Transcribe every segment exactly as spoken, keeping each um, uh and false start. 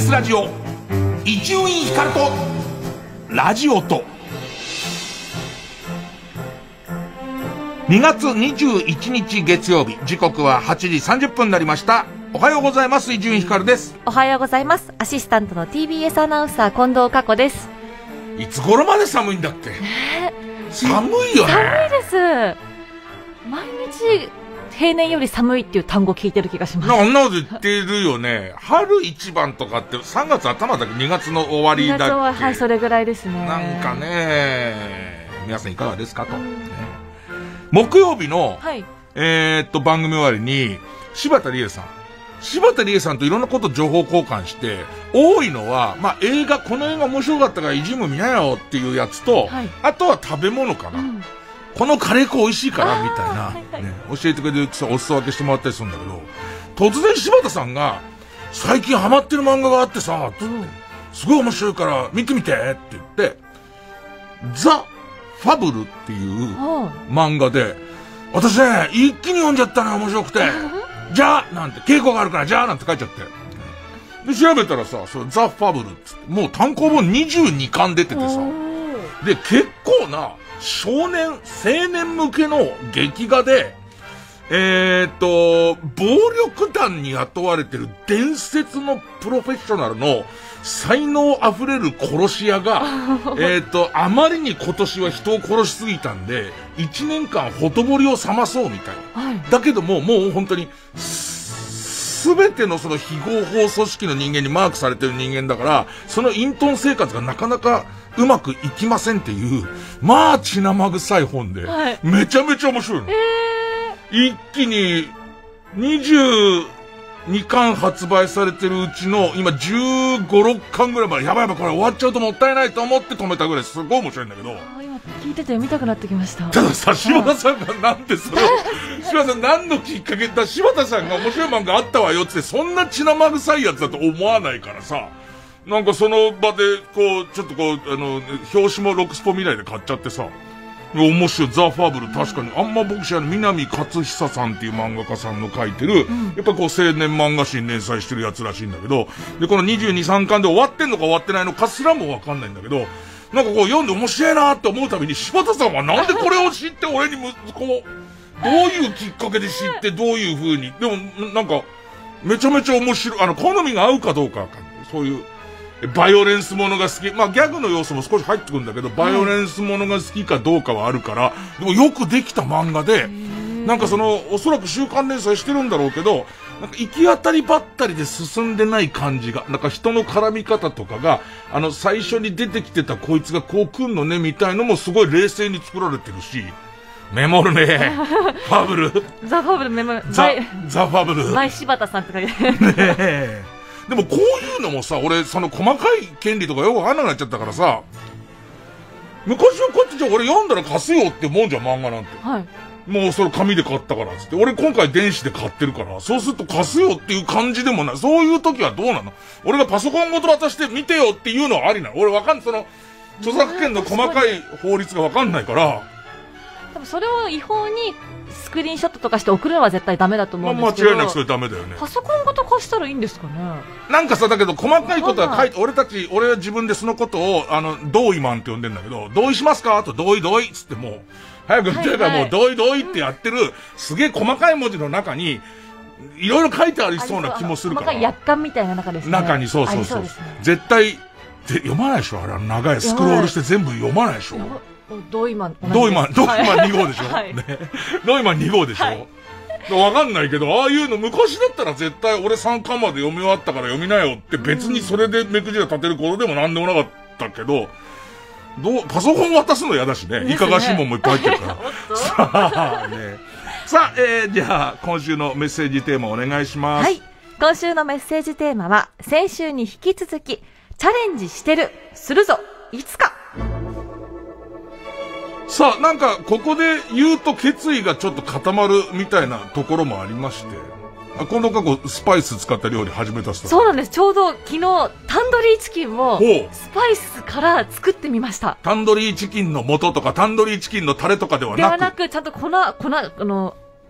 ス ラジオ伊集院光とラジオとにがつにじゅういちにち月曜日、時刻ははちじさんじゅっぷんになりました。おはようございます。伊集院光です。 おはようございます。アシスタントの ティービーエス アナウンサー近藤佳子です。 いつ頃まで寒いんだっけ、 ね、 寒いよね。 寒いです。毎日平年より寒いっていう単語聞いてる気がします。 あんなこと言ってるよね。春一番とかってさんがつ頭だっけ、にがつの終わりだっけ。にがつは、 はい、それぐらいですね。 なんかね、皆さんいかがですかと、ね、木曜日の、はい、えー、っと番組終わりに柴田理恵さん柴田理恵さんといろんなこと情報交換して、多いのは、まあ、映画、この映画面白かったからイジム見なよっていうやつと、はい、あとは食べ物かな、うん、このカレー粉美味しいからみたいな、はいはい、ね、教えてくれるお裾分けしてもらったりするんだけど、突然柴田さんが最近ハマってる漫画があってさ、つって、うん、すごい面白いから見てみてって言って、ザ・ファブルっていう漫画で、私ね、一気に読んじゃったのよ、面白くて。じゃあなんて、稽古があるからじゃあなんて書いちゃって。で、調べたらさ、そのザ・ファブルっつって、もう単行本にじゅうにかん出ててさ、で、結構な少年、青年向けの劇画で、えーと、暴力団に雇われてる伝説のプロフェッショナルの才能あふれる殺し屋が、えーと、あまりに今年は人を殺しすぎたんで、一年間ほとぼりを冷まそうみたいな。はい、だけども、もう本当に、すべてのその非合法組織の人間にマークされてる人間だから、その隠遁生活がなかなかうまくいきませんっていう、まあ血生臭い本で、はい、めちゃめちゃ面白いの。えー、一気ににじゅうにかん発売されてるうちの今じゅうご、ろっかんぐらいまで、やばいやばいこれ終わっちゃうともったいないと思って止めたぐらいすごい面白いんだけど、 今聞いてて読みたくなってきました。 たださ、柴田さんがなんでそれを柴田さん何のきっかけだ、柴田さんが面白い漫画あったわよってそんな血生臭いやつだと思わないからさ、なんかその場でこうちょっとこうあの表紙もロクスポ未来で買っちゃってさ、面白い。ザ・ファブル、確かにあんま僕知らない南勝久さんっていう漫画家さんの書いてる、うん、やっぱこう青年漫画誌に連載してるやつらしいんだけど、でこのにじゅうに、さんかんで終わってんのか終わってないのかすらもわかんないんだけど、なんかこう読んで面白いなって思うたびに、柴田さんはなんでこれを知って俺にむこうどういうきっかけで知ってどういう風に、でもなんかめちゃめちゃ面白い、あの好みが合うかどうかわかんない、そういうバイオレンスものが好き。まあギャグの要素も少し入ってくるんだけど、バイオレンスものが好きかどうかはあるから、でもよくできた漫画で、なんかその、おそらく週刊連載してるんだろうけど、なんか行き当たりばったりで進んでない感じが、なんか人の絡み方とかが、あの最初に出てきてたこいつがこう来んのねみたいのもすごい冷静に作られてるし、メモるね。ファブル。 ザ・ファブルメモる。 ザ・ザ・ファブル。 バイ柴田さんって書いてある。 ねえ。でもこういうのもさ、俺その細かい権利とかよくわかんなくなっちゃったからさ、昔はこうやってじゃあ俺読んだら貸すよってもんじゃん、漫画なんて。はい。もうそれ紙で買ったからつって。俺今回電子で買ってるから、そうすると貸すよっていう感じでもない。そういう時はどうなの？俺がパソコンごと渡して見てよっていうのはありなの？俺わかんない。その、著作権の細かい法律がわかんないから。 多分それを違法にスクリーンショットとかして送るのは絶対ダメだと思うんですけど、 まあ、間違いなくそれダメだよね。 パソコンごと貸したらいいんですかね。 なんかさ、だけど細かいことは書いて、俺たち、俺は自分でそのことを、あの、同意マンって呼んでんだけど、同意しますかと同意同意っつってもう、早く言ってからもう同意同意ってやってる、すげえ細かい文字の中に、いろいろ書いてありそうな気もするから。 細かい約款みたいな中ですね。 中に、そうそうそう。そうですね、絶対、読まないでしょあれ、長いスクロールして全部読まないでしょ。 ドイマン。 ドイマン、ドイマンに号でしょ、はい、ね。ドイマンに号でしょ、はい、わかんないけど、ああいうの昔だったら絶対俺さんかんまで読み終わったから読みなよって別にそれで目くじら立てることでもなんでもなかったけど、どう、パソコン渡すの嫌だしね。いかがしいもんもいっぱい入ってるから。さあ、ね。さあ、えー、じゃあ今週のメッセージテーマお願いします。 はい。今週のメッセージテーマは、先週に引き続き、チャレンジしてる、するぞ、いつか。 さあ、なんか、ここで言うと決意がちょっと固まるみたいなところもありまして。あ、この過去、スパイス使った料理始めたっす。 そうなんです。ちょうど昨日、タンドリーチキンを、スパイスから作ってみました。 タンドリーチキンの素とか、タンドリーチキンのタレとかではなく。 ではなく、ちゃんと粉、粉、あの、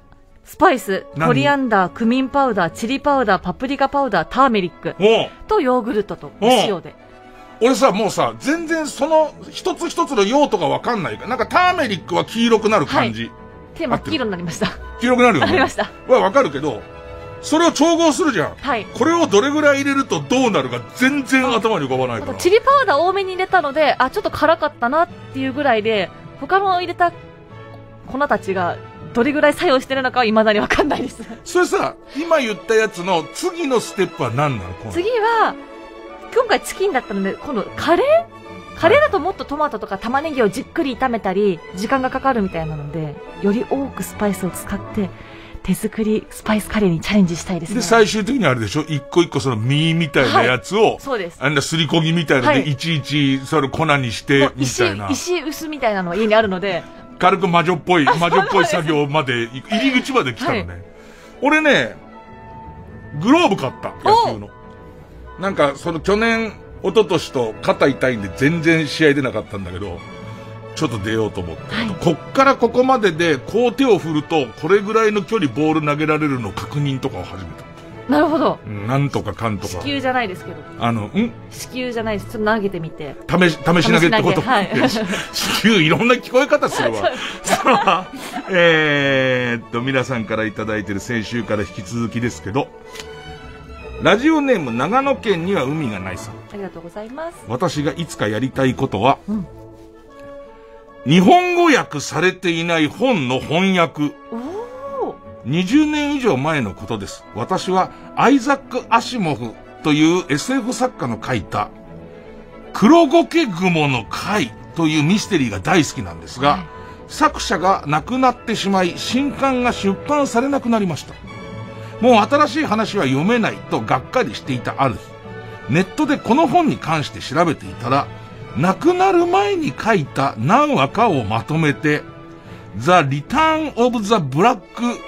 スパイス、コリアンダー、クミンパウダー、チリパウダー、パプリカパウダー、ターメリックとヨーグルトと塩で。 俺さ、もうさ、全然その一つ一つの用途がわかんないから、なんかターメリックは黄色くなる感じ。はい、 手真っ黄色になりました。 黄色くなるよね。 なりました。 はわかるけど、それを調合するじゃん。はい。これをどれぐらい入れるとどうなるか全然頭に浮かばないから。 チリパウダー多めに入れたので、あ、ちょっと辛かったなっていうぐらいで、他の入れた粉たちがどれぐらい作用してるのかは未だにわかんないです。 それさ、今言ったやつの次のステップは何なの？ 次は、今回チキンだったので、今度カレーカレーだともっとトマトとか玉ねぎをじっくり炒めたり、時間がかかるみたいなので、より多くスパイスを使って、手作りスパイスカレーにチャレンジしたいですね。 で、最終的にあれでしょ、一個一個その実みたいなやつを、はい、 そうです。 あんなすりこぎみたいなので、はい、いちいちそれ粉にして、みたいな。 石、石臼みたいなのは家にあるので、 軽く魔女っぽい、魔女っぽい作業まで、入り口まで来たのね。はい、俺ね、グローブ買った、野球の。なんか、その去年、一昨年と肩痛いんで全然試合出なかったんだけど、ちょっと出ようと思って。はい、こっからここまでで、こう手を振ると、これぐらいの距離ボール投げられるの確認とかを始めた。 なるほど。 なんとかかんとか。 子宮じゃないですけど。 あの、ん子宮じゃないです。ちょっと投げてみて。 試し、試し投げってこと？はい。子宮いろんな聞こえ方するわ。その、えーっと、皆さんからいただいてる先週から引き続きですけど、ラジオネーム長野県には海がないさん。 ありがとうございます。 私がいつかやりたいことは、うん、日本語訳されていない本の翻訳。にじゅうねん以上前のことです。私はアイザック・アシモフという エスエフ 作家の書いた黒苔雲の貝というミステリーが大好きなんですが、はい、作者が亡くなってしまい新刊が出版されなくなりました。もう新しい話は読めないとがっかりしていたある日、ネットでこの本に関して調べていたら、亡くなる前に書いた何話かをまとめて The Return of the Black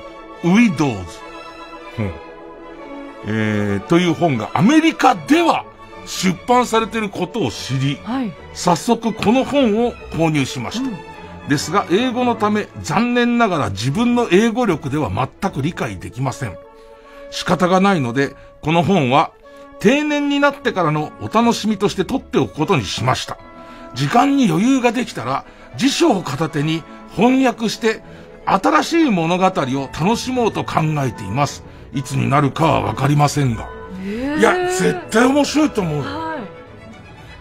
Widows、うん、えー、という本がアメリカでは出版されていることを知り、はい、早速この本を購入しました、うん、ですが英語のため残念ながら自分の英語力では全く理解できません。仕方がないのでこの本は定年になってからのお楽しみとして取っておくことにしました。時間に余裕ができたら辞書を片手に翻訳して新しい物語を楽しもうと考えています。いつになるかはわかりませんが。いや、絶対面白いと思う。はい、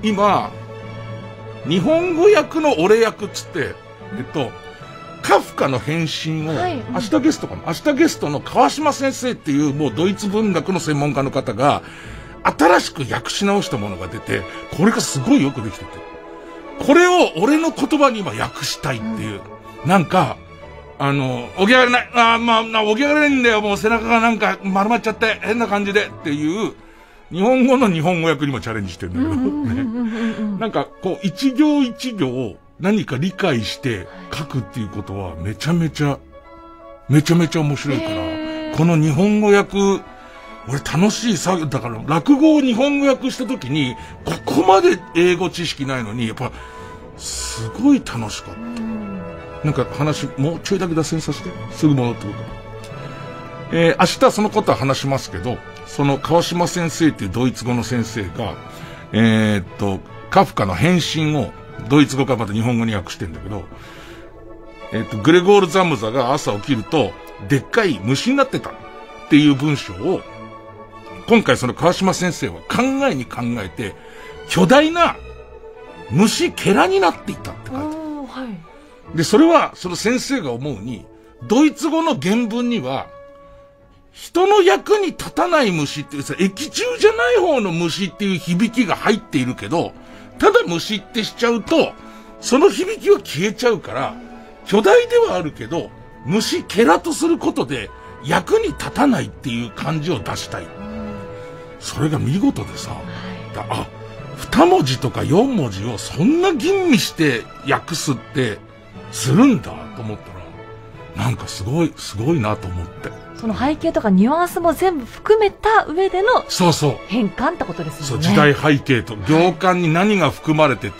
今、日本語訳の俺訳っつって、えっと、カフカの変身を、はい、明日ゲストかな明日ゲストの川島先生っていうもうドイツ文学の専門家の方が、新しく訳し直したものが出て、これがすごいよくできてて。これを俺の言葉に今訳したいっていう。うん、なんか、あの、起き上がれない。あまあ、な、起き上がれないんだよ。もう背中がなんか丸まっちゃって、変な感じでっていう、日本語の日本語訳にもチャレンジしてるんだけど、ね。なんか、こう、一行一行を何か理解して書くっていうことは、めちゃめちゃ、めちゃめちゃ面白いから、この日本語訳、俺楽しい作業、だから落語を日本語訳した時に、ここまで英語知識ないのに、やっぱ、すごい楽しかった。なんか話、もうちょいだけ脱線させて。すぐ戻ってくるから。えー、明日そのことは話しますけど、その川島先生っていうドイツ語の先生が、えー、っと、カフカの変身をドイツ語からまた日本語に訳してんだけど、えー、っと、グレゴール・ザムザが朝起きると、でっかい虫になってたっていう文章を、今回その川島先生は考えに考えて、巨大な虫ケラになっていたって書いてある。はい、で、それは、その先生が思うに、ドイツ語の原文には、人の役に立たない虫っていうさ、液中じゃない方の虫っていう響きが入っているけど、ただ虫ってしちゃうと、その響きは消えちゃうから、巨大ではあるけど、虫ケラとすることで、役に立たないっていう感じを出したい。それが見事でさ、だあ、二文字とか四文字をそんな吟味して訳すって、するんだと思ったら、なんかすごい、すごいなと思って。 その背景とかニュアンスも全部含めた上での、 そうそう。 変換ってことですよね。 そう、時代背景と行間に何が含まれてて、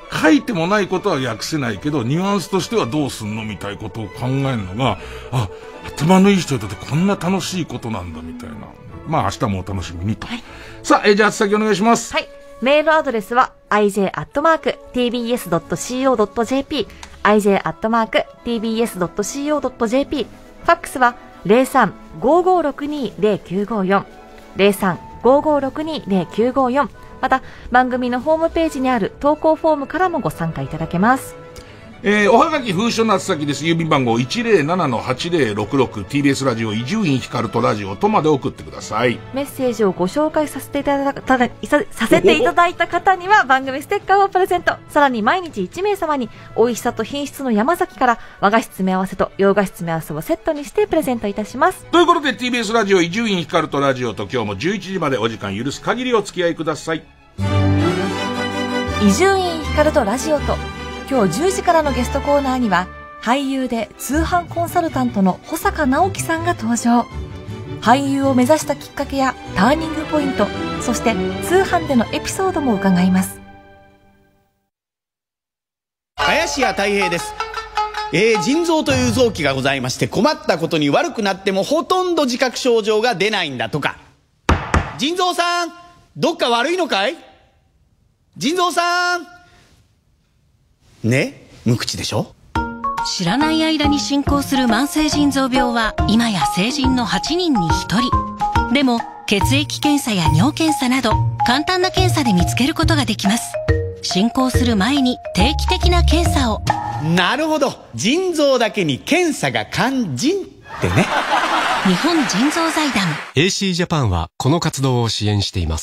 書いてもないことは訳せないけど、ニュアンスとしてはどうすんのみたいなことを考えるのが、あ、頭のいい人にとってこんな楽しいことなんだみたいな。まあ明日もお楽しみにと。はい、さあ、えー、じゃあ先お願いします。 はい。メールアドレスは アイジェーアットマークティービーエスドットシーオードットジェーピー アイジェーアットマークティービーエスドットシーオードットジェーピー ファックスは ゼロさん ごーごーろくにーゼロきゅうごーよん ゼロさん ごーごーろくにーゼロきゅうごーよん、また番組のホームページにある投稿フォームからもご参加いただけます。 えー、おはがき封書の宛先です。郵便番号 いちゼロななのはちゼロろくろく ティービーエス ラジオ伊集院光とラジオとまで送ってください。 メッセージをご紹介させていただたださせていただいた方には番組ステッカーをプレゼント。さらに毎日いち名様に美味しさと品質の山崎から和菓子詰め合わせと洋菓子詰め合わせをセットにしてプレゼントいたします。 ということで ティービーエス ラジオ伊集院光とラジオと今日もじゅういちじまでお時間許す限りお付き合いください。 伊集院光とラジオと今日じゅうじからのゲストコーナーには俳優で通販コンサルタントの保坂直樹さんが登場。俳優を目指したきっかけやターニングポイント、そして通販でのエピソードも伺います。 林家たい平です。えー、腎臓という臓器がございまして、困ったことに悪くなってもほとんど自覚症状が出ないんだとか。腎臓さん、どっか悪いのかい？腎臓さんね、無口でしょ。 知らない間に進行する慢性腎臓病は今や成人のはちにんにひとり。でも血液検査や尿検査など簡単な検査で見つけることができます。進行する前に定期的な検査を。 なるほど、腎臓だけに検査が肝腎ってね。 日本腎臓財団エーシー ジャパンはこの活動を支援しています。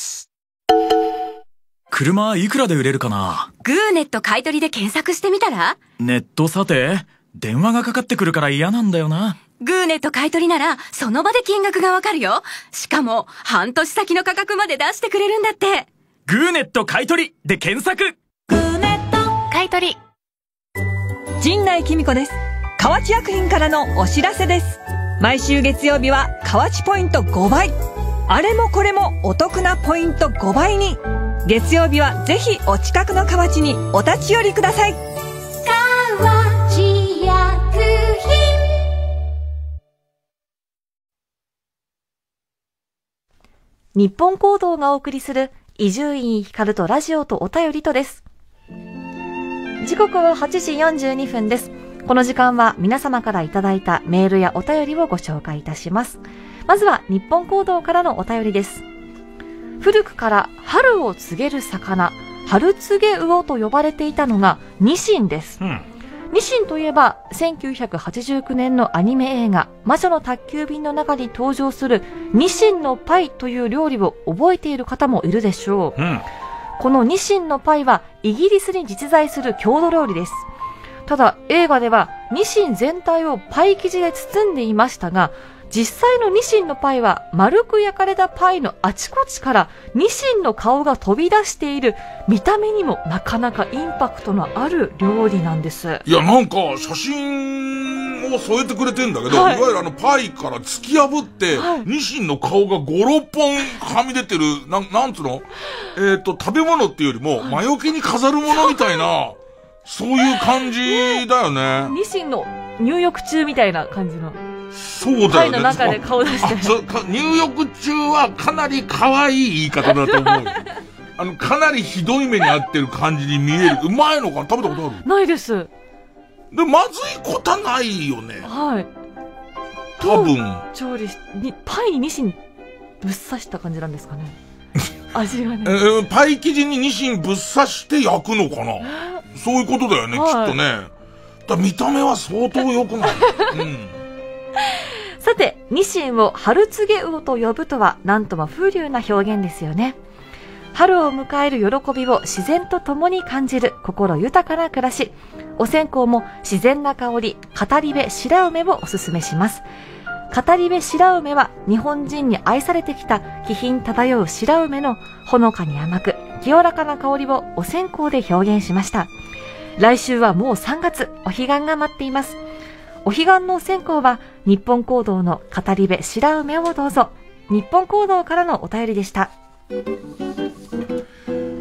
車いくらで売れるかな。 グーネット買い取りで検索してみたら。 ネット査定？電話がかかってくるから嫌なんだよな。 グーネット買い取りならその場で金額がわかるよ。しかも半年先の価格まで出してくれるんだって。 グーネット買い取りで検索。 グーネット買い取り。 陣内貴美子です。河内薬品からのお知らせです。毎週月曜日は河内ポイントごばい、あれもこれもお得なポイントごばいに。月曜日はぜひお近くの河内にお立ち寄りください。 河内薬品。 日本行動がお送りする伊集院光とラジオとお便りとです。時刻ははちじよんじゅうにふんです。この時間は皆様からいただいたメールやお便りをご紹介いたします。まずは日本行動からのお便りです。古くから春を告げる魚、春告げ魚と呼ばれていたのがニシンです。うん、ニシンといえばせんきゅうひゃくはちじゅうきゅうねんのアニメ映画魔女の宅急便の中に登場するニシンのパイという料理を覚えている方もいるでしょう。うん、このニシンのパイはイギリスに実在する郷土料理です。ただ映画ではニシン全体をパイ生地で包んでいましたが、実際のニシンのパイは丸く焼かれたパイのあちこちからニシンの顔が飛び出している、見た目にもなかなかインパクトのある料理なんです。 いや、なんか写真を添えてくれてんだけど、はい、いわゆるあのパイから突き破って、はい、ニシンの顔がご、ろっぽんはみ出てる、な、なんつうのえっと、食べ物っていうよりも、魔除けに飾るものみたいな、そういう感じだよね。 ニシンの入浴中みたいな感じの。 そうだよね。 パイの中で顔出してる。 そうか、入浴中はかなり可愛い言い方だと思う。あの、かなりひどい目に遭ってる感じに見える。うまいのかな？食べたことある？ ないです。 で、まずいことはないよね。 はい。 多分。 調理し、に、パイにニシンぶっ刺した感じなんですかね。味がね。えー、パイ生地にニシンぶっ刺して焼くのかな？そういうことだよね、はい、きっとね。だ見た目は相当良くない。うん。 さて、ニシンを春告げ魚と呼ぶとはなんとも風流な表現ですよね。春を迎える喜びを自然と共に感じる心豊かな暮らし。お線香も自然な香り、語り部白梅をおすすめします。語り部白梅は日本人に愛されてきた気品漂う白梅のほのかに甘く清らかな香りをお線香で表現しました。来週はもうさんがつ、お彼岸が待っています。お彼岸のお線香は日本行動の語り部白梅をどうぞ。日本行動からのお便りでした。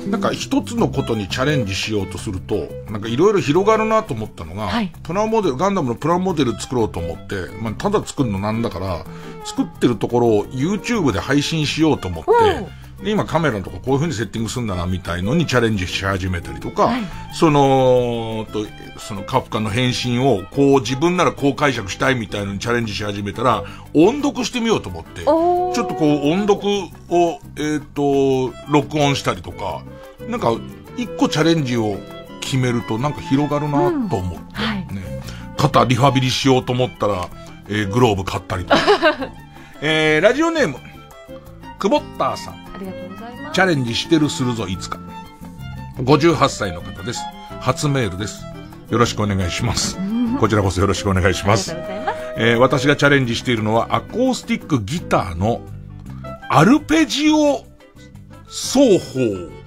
なんか一つのことにチャレンジしようとすると、なんかいろいろ広がるなと思ったのが、はい、プラモデル、ガンダムのプラモデル作ろうと思って、まあ、ただ作るのなんだから、作ってるところを YouTube で配信しようと思って、で今カメラのとかこういう風にセッティングするんだなみたいのにチャレンジし始めたりとか、はい、そのとそのカフカの返信をこう自分ならこう解釈したいみたいのにチャレンジし始めたら音読してみようと思ってちょっとこう音読をえっと録音したりとかなんか一個チャレンジを決めるとなんか広がるなと思って、うんはい、ね肩リハビリしようと思ったら、えー、グローブ買ったりとか、えー、ラジオネームクボッターさんありがとうございます。 チャレンジしてるするぞいつか。ごじゅうはっさいの方です。初メールです。よろしくお願いします。こちらこそよろしくお願いします。 ありがとうございます。 えー、私がチャレンジしているのはアコースティックギターのアルペジオ奏法。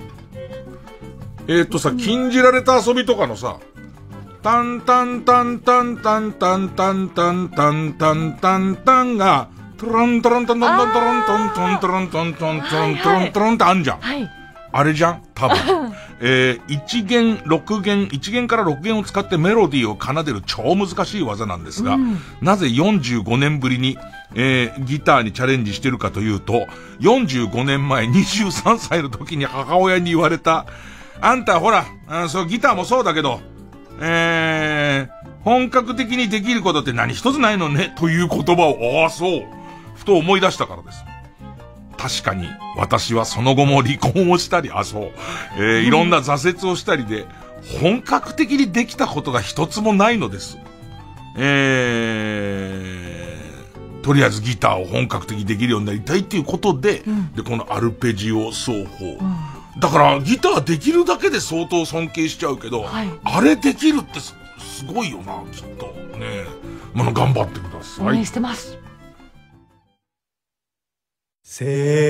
えっとさ、禁じられた遊びとかのさ、タンタンタンタンタンタンタンタンタンタンタンタンがトロントロントントントントロントントントロントントントントロントロンってあんじゃん。はい。あれじゃん多分。えー、一弦、六弦、一弦から六弦を使ってメロディーを奏でる超難しい技なんですが、うん、なぜよんじゅうごねんぶりに、えー、ギターにチャレンジしてるかというと、よんじゅうごねんまえにじゅうさんさいの時に母親に言われた、あんたほら、あそうギターもそうだけど、えー、本格的にできることって何一つないのね、という言葉を、ああ、そう。ふと思い出したからです。確かに、私はその後も離婚をしたり、あ、そう。えー、いろんな挫折をしたりで、本格的にできたことが一つもないのです。えー、とりあえずギターを本格的にできるようになりたいっていうことで、うん、で、このアルペジオ奏法。うん、だから、ギターできるだけで相当尊敬しちゃうけど、はい、あれできるってす、すごいよな、きっと。ねえ。まあ、頑張ってください。 応援してます。 太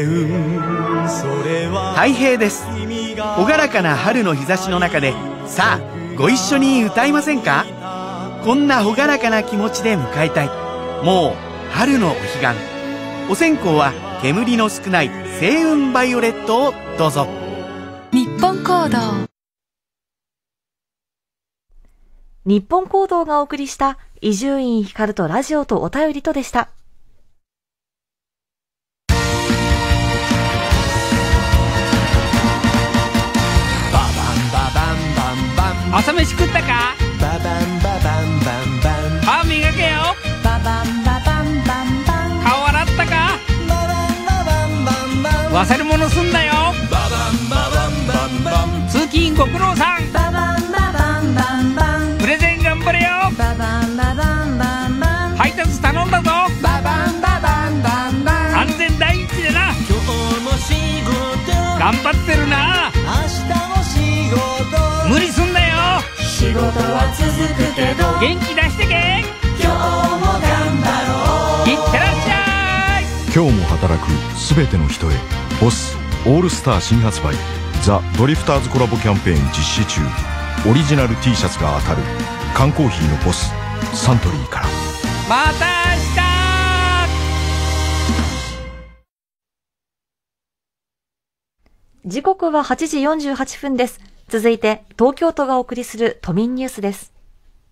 平です。朗らかな春の日差しの中でさあご一緒に歌いませんか。こんな朗らかな気持ちで迎えたいもう春のお彼岸。お線香は煙の少ない星雲バイオレットをどうぞ。 日本行動日本行動がお送りした伊集院光とラジオとお便りとでした。 朝飯食ったか。ババンババンバンバン。歯磨けよ。ババンババンバンバン。顔洗ったか。ババンババンバンバン。忘れ物すんだよ。ババンババンバンバン。通勤ご苦労さん。ババンババンバンバン。プレゼン頑張れよ。ババンババンバンバン。配達頼んだぞ。ババンババンバンバン。安全第一でな。今日も仕事頑張ってるな。明日も仕事無理すんだよ。仕事は続くけど元気出してけ。今日も頑張ろう。いってらっしゃい。 今日も働くすべての人へ。ボスオールスター新発売ザ・ドリフターズコラボキャンペーン実施中。オリジナル T シャツが当たる缶コーヒーのボスサントリーから。 また明日。 時刻ははちじよんじゅうはっぷんです。続いて東京都がお送りする都民ニュースです。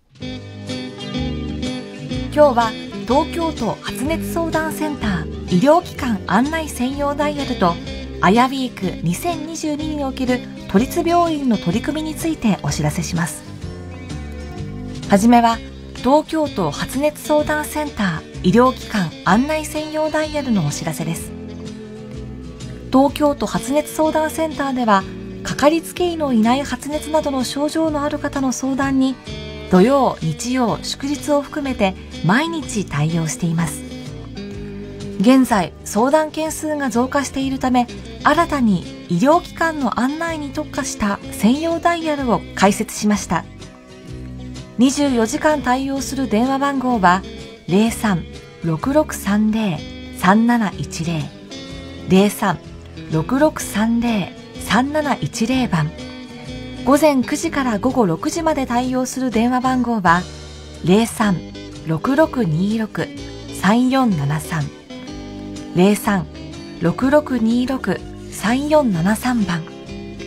今日は東京都発熱相談センター医療機関案内専用ダイヤルとアヤウィークにせんにじゅうににおける都立病院の取り組みについてお知らせします。はじめは東京都発熱相談センター医療機関案内専用ダイヤルのお知らせです。東京都発熱相談センターではかかりつけ医のいない発熱などの症状のある方の相談に土曜、日曜、祝日を含めて毎日対応しています。現在相談件数が増加しているため新たに医療機関の案内に特化した専用ダイヤルを開設しました。にじゅうよじかん対応する電話番号は ゼロさん ろくろくさんゼロ さんなないちゼロ ゼロさん ろくろくさんゼロ さんなないちゼロ番。午前くじから午後ろくじまで対応する電話番号は ゼロさん ろくろくにろく さんよんななさん ゼロさん ろくろくにろく さんよんななさん番。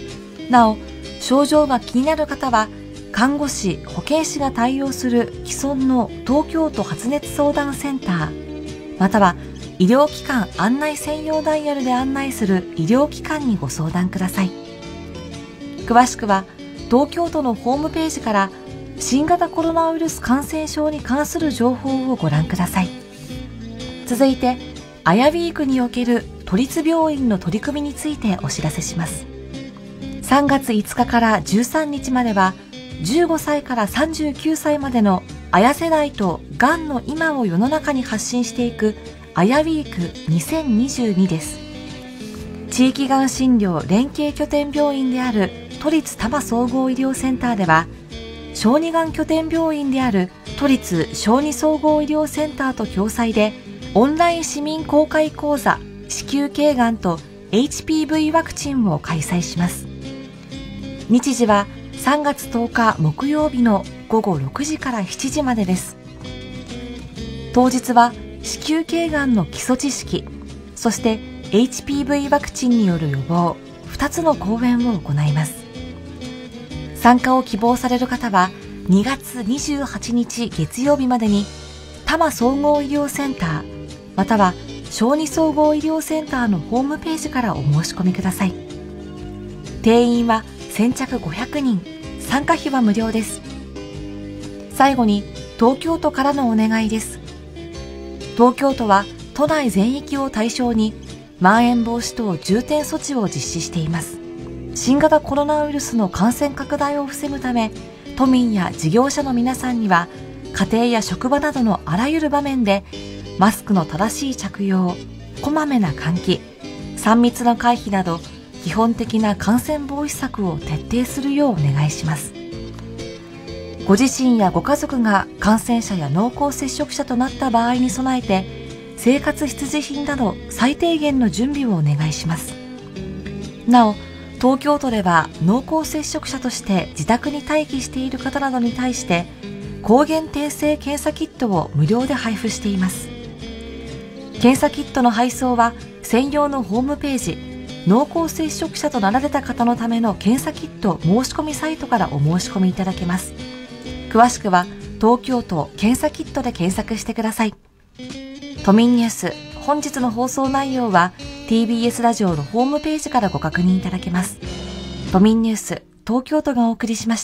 なお、症状が気になる方は、看護師、保健師が対応する既存の東京都発熱相談センター、または医療機関案内専用ダイヤルで案内する医療機関にご相談ください。詳しくは東京都のホームページから新型コロナウイルス感染症に関する情報をご覧ください。続いて、アヤウィークにおける都立病院の取り組みについてお知らせします。さんがついつかからじゅうさんにちまでは、じゅうごさいからさんじゅうきゅうさいまでのアヤ世代とがんの今を世の中に発信していくアヤウィークにせんにじゅうにです。地域がん診療連携拠点病院である都立多摩総合医療センターでは、小児がん拠点病院である都立小児総合医療センターと共催で、オンライン市民公開講座子宮頸がんと エイチピーブイ ワクチンを開催します。日時はさんがつとおか木曜日のごごろくじからしちじまでです。当日は子宮頸がんの基礎知識、そして エイチピーブイ ワクチンによる予防、ふたつの講演を行います。参加を希望される方はにがつにじゅうはちにち月曜日までに多摩総合医療センター、または小児総合医療センターのホームページからお申し込みください。定員は先着ごひゃくにん、参加費は無料です。最後に東京都からのお願いです。東京都は都内全域を対象にまん延防止等重点措置を実施しています。新型コロナウイルスの感染拡大を防ぐため、都民や事業者の皆さんには家庭や職場などのあらゆる場面でマスクの正しい着用、こまめな換気、さん密の回避など基本的な感染防止策を徹底するようお願いします。ご自身やご家族が感染者や濃厚接触者となった場合に備えて、生活必需品など最低限の準備をお願いします。なお、東京都では濃厚接触者として自宅に待機している方などに対して抗原定性検査キットを無料で配布しています。検査キットの配送は専用のホームページ、濃厚接触者となられた方のための検査キット申し込みサイトからお申し込みいただけます。詳しくは東京都検査キットで検索してください。都民ニュース、本日の放送内容は ティービーエス ラジオのホームページからご確認いただけます。都民ニュース、東京都がお送りしました。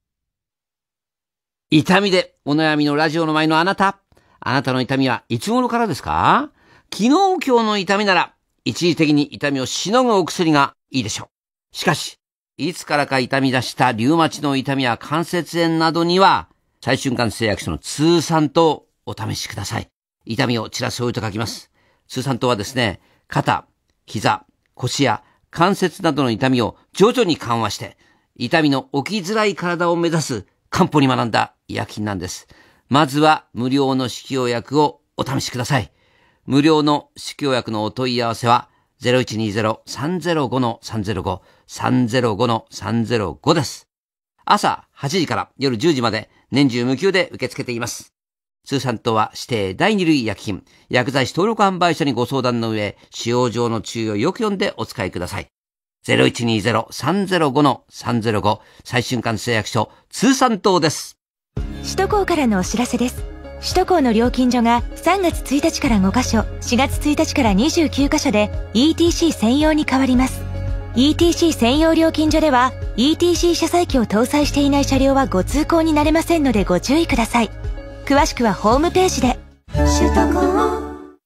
痛みでお悩みのラジオの前のあなた、あなたの痛みはいつ頃からですか？昨日今日の痛みなら一時的に痛みをしのぐお薬がいいでしょう。しかし、いつからか痛み出したリウマチの痛みや関節炎などには、最瞬間製薬所の通産糖をお試しください。痛みを散らすお湯と書きます。通産糖はですね、肩、膝、腰や関節などの痛みを徐々に緩和して、痛みの起きづらい体を目指す漢方に学んだ医薬品なんです。まずは無料の試供薬をお試しください。無料の試供薬のお問い合わせは ゼロいちにゼロ さんゼロご さんゼロご さんゼロご さんゼロご です。朝はちじから夜じゅうじまで年中無休で受け付けています。通産糖は指定だいに類医薬品、薬剤師登録販売者にご相談の上、使用上の注意をよく読んでお使いください。ゼロいちにゼロ さんゼロご さんゼロご 最瞬間製薬所通産糖です。 首都高からのお知らせです。首都高の料金所がさんがつついたちからごかしょ、しがつついたちからにじゅうきゅうかしょで イーティーシー 専用に変わります。イーティーシー 専用料金所では イーティーシー 車載機を搭載していない車両はご通行になれませんのでご注意ください。詳しくはホームページで。首都高。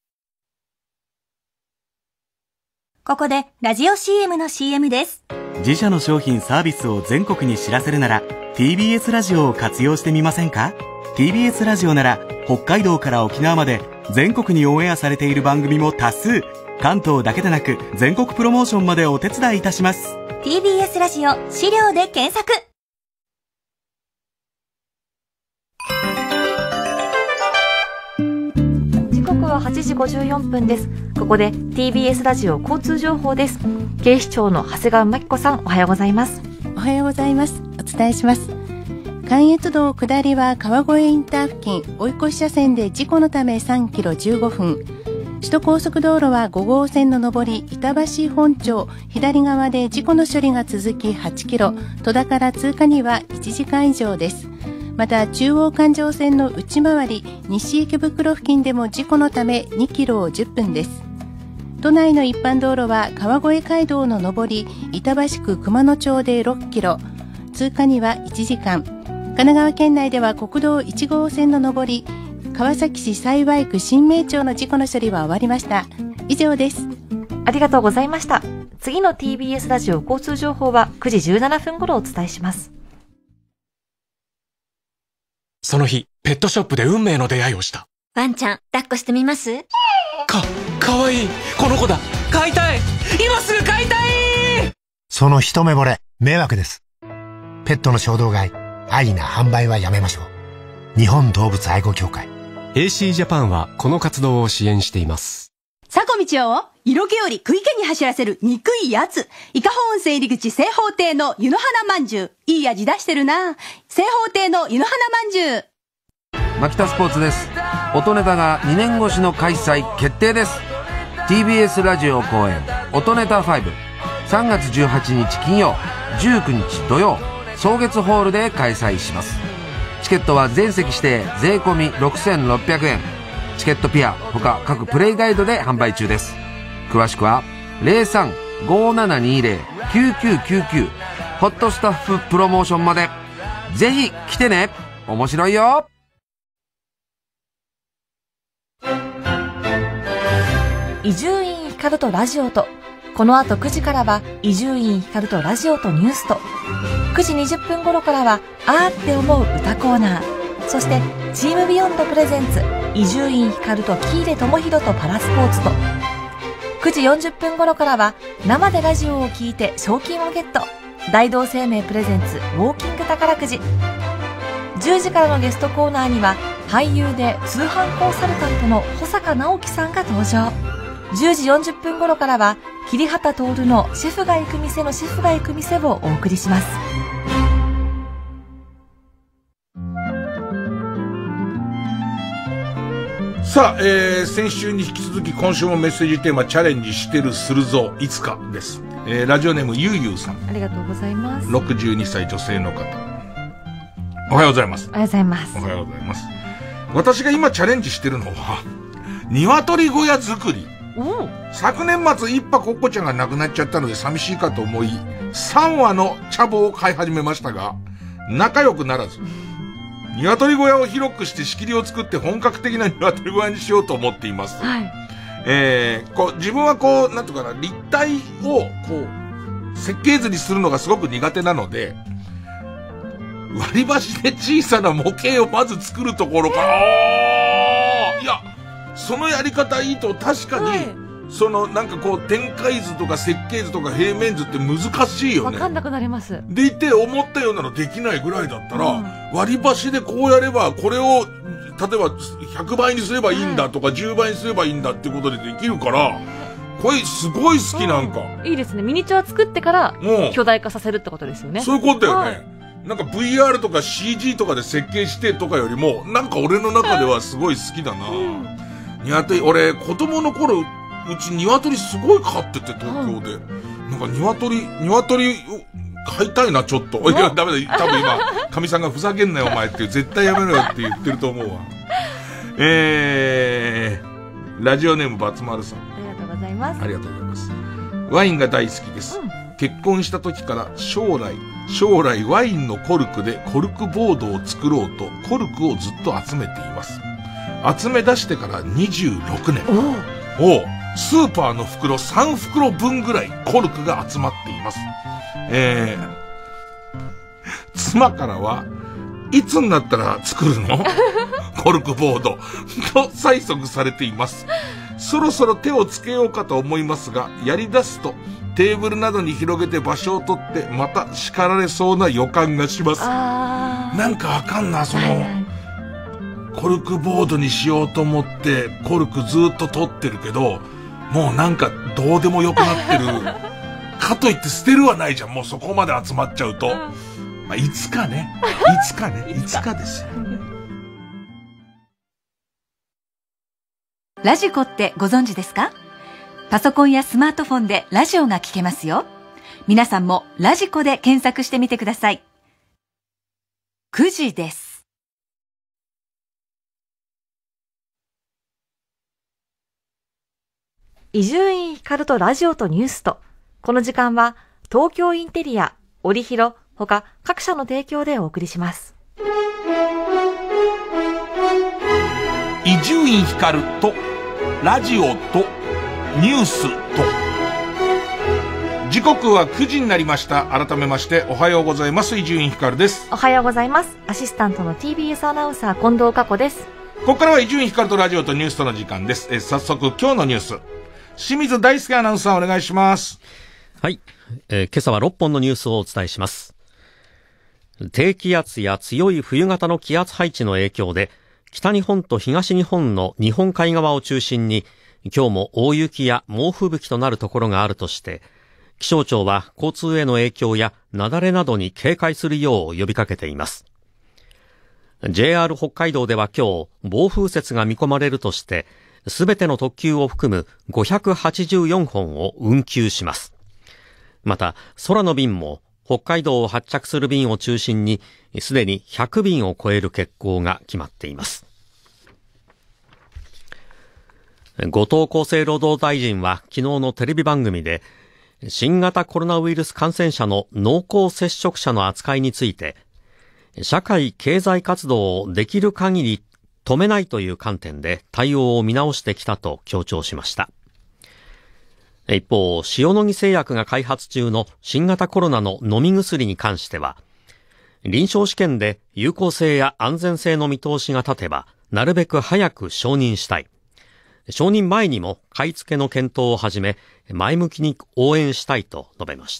ここでラジオ シーエム の シーエム です。 自社の商品サービスを全国に知らせるなら ティービーエス ラジオを活用してみませんか？ ティービーエス ラジオなら北海道から沖縄まで全国にオンエアされている番組も多数。関東だけでなく全国プロモーションまでお手伝いいたします。 ティービーエス ラジオ資料で検索。 時刻ははちじごじゅうよんぷんです。ここで ティービーエス ラジオ交通情報です。警視庁の長谷川真紀子さん、おはようございます。 おはようございます。お伝えします。関越道下りは川越インター付近追い越し車線で事故のためさんキロじゅうごふん、 首都高速道路はごごうせんの上り板橋本町左側で事故の処理が続きはちキロ、戸田から通過にはいちじかん以上です。また中央環状線の内回り西池袋付近でも事故のためにキロをじゅっぷんです。都内の一般道路は川越街道の上り板橋区熊野町でろっキロ、通過にはいちじかん。神奈川県内では国道いちごうせんの上り川崎市幸区新名町の事故の処理は終わりました。以上です。 ありがとうございました。次の ティービーエス ラジオ交通情報はくじじゅうななふん頃お伝えします。 その日、ペットショップで運命の出会いをした。 ワンちゃん、抱っこしてみます？ か、かわいい。この子だ。飼いたい。今すぐ飼いたい。 その一目惚れ、迷惑です。ペットの衝動買い、安易な販売はやめましょう。日本動物愛護協会エーシー ジャパンはこの活動を支援しています。 佐古道夫を色気より食い気に走らせる憎いやつ。伊香保温泉入り口正方亭の湯の花まんじゅう。いい味出してるな。正方亭の湯の花まんじゅう。 牧田スポーツです。音ネタがにねん越しの開催決定です。 ティービーエス ラジオ公演音ネタご、さんがつじゅうはちにち金曜、じゅうくにち土曜、草月ホールで開催します。チケットは全席指定税込みろくせんろっぴゃくえん。チケットピア他各プレイガイドで販売中です。詳しくは ゼロさん ごーななにーゼロ きゅうきゅうきゅうきゅう ホットスタッフプロモーションまで。ぜひ来てね。面白いよ。 伊集院光とラジオと、この後くじからは伊集院光とラジオとニュースと、くじにじゅっぷん頃からはあーって思う歌コーナー、そしてチームビヨンドプレゼンツ伊集院光と喜入智弘とパラスポーツと、くじよんじゅっぷん頃からは生でラジオを聞いて賞金をゲット、大同生命プレゼンツウォーキング宝くじ。じゅうじからのゲストコーナーには俳優で通販コンサルタントの保坂直樹さんが登場。じゅうじよんじゅっぷん頃からは桐畑徹のシェフが行く店のシェフが行く店をお送りします。 さあ、えー、先週に引き続き今週もメッセージテーマチャレンジしてるするぞいつかです。えー、ラジオネームゆうゆうさん、 ありがとうございます。 ろくじゅうにさい女性の方、おはようございます。 おはようございます。 おはようございます。私が今チャレンジしてるのは鶏小屋作り。昨年末一羽コッコちゃんが亡くなっちゃったので寂しいかと思いさんわの茶房を飼い始めましたが仲良くならず、鶏小屋を広くして仕切りを作って本格的な鶏小屋にしようと思っています。はい。えー、こう自分はこうなんとかな立体をこう設計図にするのがすごく苦手なので、割り箸で小さな模型をまず作るところから、あーいやそのやり方いいと、確かに、はい、そのなんかこう展開図とか設計図とか平面図って難しいよね。 わかんなくなります。 でいて思ったようなのできないぐらいだったら、うん、割り箸でこうやればこれを例えばひゃくばいにすればいいんだとか、はい、じゅうばいにすればいいんだってことでできるから、これすごい好き。なんか、 うん、いいですね。ミニチュア作ってから巨大化させるってことですよね。 そういうことだよね。はい、なんか ブイアール とか シージー とかで設計してとかよりもなんか俺の中ではすごい好きだな。うん鶏、俺、子供の頃、うち鶏すごい飼ってて、東京で。うん、なんか鶏、鶏、飼いたいな、ちょっと。いや、ダメだ、多分今、神さんがふざけんなよ、お前って、絶対やめろよって言ってると思うわ。えー、ラジオネームバツマルさん。 ありがとうございます。 ありがとうございます。ワインが大好きです。うん、結婚した時から将来、将来ワインのコルクでコルクボードを作ろうと、コルクをずっと集めています。集め出してからにじゅうろくねん。おおスーパーの袋さんふくろぶんぐらいコルクが集まっています。えー、妻からはいつになったら作るのコルクボードと催促されています。そろそろ手をつけようかと思いますが、やり出すとテーブルなどに広げて場所を取ってまた叱られそうな予感がします。なんかわかんな、その、はいはい、コルクボードにしようと思ってコルクずっと取ってるけど、もうなんかどうでもよくなってるかといって捨てるはないじゃん、もうそこまで集まっちゃうと、まあ、いつかねいつかねいつかですよ。 ラジコってご存知ですか？パソコンやスマートフォンでラジオが聞けますよ。皆さんもラジコで検索してみてください。くじです。 伊集院光とラジオとニュースと、この時間は東京インテリア、オリヒロ、他各社の提供でお送りします。 伊集院光とラジオとニュースと。時刻はくじになりました。改めましておはようございます。伊集院光です。 おはようございます。アシスタントの ティービーエス アナウンサー近藤佳子です。 ここからは伊集院光とラジオとニュースとの時間です。え早速今日のニュース、清水大輔アナウンサーお願いします。 はい、えー、今朝はろっぽんのニュースをお伝えします。低気圧や強い冬型の気圧配置の影響で、北日本と東日本の日本海側を中心に今日も大雪や猛吹雪となるところがあるとして、気象庁は交通への影響や雪崩などに警戒するよう呼びかけています。 ジェイアール 北海道では今日暴風雪が見込まれるとして、すべての特急を含むごひゃくはちじゅうよんほんを運休します。また空の便も北海道を発着する便を中心にすでにひゃくびんを超える欠航が決まっています。後藤厚生労働大臣は昨日のテレビ番組で、新型コロナウイルス感染者の濃厚接触者の扱いについて、社会経済活動をできる限り止めないという観点で対応を見直してきたと強調しました。一方、塩野義製薬が開発中の新型コロナの飲み薬に関しては、臨床試験で有効性や安全性の見通しが立てば、なるべく早く承認したい。承認前にも買い付けの検討を始め、前向きに応援したいと述べました。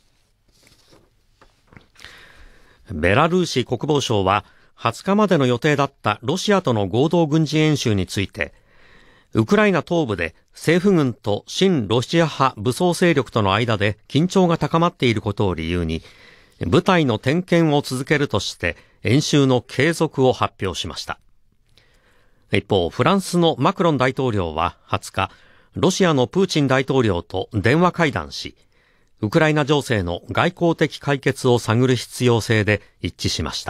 ベラルーシ国防省ははつかまでの予定だったロシアとの合同軍事演習について、ウクライナ東部で政府軍と親ロシア派武装勢力との間で緊張が高まっていることを理由に、部隊の点検を続けるとして演習の継続を発表しました。一方、フランスのマクロン大統領ははつか、ロシアのプーチン大統領と電話会談し、ウクライナ情勢の外交的解決を探る必要性で一致しました。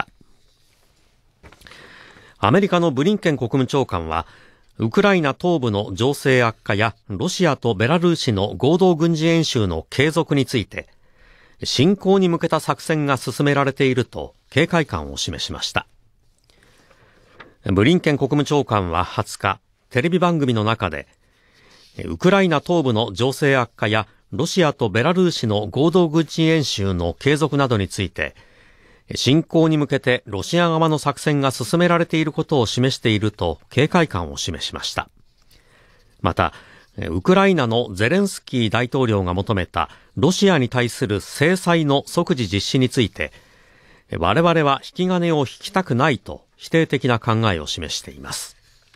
アメリカのブリンケン国務長官は、ウクライナ東部の情勢悪化やロシアとベラルーシの合同軍事演習の継続について、侵攻に向けた作戦が進められていると警戒感を示しました。ブリンケン国務長官ははつか、テレビ番組の中で、ウクライナ東部の情勢悪化やロシアとベラルーシの合同軍事演習の継続などについて、侵攻に向けてロシア側の作戦が進められていることを示していると警戒感を示しました。また、ウクライナのゼレンスキー大統領が求めたロシアに対する制裁の即時実施について、我々は引き金を引きたくないと否定的な考えを示しています。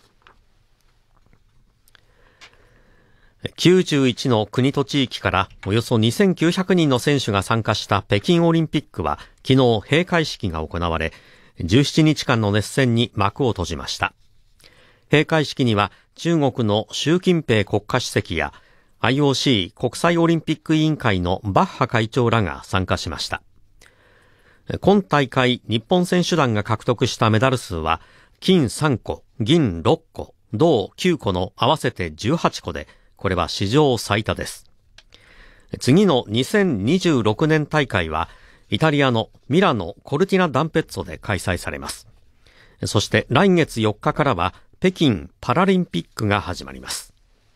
きゅうじゅういちの国と地域からおよそにせんきゅうひゃくにんの選手が参加した北京オリンピックは昨日閉会式が行われ、じゅうしちにちかんの熱戦に幕を閉じました。閉会式には中国の習近平国家主席や アイオーシー 国際オリンピック委員会のバッハ会長らが参加しました。今大会日本選手団が獲得したメダル数は金さんこ、銀ろっこ、銅きゅうこの合わせてじゅうはちこで、これは史上最多です。次のにせんにじゅうろくねん大会はイタリアのミラノ・コルティナ・ダンペッツォで開催されます。そして来月よっかからは北京パラリンピックが始まります。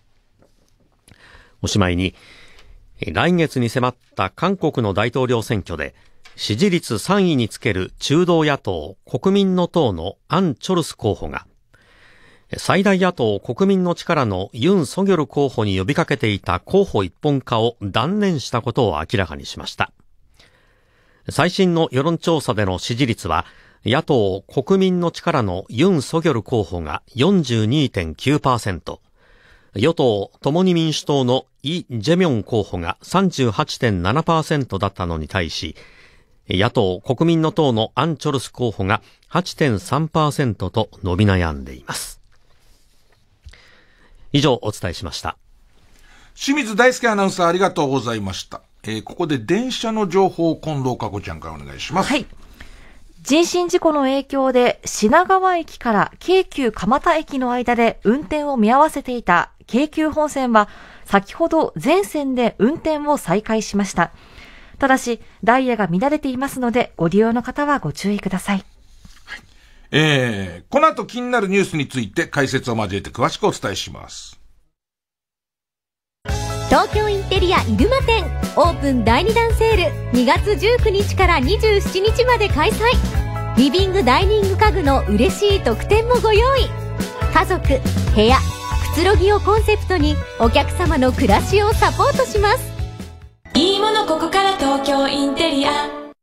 おしまいに、来月に迫った韓国の大統領選挙で支持率さんいにつける中道野党国民の党のアン・チョルス候補が、最大野党国民の力のユン・ソギョル候補に呼びかけていた候補一本化を断念したことを明らかにしました。最新の世論調査での支持率は、野党国民の力のユン・ソギョル候補が よんじゅうにてんきゅうパーセント、与党共に民主党のイ・ジェミョン候補が さんじゅうはちてんななパーセント だったのに対し、野党国民の党のアン・チョルス候補が はちてんさんパーセント と伸び悩んでいます。 以上お伝えしました。 清水大輔アナウンサーありがとうございました。えー、ここで電車の情報を近藤佳子ちゃんからお願いします。 はい。人身事故の影響で品川駅から京急蒲田駅の間で運転を見合わせていた京急本線は先ほど全線で運転を再開しました。ただしダイヤが乱れていますのでご利用の方はご注意ください。 はい、えー、この後気になるニュースについて解説を交えて詳しくお伝えします。 東京インテリア入間店オープンだいにだんセールにがつじゅうくにちからにじゅうしちにちまで開催。リビングダイニング家具の嬉しい特典もご用意。家族、部屋、くつろぎをコンセプトにお客様の暮らしをサポートします。 いいものここから東京インテリア。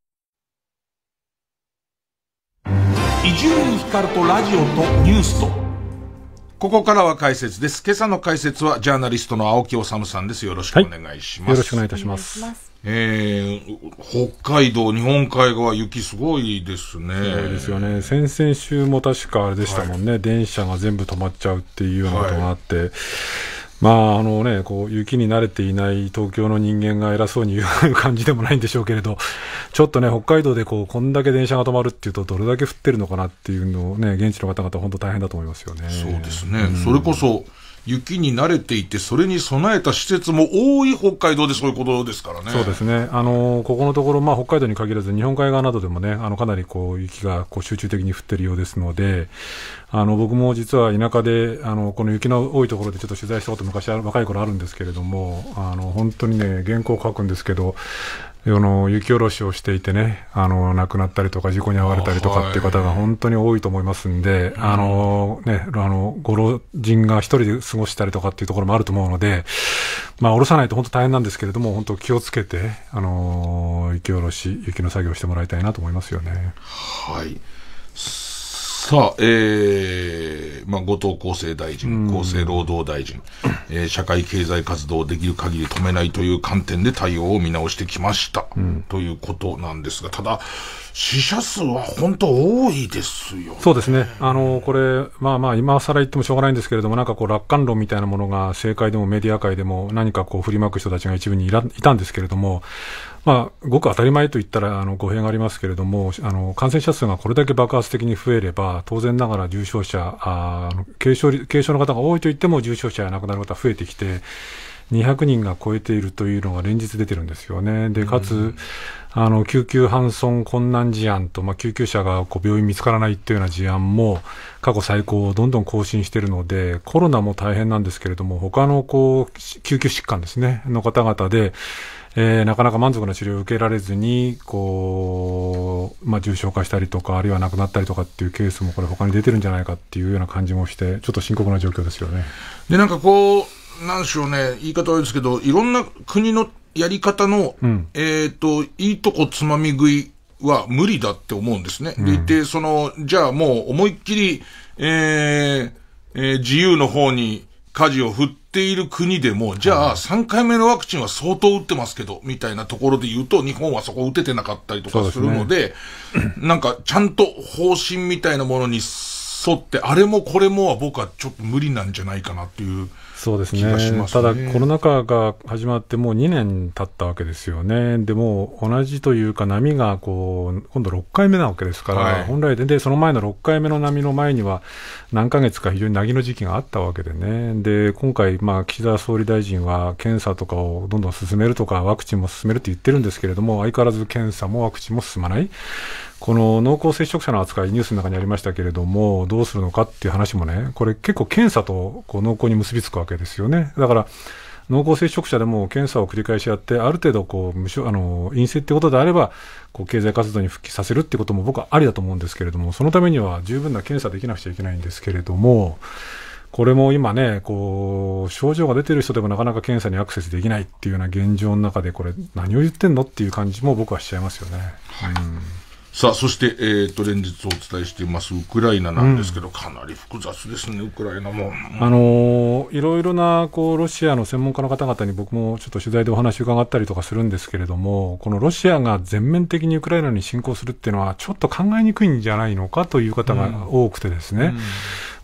伊集院光とラジオとニュースと。ここからは解説です。今朝の解説はジャーナリストの青木治さんです。よろしくお願いします。はい、 よろしくお願いいたします。 えー、北海道日本海側雪すごいですね。 すごいですよね。先々週も確かあれでしたもんね、はい、電車が全部止まっちゃうっていうようなことがあって、はい、まああのね、こう雪に慣れていない東京の人間が偉そうに言う感じでもないんでしょうけれど、ちょっとね北海道でこうこんだけ電車が止まるっていうとどれだけ降ってるのかなっていうのをね、現地の方々本当大変だと思いますよね。 そうですね、うん、それこそ雪に慣れていてそれに備えた施設も多い北海道でそういうことですからね。 そうですね、あのここのところ、まあ、北海道に限らず日本海側などでもね、あのかなりこう雪がこう集中的に降っているようですので、あの僕も実は田舎であのこの雪の多いところでちょっと取材したこと昔若い頃あるんですけれども、あの本当にね原稿を書くんですけど、あの雪下ろしをしていてね、あの亡くなったりとか事故に遭われたりとかっていう方が本当に多いと思いますんで、あ、はい、あのね、あのご老人が一人で過ごしたりとかっていうところもあると思うので、まあ下ろさないと本当大変なんですけれども、本当気をつけてあの雪下ろし雪の作業をしてもらいたいなと思いますよね。 はい。さあ、えー、まあ、後藤厚生大臣、厚生労働大臣、えー、社会経済活動をできる限り止めないという観点で対応を見直してきました、うん、ということなんですが、ただ、死者数は本当多いですよね。 そうですね。あの、これ、まあまあ、今更言ってもしょうがないんですけれども、なんかこう、楽観論みたいなものが政界でもメディア界でも何かこう、振りまく人たちが一部にいらいたんですけれども、まあ、ごく当たり前と言ったらあの語弊がありますけれども、あの感染者数がこれだけ爆発的に増えれば、当然ながら重症者、あ軽症、軽症の方が多いと言っても重症者や亡くなる方が増えてきて、にひゃくにんが超えているというのが連日出てるんですよね。で、かつ、うん、あの救急搬送困難事案と、まあ、救急車がこう病院見つからないっていうような事案も過去最高をどんどん更新しているので、コロナも大変なんですけれども、他のこう救急疾患ですねの方々で、えー、なかなか満足な治療を受けられずにこう、まあ、重症化したりとか、あるいは亡くなったりとかっていうケースもこれ他に出てるんじゃないかっていうような感じもして、ちょっと深刻な状況ですよね。 で、なんかこうなんでしょうね、言い方はですけど、いろんな国のやり方の、うん、えっといいとこつまみ食いは無理だって思うんですね。うん、でいて、そのじゃあもう思いっきり、えーえー、自由の方に舵を振っている国でも、じゃあさんかいめのワクチンは相当打ってますけどみたいなところで言うと、日本はそこ打ててなかったりとかするので、なんかちゃんと方針みたいなものに沿って、あれもこれもは僕はちょっと無理なんじゃないかなっていうそうですね。ただコロナ禍が始まってもうにねん経ったわけですよね。でも同じというか波がこう今度ろっかいめなわけですから、はい、本来で、でその前のろっかいめの波の前には何ヶ月か非常に凪の時期があったわけでね。で今回、まあ、岸田総理大臣は検査とかをどんどん進めるとかワクチンも進めると言ってるんですけれども、相変わらず検査もワクチンも進まない。この濃厚接触者の扱い、ニュースの中にありましたけれども、どうするのかっていう話もね、これ結構検査とこう濃厚に結びつくわけですよね。だから濃厚接触者でも検査を繰り返しやって、ある程度こう無症あの陰性ってことであればこう経済活動に復帰させるってことも僕はありだと思うんですけれども、そのためには十分な検査できなくちゃいけないんですけれども、これも今ね、こう症状が出ている人でもなかなか検査にアクセスできないっていうような現状の中で、これ何を言ってんのっていう感じも僕はしちゃいますよね。はい、うん、 さあ、そして、えー、と連日お伝えしていますウクライナなんですけど、うん、かなり複雑ですね、ウクライナも。 あのー、いろいろなこうロシアの専門家の方々に僕もちょっと取材でお話を伺ったりとかするんですけれども、このロシアが全面的にウクライナに侵攻するっていうのはちょっと考えにくいんじゃないのかという方が多くてですね、うんうん、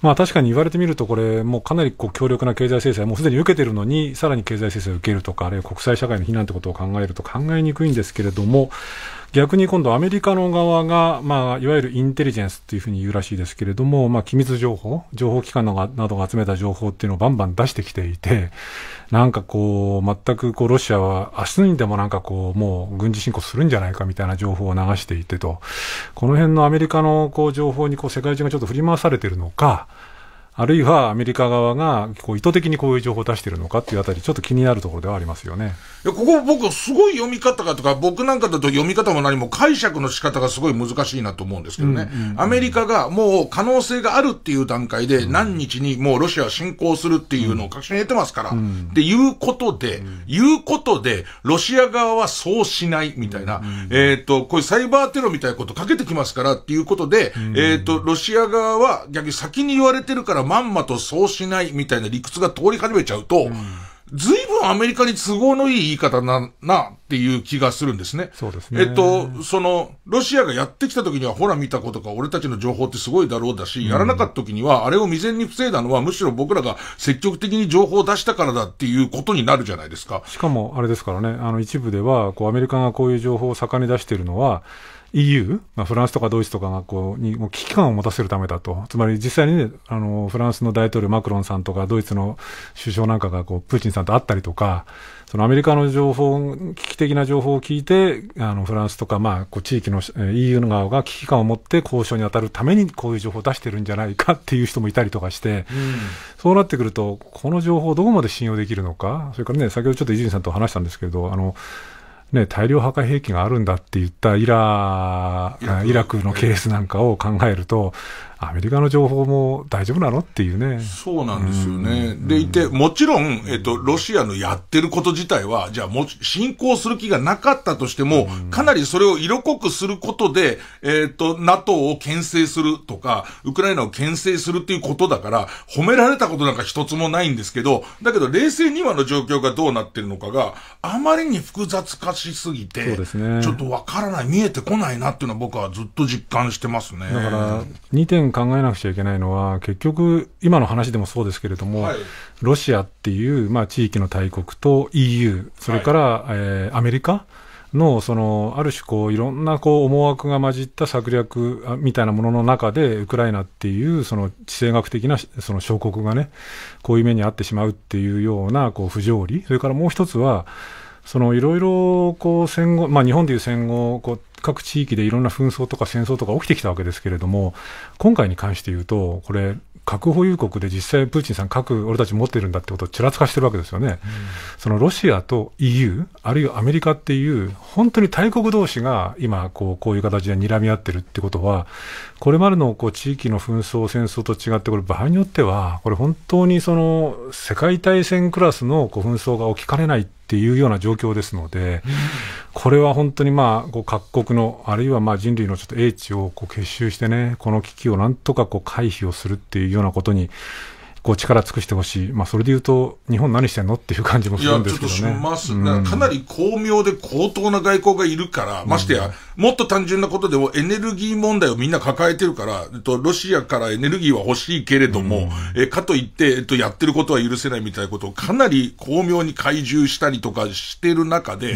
まあ確かに言われてみると、これ、もうかなりこう強力な経済制裁、もうすでに受けてるのに、さらに経済制裁を受けるとか、あるいは国際社会の非難ということを考えると考えにくいんですけれども、逆に今度アメリカの側が、まあ、いわゆるインテリジェンスっていうふうに言うらしいですけれども、まあ、機密情報、情報機関などが集めた情報っていうのをバンバン出してきていて、なんかこう、全くこう、ロシアは明日にでもなんかこう、もう軍事侵攻するんじゃないかみたいな情報を流していてと、この辺のアメリカのこう、情報にこう、世界中がちょっと振り回されているのか、あるいはアメリカ側がこう意図的にこういう情報を出しているのかっていうあたり、ちょっと気になるところではありますよね。 いや、ここ僕すごい読み方がとか、僕なんかだと読み方も何も解釈の仕方がすごい難しいなと思うんですけどね。うんうんうん、アメリカがもう可能性があるっていう段階で何日にもうロシアは侵攻するっていうのを確信に得てますから。うん、っていうことで、うん、いうことで、ロシア側はそうしないみたいな、うんうん、えっと、こういうサイバーテロみたいなことかけてきますからっていうことで、うん、えっと、ロシア側は逆に先に言われてるからまんまとそうしないみたいな理屈が通り始めちゃうと、うん、ずいぶんアメリカに都合のいい言い方な、なっていう気がするんですね。 そうですね。 えっと、その、ロシアがやってきた時には、ほら見たことか、俺たちの情報ってすごいだろうだし、うん、やらなかった時には、あれを未然に防いだのは、むしろ僕らが積極的に情報を出したからだっていうことになるじゃないですか。 しかも、あれですからね、あの、一部では、こう、アメリカがこういう情報を盛んに出しているのは、イーユー、まあ、フランスとかドイツとかがこうにもう危機感を持たせるためだと。つまり実際にね、あの、フランスの大統領マクロンさんとかドイツの首相なんかがこう、プーチンさんと会ったりとか、そのアメリカの情報、危機的な情報を聞いて、あの、フランスとか、まあ、こう、地域の イーユー の側が危機感を持って交渉に当たるためにこういう情報を出してるんじゃないかっていう人もいたりとかして、うん、そうなってくると、この情報をどこまで信用できるのか、それからね、先ほどちょっと伊集院さんと話したんですけど、あの、ね、大量破壊兵器があるんだって言ったイラ、イラクのケースなんかを考えると、アメリカの情報も大丈夫なのっていうね。 そうなんですよね。でいて、もちろん、えっと、ロシアのやってること自体は、じゃあも侵攻する気がなかったとしても、かなりそれを色濃くすることで、えっと、NATO を牽制するとか、ウクライナを牽制するっていうことだから、褒められたことなんか一つもないんですけど、だけど冷静に今の状況がどうなってるのかが、あまりに複雑化しすぎて、 そうですね、 ちょっとわからない、見えてこないなっていうのは僕はずっと実感してますね。 だから、にてん考えなくちゃいけないのは、結局、今の話でもそうですけれども、はい、ロシアっていう、まあ、地域の大国と イーユー、それから、はい、えー、アメリカの、その、ある種こう、いろんなこう、思惑が混じった策略みたいなものの中で、ウクライナっていう、その、地政学的な、その、小国がね、こういう目に遭ってしまうっていうような、こう、不条理。それからもう一つは、その、いろいろ、こう、戦後、まあ、日本でいう戦後、こう、各地域でいろんな紛争とか戦争とか起きてきたわけですけれども、今回に関して言うと、これ、核保有国で実際プーチンさん核俺たち持ってるんだってことをちらつかしてるわけですよね。うん、そのロシアと イーユー、あるいはアメリカっていう、本当に大国同士が今、こう、こういう形で睨み合ってるってことは、これまでのこう地域の紛争、戦争と違って、これ場合によっては、これ本当にその世界大戦クラスのこう紛争が起きかねないっていうような状況ですので、うん、これは本当にまあ、こう各国の、あるいはまあ人類のちょっと英知をこう結集してね、この危機をなんとかこう回避をするっていうようなことに、こう力尽くしてほしい。まあそれで言うと、日本何してんのっていう感じもするんですけどね。いや、ちょっとします。うん、かなり巧妙で高等な外交がいるから、ましてや、うん、もっと単純なことでもエネルギー問題をみんな抱えてるから、えっと、ロシアからエネルギーは欲しいけれども、うん、えかといって、えっと、やってることは許せないみたいなことをかなり巧妙に懐柔したりとかしてる中で、うん、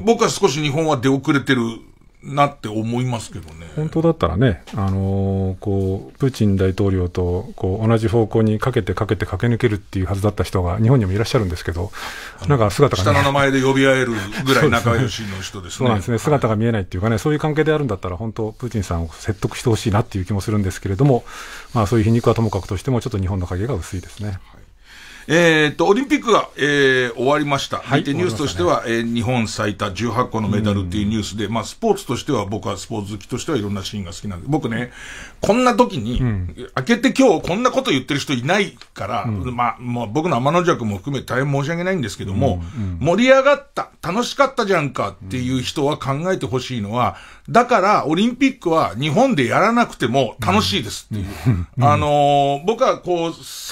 僕は少し日本は出遅れてるなって思いますけどね。本当だったらね、あのー、こうプーチン大統領とこう同じ方向にかけてかけて駆け抜けるっていうはずだった人が日本にもいらっしゃるんですけど、なんか姿が、ね、 下の名前で呼び合えるぐらい仲良しの人ですね。 そうなんですね。姿が見えないっていうかね、そういう関係であるんだったら本当プーチンさんを説得してほしいなっていう気もするんですけれども、まあそういう皮肉はともかくとしてもちょっと日本の影が薄いですね。はい、 えー、っと、オリンピックが、えー、終わりました。はい。で、ニュースとしては、ね、えー、日本最多じゅうはっこのメダルっていうニュースで、まあ、スポーツとしては、僕はスポーツ好きとしてはいろんなシーンが好きなんで、僕ね、こんな時に、うん、明けて今日こんなこと言ってる人いないから、うん、まあ、もう僕の天の弱も含め大変申し訳ないんですけども、うんうん、盛り上がった、楽しかったじゃんかっていう人は考えてほしいのは、だから、オリンピックは日本でやらなくても楽しいですっていう。うんうん、あのー、僕はこう、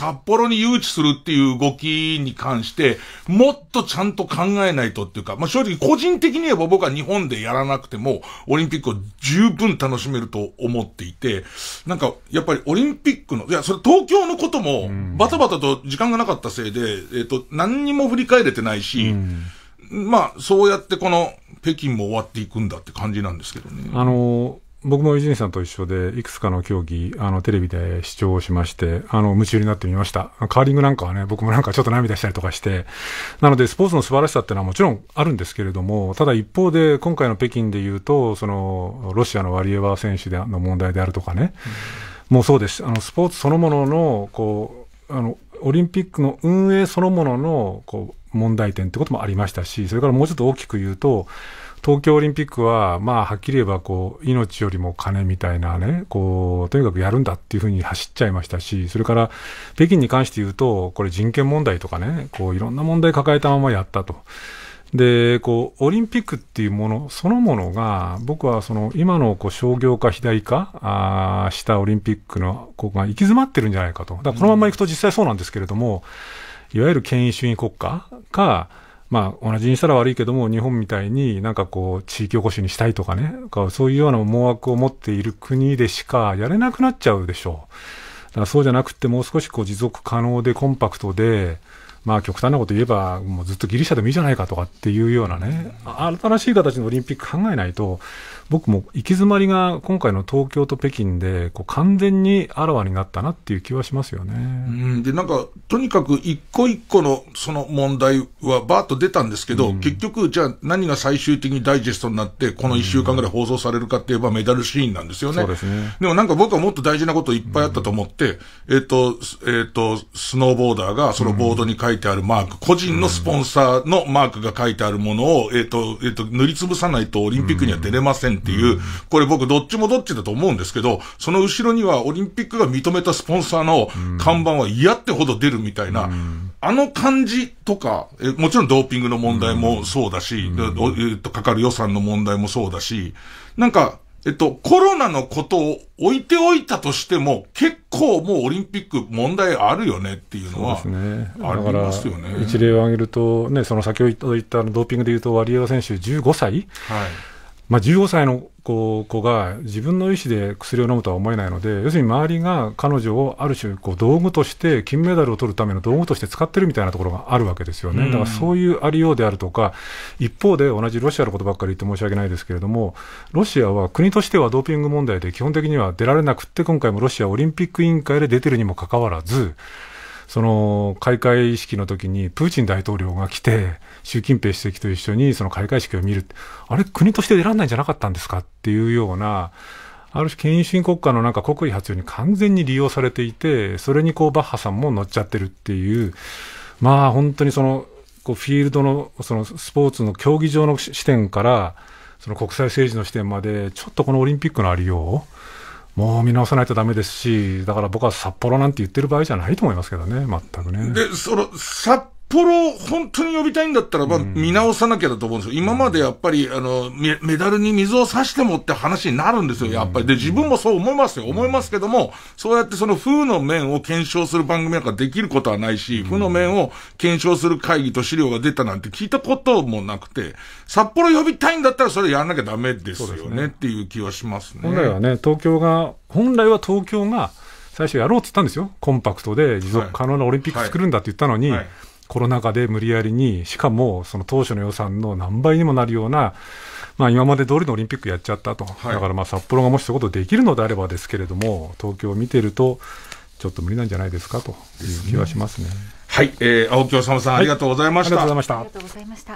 札幌に誘致するっていう動きに関して、もっとちゃんと考えないとっていうか、まあ、正直個人的には僕は日本でやらなくても、オリンピックを十分楽しめると思っていて、なんか、やっぱりオリンピックの、いや、それ東京のことも、バタバタと時間がなかったせいで、えっと、何にも振り返れてないし、まあ、そうやってこの、北京も終わっていくんだって感じなんですけどね。 あの、僕も伊集院さんと一緒で、いくつかの競技、あの、テレビで視聴しまして、あの、夢中になってみました。カーリングなんかはね、僕もなんかちょっと涙したりとかして、なので、スポーツの素晴らしさってのはもちろんあるんですけれども、ただ一方で、今回の北京で言うと、その、ロシアのワリエワ選手の問題であるとかね、うん、もうそうです。あの、スポーツそのものの、こう、あの、オリンピックの運営そのものの、こう、問題点ってこともありましたし、それからもうちょっと大きく言うと、東京オリンピックは、まあ、はっきり言えば、こう、命よりも金みたいなね、こう、とにかくやるんだっていうふうに走っちゃいましたし、それから、北京に関して言うと、これ人権問題とかね、こう、いろんな問題抱えたままやったと。で、こう、オリンピックっていうもの、そのものが、僕はその、今のこう商業化、肥大化あしたオリンピックの、こうが行き詰まってるんじゃないかと。だからこのまま行くと実際そうなんですけれども、いわゆる権威主義国家か、まあ、同じにしたら悪いけども、日本みたいになんかこう、地域おこしにしたいとかね、そういうような思惑を持っている国でしかやれなくなっちゃうでしょう。だからそうじゃなくて、もう少しこう、持続可能でコンパクトで、まあ極端なこと言えば、もうずっとギリシャでもいいじゃないかとかっていうようなね、新しい形のオリンピック考えないと、僕も行き詰まりが今回の東京と北京でこう完全にあらわになったなっていう気はしますよね。 うん、で、なんか、とにかく一個一個のその問題はバーッと出たんですけど、うん、結局、じゃあ何が最終的にダイジェストになって、この一週間ぐらい放送されるかって言えばメダルシーンなんですよね。そうですね。でもなんか僕はもっと大事なこといっぱいあったと思って、うん、えっと、えっと、スノーボーダーがそのボードに書いてあるマーク、うん、個人のスポンサーのマークが書いてあるものを、えっと、えっと、塗りつぶさないとオリンピックには出れませんっていう、うん、これ僕どっちもどっちだと思うんですけど、その後ろにはオリンピックが認めたスポンサーの看板は嫌ってほど出るみたいな、うん、あの感じとか、え、もちろんドーピングの問題もそうだし、うん、えっと、かかる予算の問題もそうだし、なんか、えっと、コロナのことを置いておいたとしても、結構もうオリンピック問題あるよねっていうのは、そうですね。ありますよね。 だから一例を挙げると、ね、その先ほど言ったドーピングで言うと、ワリエワ選手じゅうごさい、はい。まあ、じゅうごさいの子が自分の意思で薬を飲むとは思えないので、要するに周りが彼女をある種こう道具として金メダルを取るための道具として使ってるみたいなところがあるわけですよね。だからそういうありようであるとか、一方で同じロシアのことばっかり言って申し訳ないですけれども、ロシアは国としてはドーピング問題で基本的には出られなくって、今回もロシアオリンピック委員会で出てるにもかかわらず、その開会式の時にプーチン大統領が来て、習近平主席と一緒にその開会式を見る。あれ、国として出られないんじゃなかったんですかっていうような、ある種権威主義国家のなんか国威発揚に完全に利用されていて、それにこうバッハさんも乗っちゃってるっていう、まあ本当にその、こうフィールドの、そのスポーツの競技場の視点から、その国際政治の視点まで、ちょっとこのオリンピックのありようを、もう見直さないとダメですし、だから僕は札幌なんて言ってる場合じゃないと思いますけどね、全くね。 で、その、札幌、本当に呼びたいんだったらば、見直さなきゃだと思うんですよ。今までやっぱり、あの、メ、メダルに水を差してもって話になるんですよ、やっぱり。で、自分もそう思いますよ、思いますけども、そうやってその負の面を検証する番組なんかできることはないし、負の面を検証する会議と資料が出たなんて聞いたこともなくて、札幌呼びたいんだったらそれやんなきゃダメですよね、っていう気はしますね。 本来はね、東京が、本来は東京が最初やろうって言ったんですよ。コンパクトで持続可能なオリンピック作るんだって言ったのに、はいはい、コロナ禍で無理やりに、しかもその当初の予算の何倍にもなるような、まあ今まで通りのオリンピックやっちゃったと。はい、だからまあ札幌がもしそういうことできるのであればですけれども、東京を見てると、ちょっと無理なんじゃないですかという気はしますね。 はい、えー、青木治さん、ありがとうございました。 はい、ありがとうございました。 ありがとうございました。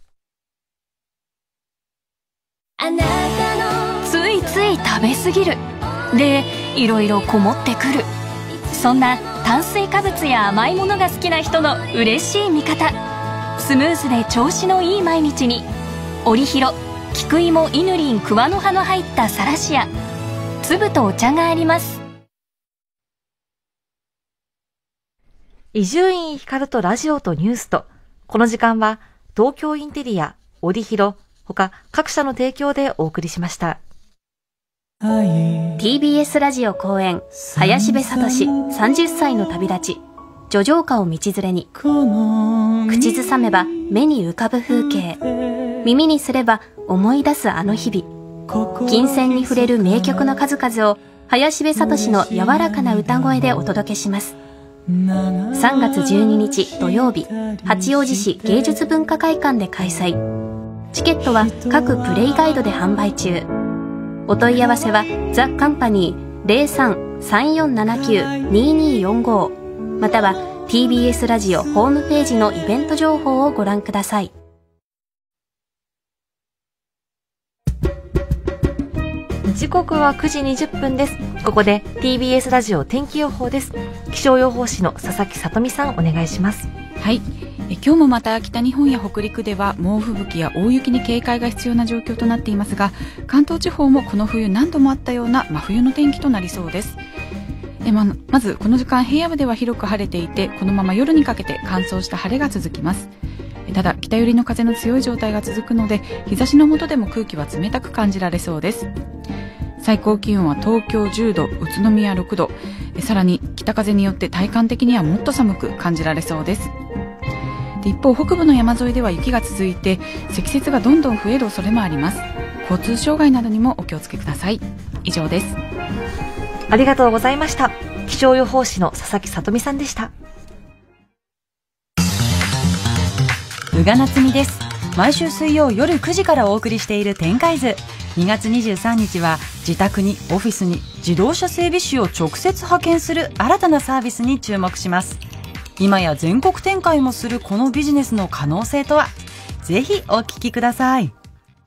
あなたのついつい食べ過ぎる。で、いろいろこもってくる。そんな炭水化物や甘いものが好きな人の嬉しい味方。スムーズで調子のいい毎日に。オリヒロ、菊芋、イヌリン、桑の葉の入ったサラシア。粒とお茶があります。 伊集院光とラジオとニュースと、この時間は東京インテリア、オリヒロ、他各社の提供でお送りしました。 ティービーエス ラジオ公演、林部聡さんじゅっさいの旅立ち。 叙情歌を道連れに。口ずさめば目に浮かぶ風景、耳にすれば思い出すあの日々。金銭に触れる名曲の数々を林部聡の柔らかな歌声でお届けします。さんがつじゅうににち土曜日、八王子市芸術文化会館で開催。チケットは各プレイガイドで販売中。お問い合わせはザ・カンパニー ゼロさん さんよんななきゅう にによんご または ティービーエス ラジオホームページのイベント情報をご覧ください。 時刻はくじにじゅっぷんです。ここで ティービーエス ラジオ天気予報です。気象予報士の佐々木さとみさん、お願いします。 はい、え今日もまた北日本や北陸では猛吹雪や大雪に警戒が必要な状況となっていますが、関東地方もこの冬何度もあったような真冬の天気となりそうです。え ま, まずこの時間平野部では広く晴れていて、このまま夜にかけて乾燥した晴れが続きます。ただ北寄りの風の強い状態が続くので、日差しの下でも空気は冷たく感じられそうです。最高気温は東京じゅうど、宇都宮ろくど、さらに北風によって体感的にはもっと寒く感じられそうです。で一方、北部の山沿いでは雪が続いて積雪がどんどん増える恐れもあります。交通障害などにもお気をつけください。以上です。 ありがとうございました。気象予報士の佐々木さとみさんでした。 宇賀なつみです。毎週水曜夜くじからお送りしている展開図。にがつにじゅうさんにちは自宅にオフィスに自動車整備士を直接派遣する新たなサービスに注目します。今や全国展開もするこのビジネスの可能性とは。ぜひお聞きください。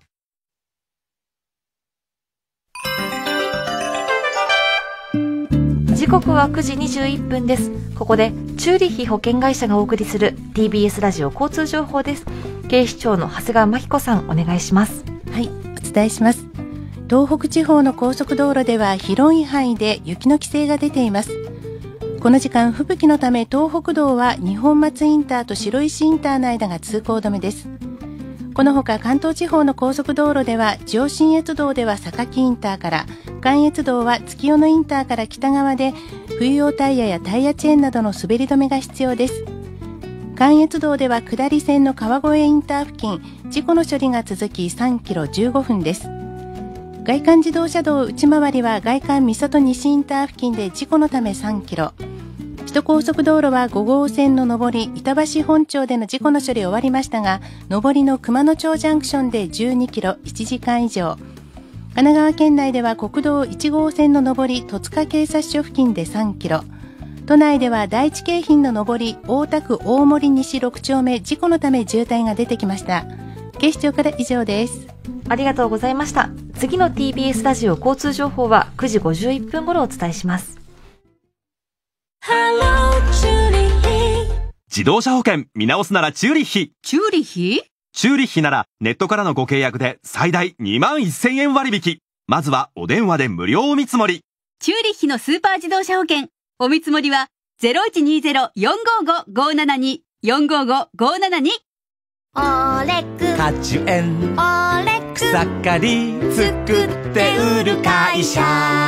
時刻はくじにじゅういっぷんです。ここでチューリッヒ保険会社がお送りする ティービーエス ラジオ交通情報です。警視庁の長谷川真紀子さん、お願いします。 はい、お伝えします。東北地方の高速道路では広い範囲で雪の規制が出ています。この時間、吹雪のため東北道は二本松インターと白石インターの間が通行止めです。このほか関東地方の高速道路では上信越道では榊インターから、関越道は月夜野インターから北側で冬用タイヤやタイヤチェーンなどの滑り止めが必要です。関越道では下り線の川越インター付近、事故の処理が続きさんキロじゅうごふんです。外環自動車道内回りは外環三郷西インター付近で事故のためさんキロ。首都高速道路はごごうせんの上り板橋本町での事故の処理終わりましたが、上りの熊野町ジャンクションでじゅうにキロいちじかん以上。神奈川県内では国道いちごうせんの上り戸塚警察署付近でさんキロ。都内では第一京浜の上り大田区大森西ろくちょうめ事故のため渋滞が出てきました。警視庁から以上です。 ありがとうございました。次の ティービーエス ラジオ交通情報はくじごじゅういっぷん頃お伝えします。 自動車保険見直すならチューリッヒ。 チューリッヒチューリッヒならネットからのご契約で最大にまんせんえん割引。まずはお電話で無料お見積もり。 チューリッヒのスーパー自動車保険。お見積もりは ゼロいちにゼロ よんごーご ごーななに よんごーご ごーななに。 オレック果樹園オレック草刈り作って売る会社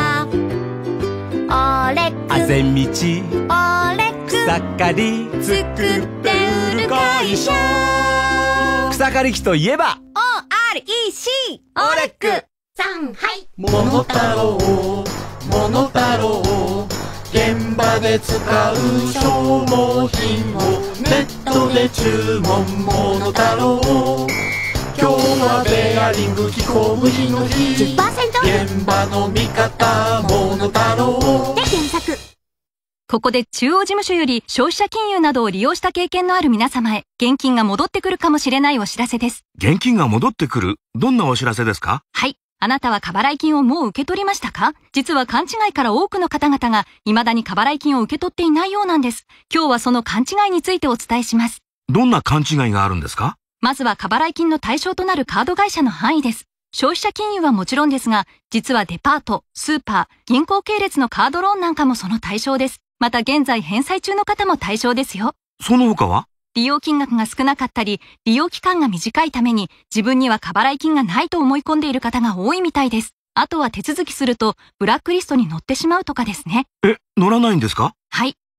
オレックあぜ道オレック草刈り作って売る会社草刈り機といえばオーアールイーシー オレックさんはいモノタロウモノタロウ現場で使う消耗品をネットで注文モノタロウ今日はベアリング機構部品の日 じゅっパーセント 現場の味方モノタロウで検索。 ここで中央事務所より消費者金融などを利用した経験のある皆様へ現金が戻ってくるかもしれないお知らせです。 現金が戻ってくる？どんなお知らせですか？ はい。あなたは過払い金をもう受け取りましたか？実は勘違いから多くの方々が未だに過払い金を受け取っていないようなんです。今日はその勘違いについてお伝えします。 どんな勘違いがあるんですか？ まずは過払い金の対象となるカード会社の範囲です。消費者金融はもちろんですが、実はデパート、スーパー、銀行系列のカードローンなんかもその対象です。また現在返済中の方も対象ですよ。 その他は？ 利用金額が少なかったり、利用期間が短いために自分には過払い金がないと思い込んでいる方が多いみたいです。あとは手続きするとブラックリストに載ってしまうとかですね。 え、載らないんですか？ はい。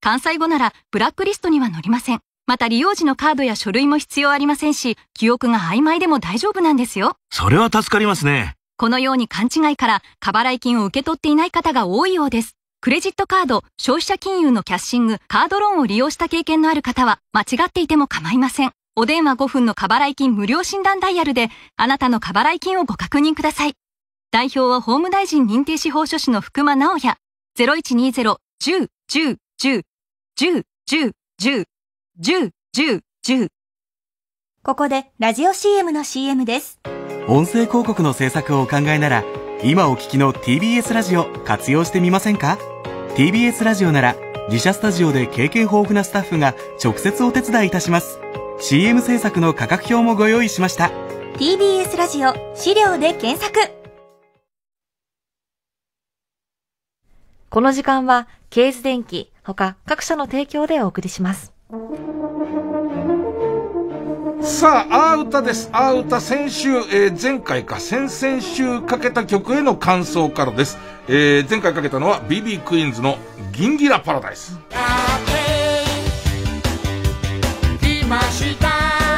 関西語ならブラックリストには載りません。また利用時のカードや書類も必要ありませんし、記憶が曖昧でも大丈夫なんですよ。 それは助かりますね。 このように勘違いから過払い金を受け取っていない方が多いようです。クレジットカード、消費者金融のキャッシング、カードローンを利用した経験のある方は間違っていても構いません。お電話ごふんの過払い金無料診断ダイヤルであなたの過払い金をご確認ください。代表は法務大臣認定司法書士の福間直也。 ゼロいちにゼロ いちゼロ いちゼロ いちゼロ いちゼロ いちゼロ いちゼロ いちゼロ。 ここでラジオ シーエム の シーエム です。 音声広告の制作をお考えなら、今お聞きの ティービーエス ラジオ活用してみませんか？ ティービーエス ラジオなら自社スタジオで経験豊富なスタッフが直接お手伝いいたします。 シーエム 制作の価格表もご用意しました。 ティービーエス ラジオ資料で検索。 この時間はケーズ電機他各社の提供でお送りします。 さあ、あー歌です。あー歌、先週、えー、前回か先々週かけた曲への感想からです。えー、前回かけたのは ビービー クイーンズのギンギラパラダイス。来ました、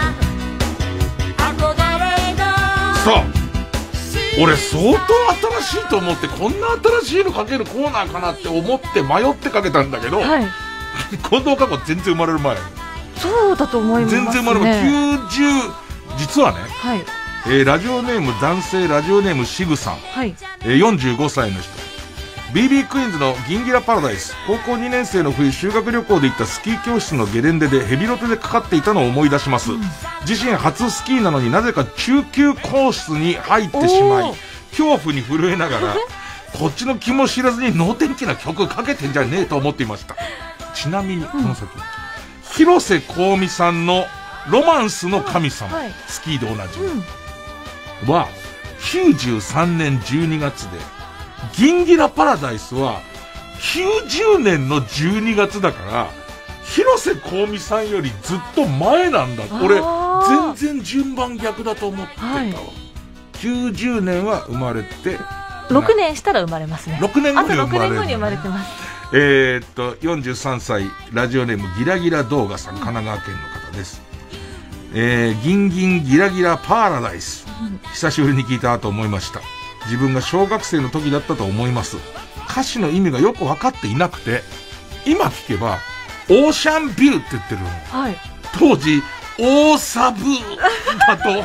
憧れの。さあ、俺相当新しいと思って、こんな新しいのかけるコーナーかなって思って迷ってかけたんだけど、はい、近藤佳子全然生まれる前。 そうだと思いますね。 全然生まれる前。きゅうじゅう、実はね、はい、えー、ラジオネーム男性、ラジオネームシグさん、はい、えー、よんじゅうごさいの人。ビービー クイーンズのギンギラパラダイス、高校にねん生の冬修学旅行で行ったスキー教室のゲレンデでヘビロテでかかっていたのを思い出します、うん、自身初スキーなのになぜか中級講室に入ってしまい、恐怖に震えながらこっちの気も知らずに能天気な曲かけてんじゃねえと思っていました。ちなみにこの先、うん、広瀬香美さんのロマンスの神様、はい、スキーでおなじみ、うん、はきゅうじゅうさんねんじゅうにがつで、ギンギラパラダイスはきゅうじゅうねんのじゅうにがつだから、広瀬香美さんよりずっと前なんだ。俺全然順番逆だと思ってたわ、はい、きゅうじゅうねんは生まれてろくねんしたら生まれますね。 ろくねんごに生まれる。あとろくねんごに生まれてます。 えー、っとよんじゅうさんさい、ラジオネームギラギラ動画さん、神奈川県の方です。えー、ギンギンギラギラパラダイス、久しぶりに聞いたと思いました。自分が小学生の時だったと思います。歌詞の意味がよく分かっていなくて、今聞けばオーシャンビューって言ってるの、はい、当時大サブだと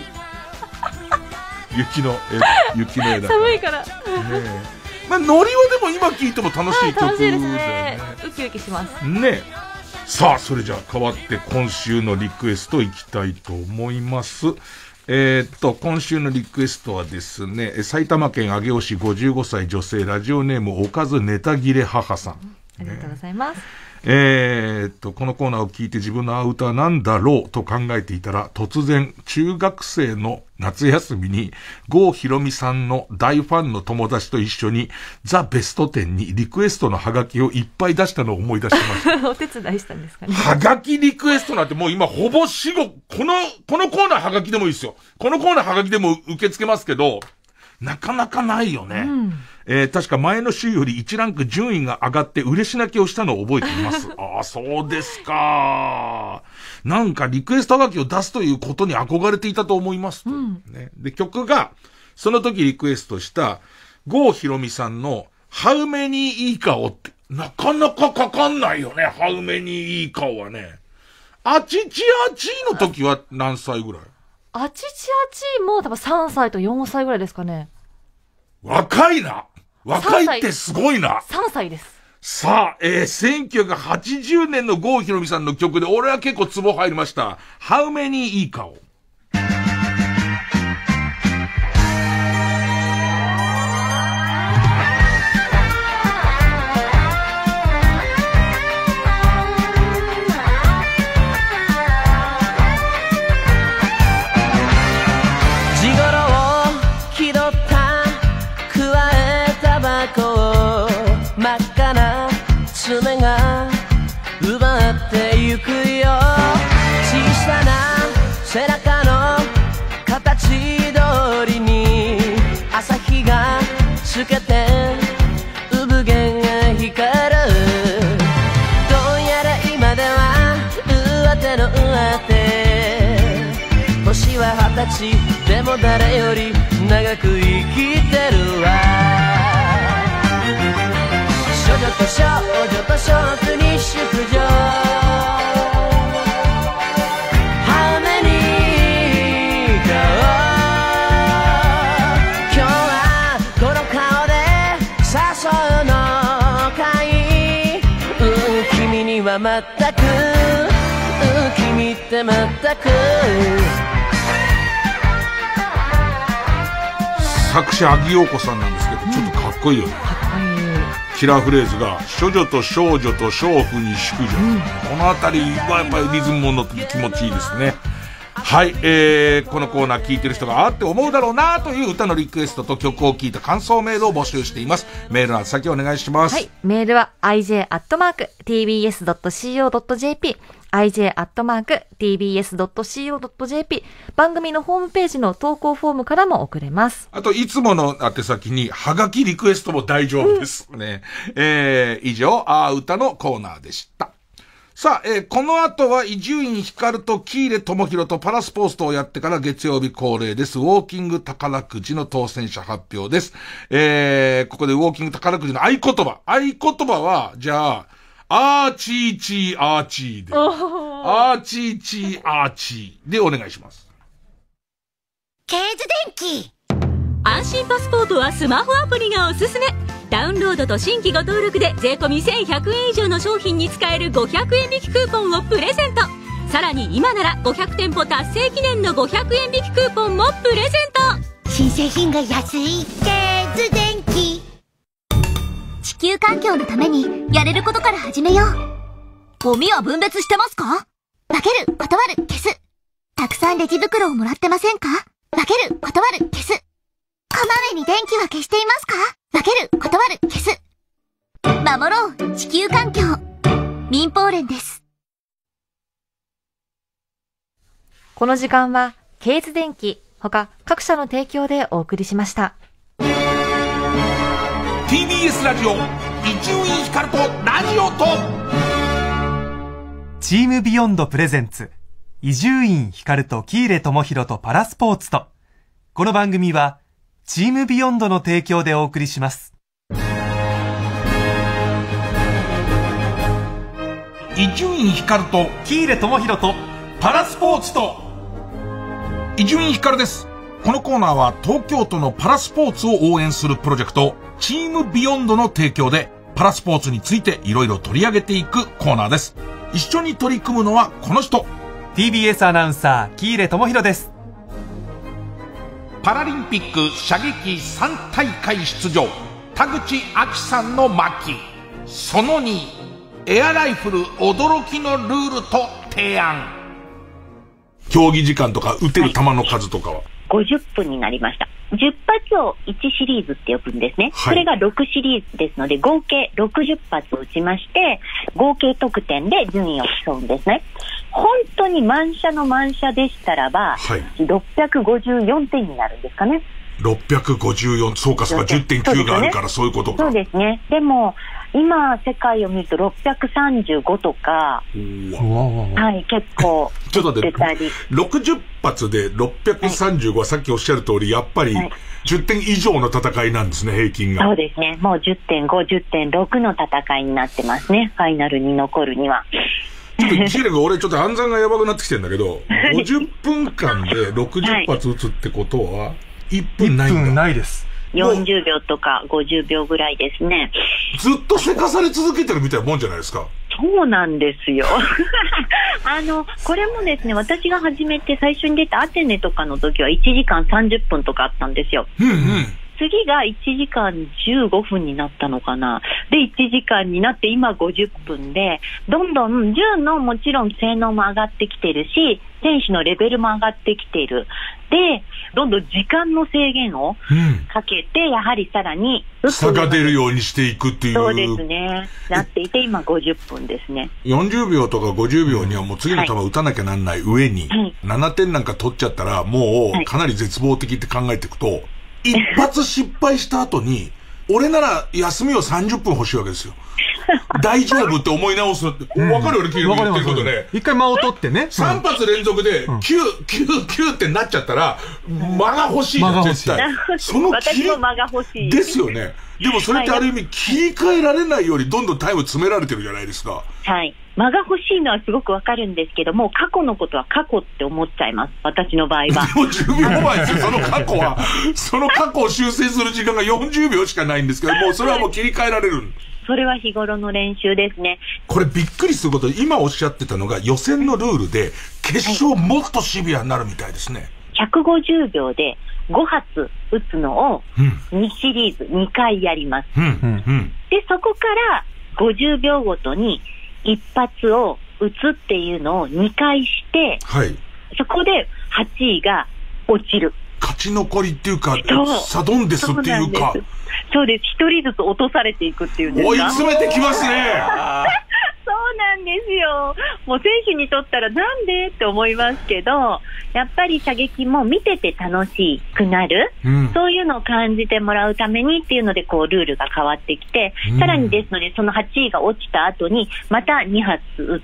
雪の絵、雪の絵だから寒いからねえ。まあ、ノリはでも今聴いても楽しい曲だよね。楽しいですね。 ウキウキしますね。さあ、それじゃあ変わって今週のリクエストいきたいと思います。えー、っと今週のリクエストはですね、埼玉県上尾市ごじゅうごさい女性、ラジオネームおかずネタ切れ母さん、 ありがとうございます。 えー、っとこのコーナーを聞いて自分のアウターなんだろうと考えていたら、突然中学生の夏休みに郷ひろみさんの大ファンの友達と一緒にザ・ベストテンにリクエストのハガキをいっぱい出したのを思い出しましたお手伝いしたんですかね。 ハガキリクエストなんてもう今ほぼ死後、このこのコーナーハガキでもいいですよ。このコーナーハガキでも受け付けますけど、なかなかないよね、うん。えー、確か前の週よりいちランク順位が上がって嬉し泣きをしたのを覚えています。ああ、そうですか。なんかリクエストハガキを出すということに憧れていたと思いますと、うんね。で、曲がその時リクエストした郷ひろみさんのハウメニーいい顔って、なかなかかかんないよね。ハウメニーいい顔はね。あちちあちの時は何歳ぐらい？ あちちあちも多分さんさいとよんさいぐらいですかね。 若いな。若いってすごいな。 さんさいです。 さあ、えー、せんきゅうひゃくはちじゅうねんの郷ひろみさんの曲で俺は結構ツボ入りました。How many いい顔。 爪が奪ってゆくよ、小さな背中目の上で年は二十歳でも誰より長く生きてるわ少女と少女と少婦に淑女How many girls今日はこの顔で誘うのかい、うん、君にはまったく、うん、君ってまったく作詞萩陽子さんなんですけど、ちょっとかっこいいよね。かっこいい。キラーフレーズが処女と少女と娼婦に淑女、うん、このあたりはやっぱりリズムも乗って気持ちいいですね。はい、えー、このコーナー聞いてる人があって思うだろうなという歌のリクエストと曲を聴いた感想メールを募集しています。メールの先お願いします。 はい、メールは アイジェー アットマーク ティービーエス ドット シーオー ドット ジェーピー アイジェー アットマーク ティービーエス ドット シーオー ドット ジェーピー 番組のホームページの投稿フォームからも送れます。 あといつもの宛先にハガキリクエストも大丈夫です、うん、ね。えー、以上あー歌のコーナーでした。さあ、えー、この後は伊集院光と喜入智弘とパラスポーツとをやってから月曜日恒例です。ウォーキング宝くじの当選者発表です。えー、ここでウォーキング宝くじの合言葉。合言葉は、じゃあ、アーチーチーアーチーで。アーチーチーアーチーでお願いします。 ケーズ電気。 安心パスポートはスマホアプリがおすすめ。ダウンロードと新規ご登録で税込せんひゃくえん以上の商品に使えるごひゃくえん引きクーポンをプレゼント。さらに今ならごひゃくてんぽ達成記念のごひゃくえん引きクーポンもプレゼント。 新製品が安いケーズ電気。 地球環境のためにやれることから始めよう。ゴミは分別してますか？分ける、断る、消す。たくさんレジ袋をもらってませんか？分ける、断る、消す。こまめに電気は消していますか？分ける、断る、消す。守ろう、地球環境。民放連です。 この時間は、ケーズ電気、他各社の提供でお送りしました。 ティービーエス ラジオ、伊集院光とラジオと、 チームビヨンドプレゼンツ、伊集院光と喜入智弘とパラスポーツと。この番組は、チームビヨンドの提供でお送りします。 伊集院光と喜入智弘とパラスポーツと。伊集院光です。このコーナーは東京都のパラスポーツを応援するプロジェクトチームビヨンドの提供でパラスポーツについていろいろ取り上げていくコーナーです。一緒に取り組むのはこの人、 ティービーエス アナウンサー喜入智弘です。 パラリンピック射撃さん大会出場、田口亜希さんの巻。そのに、エアライフル驚きのルールと提案。競技時間とか撃てる弾の数とかは、はい、 ごじゅっぷんになりました。じゅっ発をいちシリーズって呼ぶんですね、はい、それがろくシリーズですので合計ろくじゅっ発を撃ちまして、合計得点で順位を競うんですね。本当に満車の満車でしたらば、はい、ろっぴゃくごじゅうよんてんになるんですかね。 ろっぴゃくごじゅうよん、そうかそうか、じゅってんきゅうがあるからそういうことか。 そうですね。でも今世界を見るとろっぴゃくさんじゅうごとか、はい、結構ちょっと待って、ろくじゅっ発でろっぴゃくさんじゅうごはさっきおっしゃる通り、やっぱりじゅってん以上の戦いなんですね、平均が。 そうですね。もう じゅってんご、じゅってんろく の戦いになってますね、ファイナルに残るには。 ちょっとキレが俺ちょっと暗算がやばくなってきてるんだけど、ごじゅっぷんかんでろくじゅっ発撃つってことはいっぷんないんだ。いっぷんないです。 よんじゅうびょうとかごじゅうびょうぐらいですね。 ずっとせかされ続けてるみたいなもんじゃないですか。 そうなんですよ。あの、これもですね、私が初めて最初に出たアテネとかの時はいちじかんさんじゅっぷんとかあったんですよ。うんうん。次がいちじかんじゅうごふんになったのかな。で、いちじかんになって今ごじゅっぷんで、どんどん銃のもちろん性能も上がってきてるし、選手のレベルも上がってきている。で、どんどん時間の制限をかけて、うん、やはりさらに差が出るようにしていくっていう。 そうですね。なっていて、今ごじゅっぷんですね。 よんじゅうびょうとかごじゅうびょうにはもう次の球打たなきゃなんない上に、はい、ななてんなんか取っちゃったら、もうかなり絶望的って考えていくと、はい、一発失敗した後に、 俺なら休みをさんじゅっぷん欲しいわけですよ。大丈夫って思い直すって。わ、うん、かるよね、キリ君言ってることね。 一回間を取ってね。 さん発連続で、きゅう、きゅう、きゅうってなっちゃったら、間が欲しいよ、絶対。 その私も間が欲しい。 ですよね。でもそれってある意味、切り替えられないようにどんどんタイム詰められてるじゃないですか。 はい。間が欲しいのはすごくわかるんですけども、過去のことは過去って思っちゃいます。私の場合は。 でもじゅうびょうまえですよ、その過去は。その過去を修正する時間がよんじゅうびょうしかないんですけど、もうそれはもう切り替えられる。 それは日頃の練習ですね。 これびっくりすることで、今おっしゃってたのが予選のルールで、決勝もっとシビアになるみたいですね。 ひゃくごじゅうびょうでご発打つのをにシリーズにかいやります。うんうんうん、で、そこからごじゅうびょうごとに一発を打つっていうのをにかいして、はい、そこではちいが落ちる。 勝ち残りっていうか、サドンデスっていうか。 そうです。一人ずつ落とされていくっていうんですか。 追い詰めてきますね。 そうなんですよ。もう選手にとったらなんでって思いますけど、やっぱり射撃も見てて楽しくなる、うん、そういうのを感じてもらうためにっていうので、こうルールが変わってきて、うん、さらにですので、そのはちいが落ちた後にまたに発打って、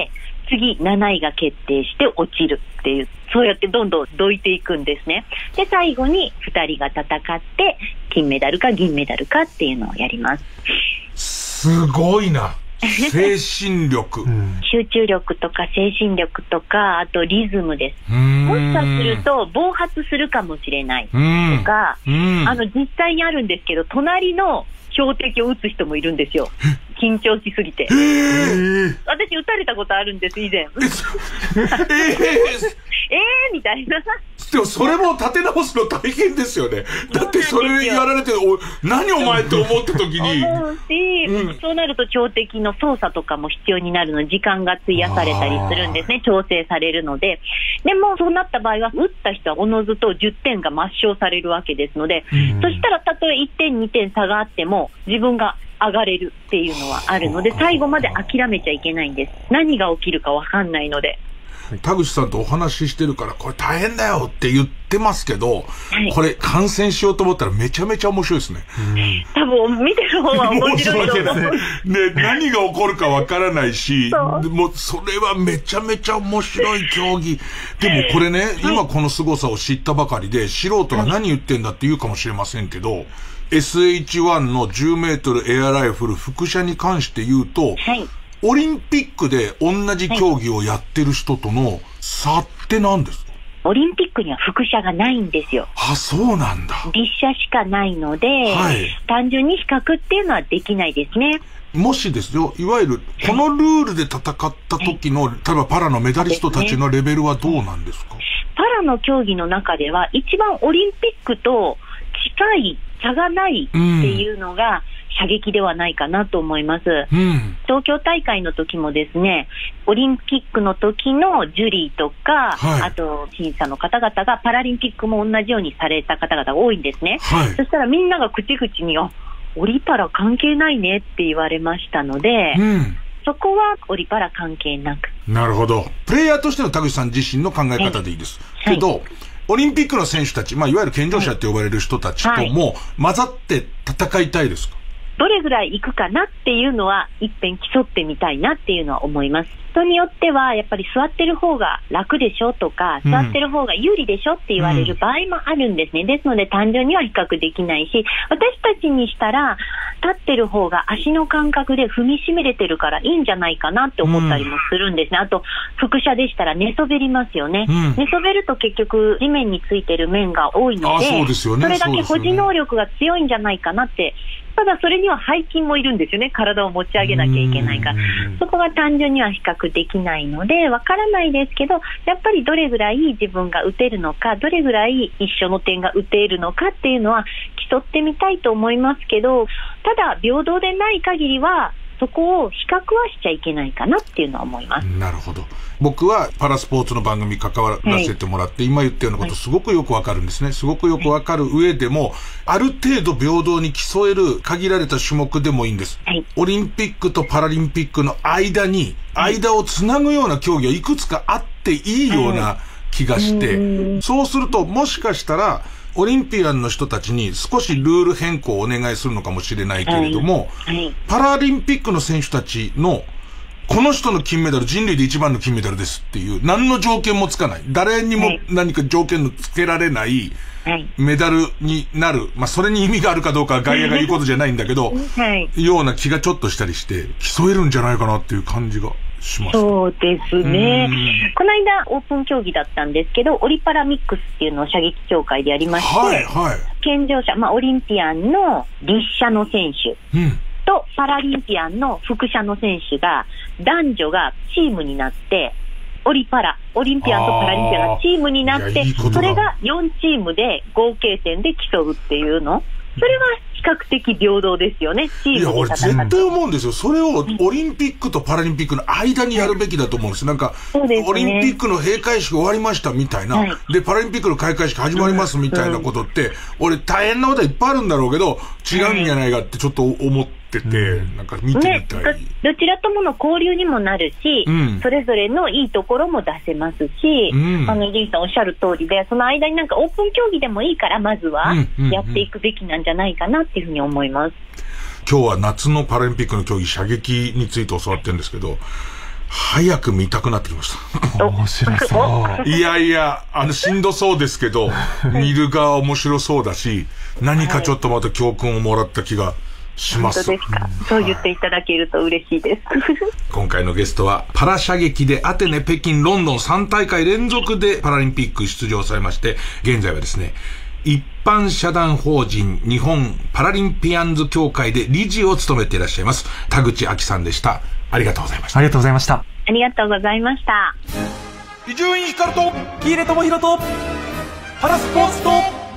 次なないが決定して落ちるっていう、そうやってどんどんどいていくんですね。で、最後にふたりが戦って金メダルか銀メダルかっていうのをやります。 すごいな。精神力、うん、 集中力とか精神力とか、あとリズムです。もしかすると暴発するかもしれないとか、あの実際にあるんですけど、隣の標的を撃つ人もいるんですよ。緊張しすぎて。えー、私撃たれたことあるんです、以前。えー、えー、みたいな。 でもそれも立て直すの大変ですよね。だってそれやられて、お何お前って思った時に。 思うし、うん、そうなると標的の操作とかも必要になるので、時間が費やされたりするんですね。調整されるので。でもそうなった場合は、撃った人はおのずとじゅってんが抹消されるわけですので、うん、そしたらたとえいってんにてん差があっても、自分が上がれるっていうのはあるので、最後まで諦めちゃいけないんです。何が起きるか分かんないので。 田口さんとお話ししてるから、これ大変だよって言ってますけど、はい、これ観戦しようと思ったらめちゃめちゃ面白いですね。 多分見てる方は面白いと思う。 ね、何が起こるかわからないし、もうそれはめちゃめちゃ面白い競技。でもこれね、はい、今この凄さを知ったばかりで、素人が何言ってんだって言うかもしれませんけど、エスエイチワン のじゅうメートルエアライフル複射に関して言うと、はい、オリンピックで同じ競技をやってる人との差って何ですか？ オリンピックには複射がないんですよ。 あ、そうなんだ。 立射しかないので、はい、単純に比較っていうのはできないですね。 もしですよ、いわゆるこのルールで戦った時の、はい、例えばパラのメダリストたちのレベルはどうなんですか？ パラの競技の中では一番オリンピックと近い差がないっていうのが射撃ではないかなと思います、うん、東京大会の時もですね、オリンピックの時のジュリーとか、はい、あと審査の方々がパラリンピックも同じようにされた方々が多いんですね、はい、そしたらみんなが口々にあオリパラ関係ないねって言われましたので、うん、そこはオリパラ関係なく。 なるほど。プレイヤーとしての田口さん自身の考え方でいいです、はい、けど、はい、オリンピックの選手たち、まあ、いわゆる健常者って呼ばれる人たちとも混ざって戦いたいですか？ どれぐらい行くかなっていうのは一遍競ってみたいなっていうのは思います。人によってはやっぱり座ってる方が楽でしょとか、座ってる方が有利でしょって言われる場合もあるんですね、うん、ですので単純には比較できないし、私たちにしたら立ってる方が足の感覚で踏みしめれてるからいいんじゃないかなって思ったりもするんですね、うん、あと複射でしたら寝そべりますよね、うん、寝そべると結局地面についてる面が多いので、あ、そうですよね、それだけ保持能力が強いんじゃないかなって。ただそれには背筋もいるんですよね。体を持ち上げなきゃいけないから、そこが単純には比較できないのでわからないですけど、やっぱりどれぐらい自分が打てるのか、どれぐらい一緒の点が打てるのかっていうのは競ってみたいと思いますけど、ただ平等でない限りはそこを比較はしちゃいけないかなっていうのは思います。 なるほど。僕はパラスポーツの番組関わらせてもらって、はい、今言ったようなことすごくよくわかるんですね。すごくよくわかる上でも、ある程度平等に競える限られた種目でもいいんです。はい、オリンピックとパラリンピックの間に、間をつなぐような競技はいくつかあっていいような気がして、はい、そうするともしかしたら、 オリンピアンの人たちに少しルール変更をお願いするのかもしれないけれども、はいはい、パラリンピックの選手たちの、この人の金メダル、人類で一番の金メダルですっていう、何の条件もつかない。誰にも何か条件のつけられない、メダルになる。まあ、それに意味があるかどうかは外野が言うことじゃないんだけど、はい、ような気がちょっとしたりして、競えるんじゃないかなっていう感じがします。 そうですね。この間、オープン競技だったんですけど、オリパラミックスっていうのを射撃協会でやりまして、はいはい、健常者、まあ、オリンピアンの立射の選手、うんとパラリンピアンの複写の選手が男女がチームになってオリパラオリンピアンとパラリンピアンがチームになっていいそれがよんチームで合計点で競うっていうのそれは比較的平等ですよね。チームで戦って。いや俺絶対思うんですよ。それをオリンピックとパラリンピックの間にやるべきだと思うんです。なんか、ね、オリンピックの閉会式終わりましたみたいな、はい、でパラリンピックの開会式始まりますみたいなことって、うん、俺大変なことはいっぱいあるんだろうけど違うんじゃないかってちょっと思ってて、うん、なんか見てみたい、ね、 どちらともの交流にもなるし、うん、それぞれのいいところも出せますし、うん、あの伊集院さんおっしゃる通りでその間になんかオープン競技でもいいからまずはやっていくべきなんじゃないかなっていうふうに思います。 今日は夏のパラリンピックの競技射撃について教わってるんですけど早く見たくなってきました。 面白そう。 いやいや、あの、しんどそうですけど、見る側面白そうだし、何かちょっとまた教訓をもらった気がします。 本当ですか。そう言っていただけると嬉しいです。 今回のゲストは、パラ射撃でアテネ、北京、ロンドンさん大会連続でパラリンピック出場されまして、現在はですね、一般社団法人日本パラリンピアンズ協会で理事を務めていらっしゃいます、田口亜希さんでした。ありがとうございました。 ありがとうございました。 ありがとうございました。 伊集院光と喜入智弘とパラスポーツと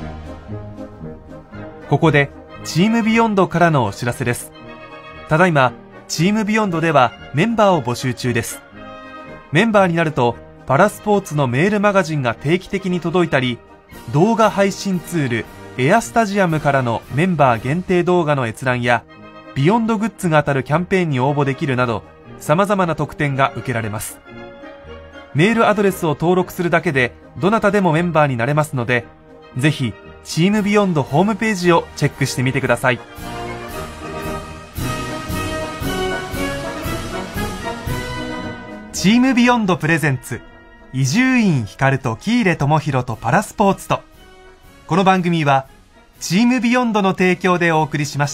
ここでチームビヨンドからのお知らせです。ただいまチームビヨンドではメンバーを募集中です。メンバーになるとパラスポーツのメールマガジンが定期的に届いたり、動画配信ツールエアスタジアムからのメンバー限定動画の閲覧やビヨンドグッズが当たるキャンペーンに応募できるなど様々な特典が受けられます。メールアドレスを登録するだけでどなたでもメンバーになれますので、ぜひチームビヨンドホームページをチェックしてみてください。チームビヨンドプレゼンツ伊集院光と喜入智弘とパラスポーツと。この番組はチームビヨンドの提供でお送りしました。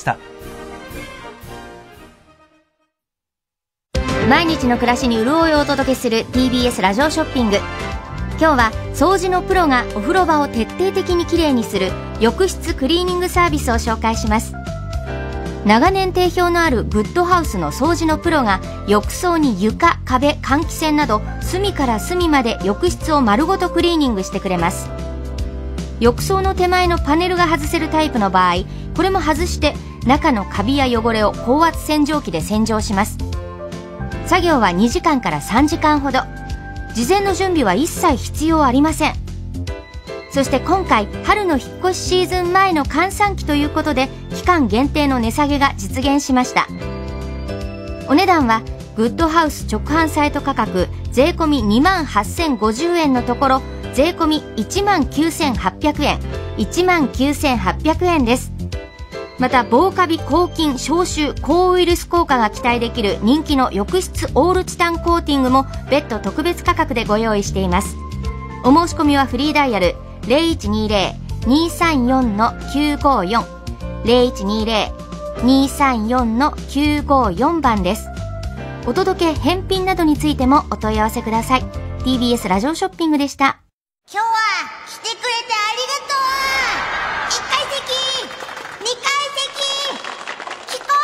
毎日の暮らしに潤いをお届けする ティービーエス ラジオショッピング。今日は掃除のプロがお風呂場を徹底的にきれいにする浴室クリーニングサービスを紹介します。長年定評のあるグッドハウスの掃除のプロが浴槽に床、壁、換気扇など隅から隅まで浴室を丸ごとクリーニングしてくれます。浴槽の手前のパネルが外せるタイプの場合、これも外して中のカビや汚れを高圧洗浄機で洗浄します。作業はにじかんからさんじかんほど。事前の準備は一切必要ありません。そして今回春の引っ越しシーズン前の閑散期ということで期間限定の値下げが実現しました。お値段はグッドハウス直販サイト価格税込みにまんはっせんごじゅうえんのところ税込みいちまんきゅうせんはっぴゃくえん、いちまんきゅうせんはっぴゃくえんです。また防カビ、抗菌、消臭、抗ウイルス効果が期待できる人気の浴室オールチタンコーティングも別途特別価格でご用意しています。お申し込みはフリーダイヤル ゼロいちにゼロ にさんよん きゅうごよん ゼロいちにゼロ にさんよん きゅうごよん 番です。お届け返品などについてもお問い合わせください。 ティービーエス ラジオショッピングでした。 今日は来てくれてありがとう。いっかい席、にかい席、聞こうな、聞こ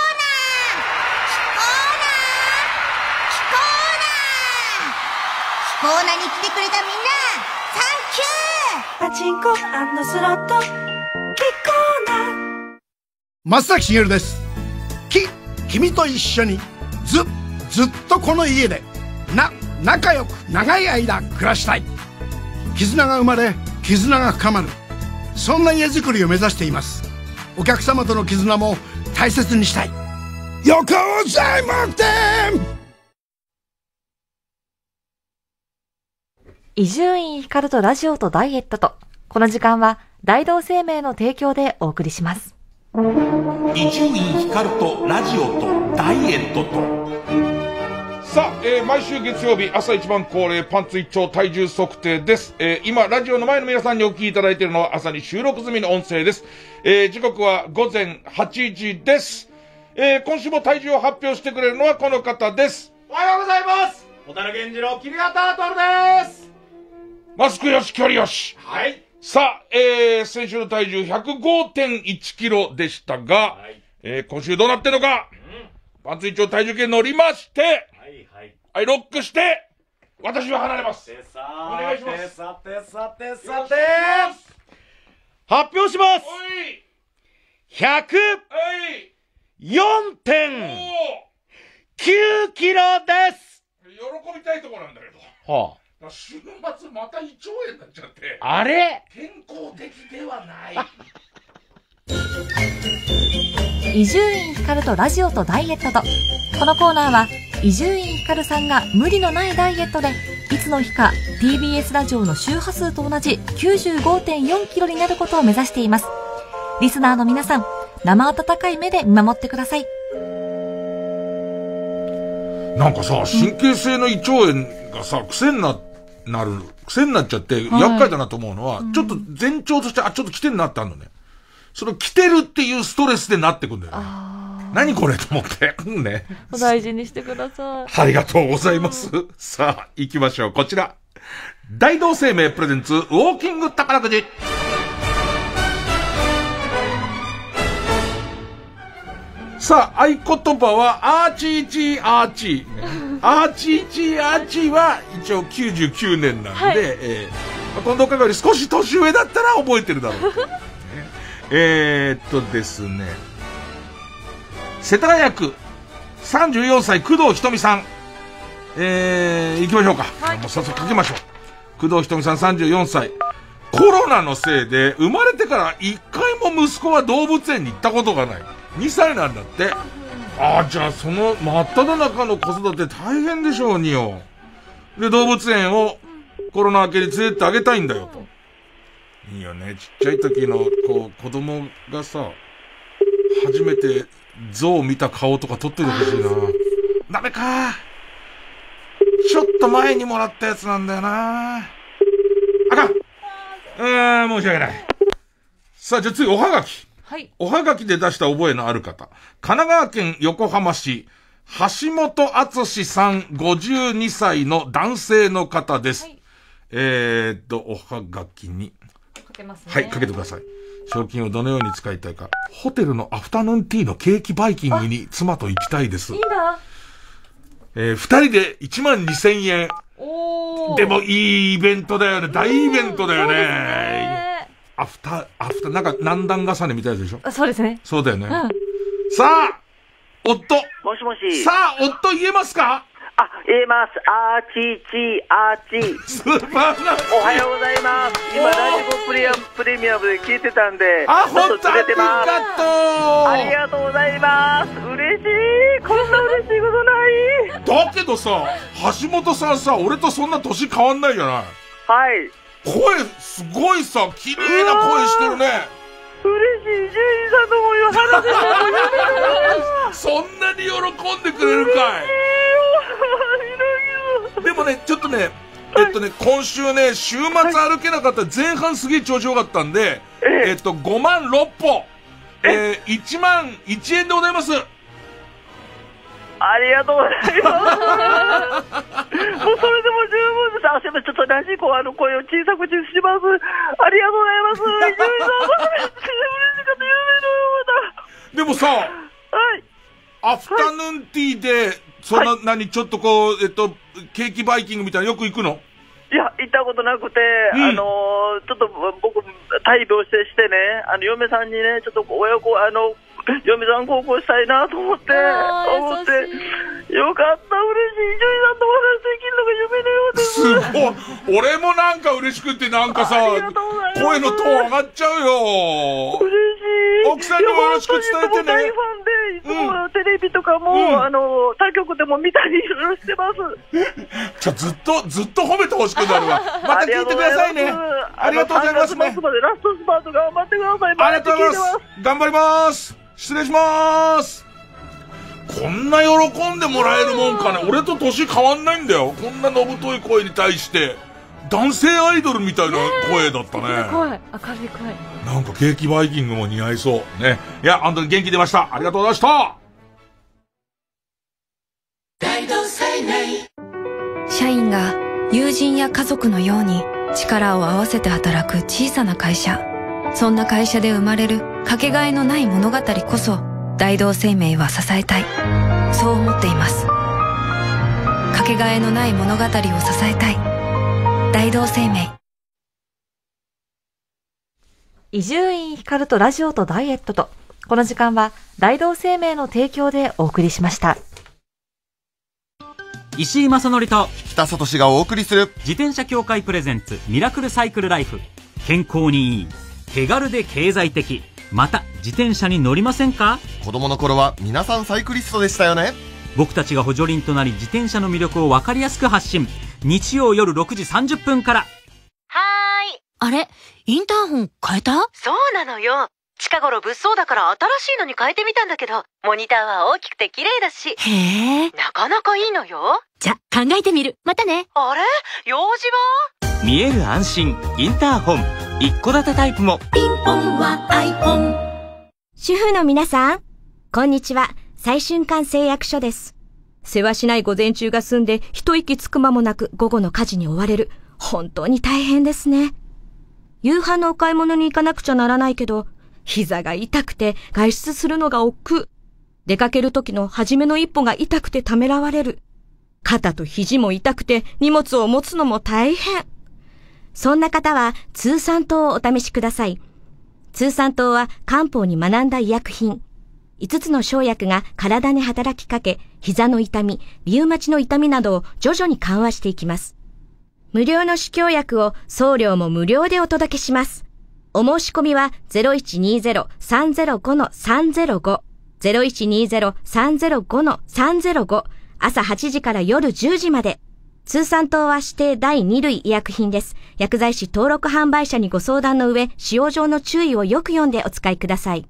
うな、聞こうな、聞こうなに来てくれたみんなサンキュー。パチンコ&スロット、聞こうな。 松崎しげるです。き、君と一緒にず、ずっとこの家でな、仲良く長い間暮らしたい。絆が生まれ絆が深まる、そんな家づくりを目指しています。お客様との絆も大切にしたい。横尾材木店。 伊集院光とラジオとダイエットと。この時間は大同生命の提供でお送りします。 伊集院光とラジオとダイエットと。さあ、えー、毎週月曜日朝一番恒例パンツ一丁体重測定です。えー、今ラジオの前の皆さんにお聞きいただいているのは朝に収録済みの音声です。えー、時刻は午前はちじです。えー、今週も体重を発表してくれるのはこの方です。 おはようございます。小樽源次郎桐形徹です。 マスクよし距離よし。 はい。 さあ、えー、先週の体重 ひゃくごてんいちキロでしたが、はい、えー、今週どうなってんのか、うん、パンツ一丁体重計乗りまして、はいはい。はい、ロックして、私は離れます。 てさお願いします。 てさてさてさて発表します。ひゃくよんてんきゅうキロです。 喜びたいところなんだけど。はあ。週末また胃腸炎になっちゃって。 あれ？ 健康的ではない。 伊集院光とラジオとダイエットと。このコーナーは伊集院光さんが無理のないダイエットでいつの日か ティービーエス ラジオの周波数と同じ きゅうじゅうごてんよんキロになることを目指しています。リスナーの皆さん、生温かい目で見守ってください。 なんかさ、神経性の胃腸炎がさ、癖にななる、癖になっちゃって、はい、厄介だなと思うのは、うん、ちょっと前兆として、あ、ちょっと来てんなってあるのね。その来てるっていうストレスでなってくんだよね。何これと思って。うんね。 お大事にしてください。 ありがとうございます。さあ、行きましょう。こちら。大同生命プレゼンツ、ウォーキング宝くじ。さあ、合言葉は、アーチーチーアーチー。アーチーチーアーチーは、一応きゅうじゅうきゅうねんなんで、はい、えー、近藤香川より少し年上だったら覚えてるだろう。ね、えーっとですね、世田谷区、さんじゅうよんさい、工藤ひとみさん。えー、行きましょうか。はい、もう早速かけましょう。工藤ひとみさん、さんじゅうよんさい。コロナのせいで、生まれてから一回も息子は動物園に行ったことがない。にさいなんだって。ああ、じゃあその真っ只中の子育て大変でしょうによ。で、動物園をコロナ明けに連れてってあげたいんだよと。いいよね。ちっちゃい時のこう子供がさ、初めて象を見た顔とか撮っててほしいな。ダメか。ちょっと前にもらったやつなんだよな。あかん。うーん、申し訳ない。さあ、じゃあ次おはがき。はい。おはがきで出した覚えのある方。神奈川県横浜市、橋本敦さんごじゅうにさいの男性の方です。はい、えーっと、おはがきに。 かけますね。 はい、かけてください。賞金をどのように使いたいか。ホテルのアフタヌーンティーのケーキバイキングに妻と行きたいです。 いいな。 えー、二人でいちまんにせんえん。おー。でもいいイベントだよね。大イベントだよね。アフター、アフター、なんか何段重ねみたいでしょ？ そうですね。 そうだよね。 うん、 さあ、夫。 もしもし。 さあ、夫言えますか？ あ、言えます。アーチーチーアーチー。 素晴らしい。 おはようございます。今、ラジコプレアプレミアムで聞いてたんで、 あ、ほんとありがとう。 ありがとうございます。嬉しい。こんな嬉しいことない。 だけどさ、橋本さんさ、俺とそんな年変わんないじゃない。 はい。 声、すごいさ、綺麗な声してるね。 嬉しい。ジュリーさんの思いを話せた。 そんなに喜んでくれるかい。でもね、ちょっとね、えっとね、今週ね、週末歩けなかった前半すげえ調子よかったんで、えっと、ごまんろっぽ、えー、いちまんいちえんでございます。 ありがとうございます。もうそれでも十分です。あ、すいません。ちょっとラジコあの声を小さくします。ありがとうございます。めっちゃ嬉しかった。 でもさ、はい。アフタヌーンティーで、そんな、はい、何、ちょっとこう、えっと、ケーキバイキングみたいなよく行くの？ いや、行ったことなくて、うん、あのー、ちょっと僕、大病してしてね、あの、嫁さんにね、ちょっと親子、あの、嫁さん高校したいなと思って、思って、よかった、嬉しい。ジョイさんとお話できるのが夢のようです。 すごい。俺もなんか嬉しくて、なんかさ、声のトーン上がっちゃうよ。 嬉しい。 奥さんにもよろしく伝えてね。 大ファンで、いつもテレビとかも、うん、あの、他局でも見たりしてます。 じゃずっと、ずっと褒めてほしくなるわ。また聞いてくださいね。ありがとうございますね。 さんがつ末までラストスパート頑張ってください。 ありがとうございます。頑張ります。失礼します。こんな喜んでもらえるもんかね。俺と年変わんないんだよ。こんなのぶとい声に対して。男性アイドルみたいな声だったね。 明るい声。 なんかケーキバイキングも似合いそう。ね。いや、本当に元気出ました。ありがとうございました。社員が友人や家族のように力を合わせて働く小さな会社。そんな会社で生まれるかけがえのない物語こそ大同生命は支えたい。そう思っています。かけがえのない物語を支えたい。大同生命。 伊集院光とラジオとダイエットと、この時間は大同生命の提供でお送りしました。 石井正則と北里志がお送りする自転車協会プレゼンツミラクルサイクルライフ。健康にいい、手軽で経済的、また自転車に乗りませんか？ 子供の頃は皆さんサイクリストでしたよね。 僕たちが補助輪となり自転車の魅力を分かりやすく発信。日曜夜ろくじさんじゅっぷんから。はーい。あれ、インターホン変えた？そうなのよ。近頃物騒だから新しいのに変えてみたんだけど、モニターは大きくて綺麗だし。へー。なかなかいいのよ。じゃ、考えてみる。またね。あれ？用事は？ 見える安心、インターホン。一戸建てタイプも。 ピンポンは iPhone。 主婦の皆さん、こんにちは。最春館製薬所です。世話しない午前中が済んで一息つく間もなく午後の家事に追われる。本当に大変ですね。夕飯のお買い物に行かなくちゃならないけど、膝が痛くて外出するのが億劫。出かける時の初めの一歩が痛くてためらわれる。肩と肘も痛くて荷物を持つのも大変。そんな方は通産糖をお試しください。通産糖は漢方に学んだ医薬品。いつつの生薬が体に働きかけ、膝の痛み、リウマチの痛みなどを徐々に緩和していきます。無料の試供薬を送料も無料でお届けします。お申し込みは ゼロいちにゼロ さんゼロご さんゼロご、ゼロいちにゼロ さんゼロご さんゼロご、朝はちじから夜じゅうじまで。通産糖は指定だいに類医薬品です。薬剤師登録販売者にご相談の上、使用上の注意をよく読んでお使いください。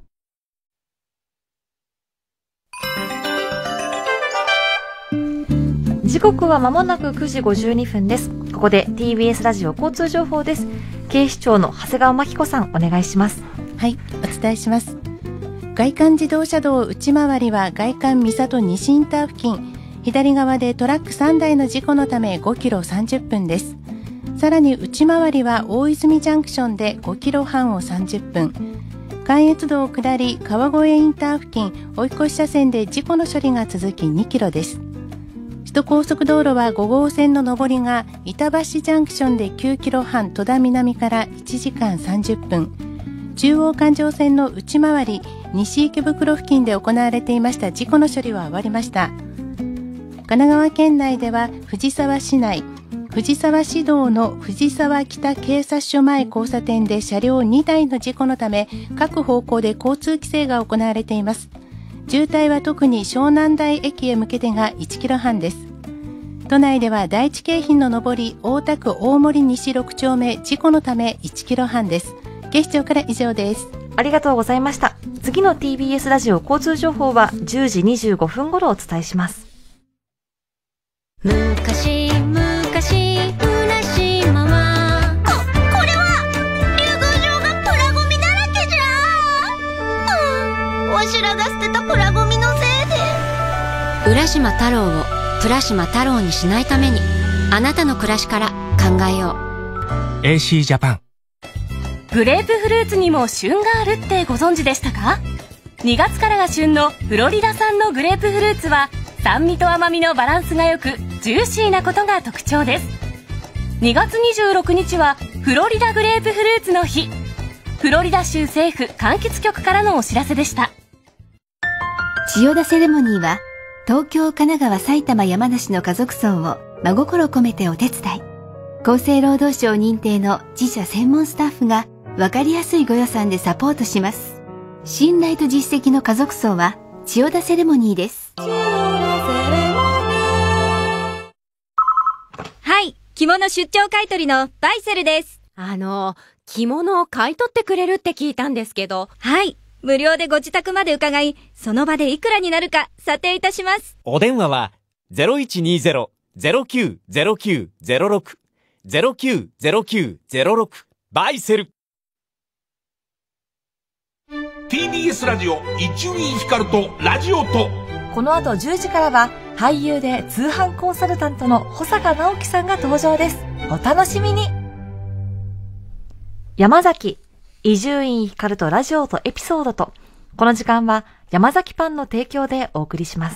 時刻は間もなくくじごじゅうにふんです。ここで ティービーエス ラジオ交通情報です。警視庁の長谷川真紀子さん、お願いします。 はい、お伝えします。外環自動車道内回りは外環三郷西インター付近、左側でトラックさんだいの事故のためごキロさんじゅっぷんです。さらに内回りは大泉ジャンクションでごキロはんをさんじゅっぷん、関越道下り川越インター付近追い越し車線で事故の処理が続きにキロです。首都高速道路はごごうせんの上りが板橋ジャンクションできゅうキロはん戸田南からいちじかんさんじゅっぷん、中央環状線の内回り西池袋付近で行われていました事故の処理は終わりました。神奈川県内では藤沢市内藤沢市道の藤沢北警察署前交差点で車両にだいの事故のため各方向で交通規制が行われています。渋滞は特に湘南台駅へ向けてがいちキロはんです。都内では第一京浜の上り大田区大森西ろく丁目事故のためいちキロはんです。警視庁から以上です。 ありがとうございました。次の ティービーエス ラジオ交通情報はじゅうじにじゅうごふん頃お伝えします。 昔昔浦島はこ、これは竜宮城がプラゴミだらけじゃー、うん、わしらが捨てたプラゴミのせいで。 浦島太郎をプラ島太郎にしないためにあなたの暮らしから考えよう。 エーシー ジャパン。 グレープフルーツにも旬があるってご存知でしたか？にがつからが旬のフロリダ産のグレープフルーツは酸味と甘みのバランスが良くジューシーなことが特徴です。にがつにじゅうろくにちはフロリダグレープフルーツの日。フロリダ州政府柑橘局からのお知らせでした。 千代田セレモニーは東京、神奈川、埼玉、山梨の家族層を真心込めてお手伝い。厚生労働省認定の自社専門スタッフが分かりやすいご予算でサポートします。信頼と実績の家族層は千代田セレモニーです。 はい、着物出張買取のバイセルです。あの、着物を買い取ってくれるって聞いたんですけど。はい、無料でご自宅まで伺い、その場でいくらになるか査定いたします。 お電話は ゼロいちにゼロ ゼロきゅう ゼロきゅう ゼロろく ゼロきゅう ゼロきゅう ゼロろくバイセル。 ティービーエス ラジオ伊集院光とラジオと。 この後じゅうじからは俳優で通販コンサルタントの保坂直樹さんが登場です。お楽しみに。山崎伊集院光とラジオとエピソードと。この時間は山崎パンの提供でお送りします。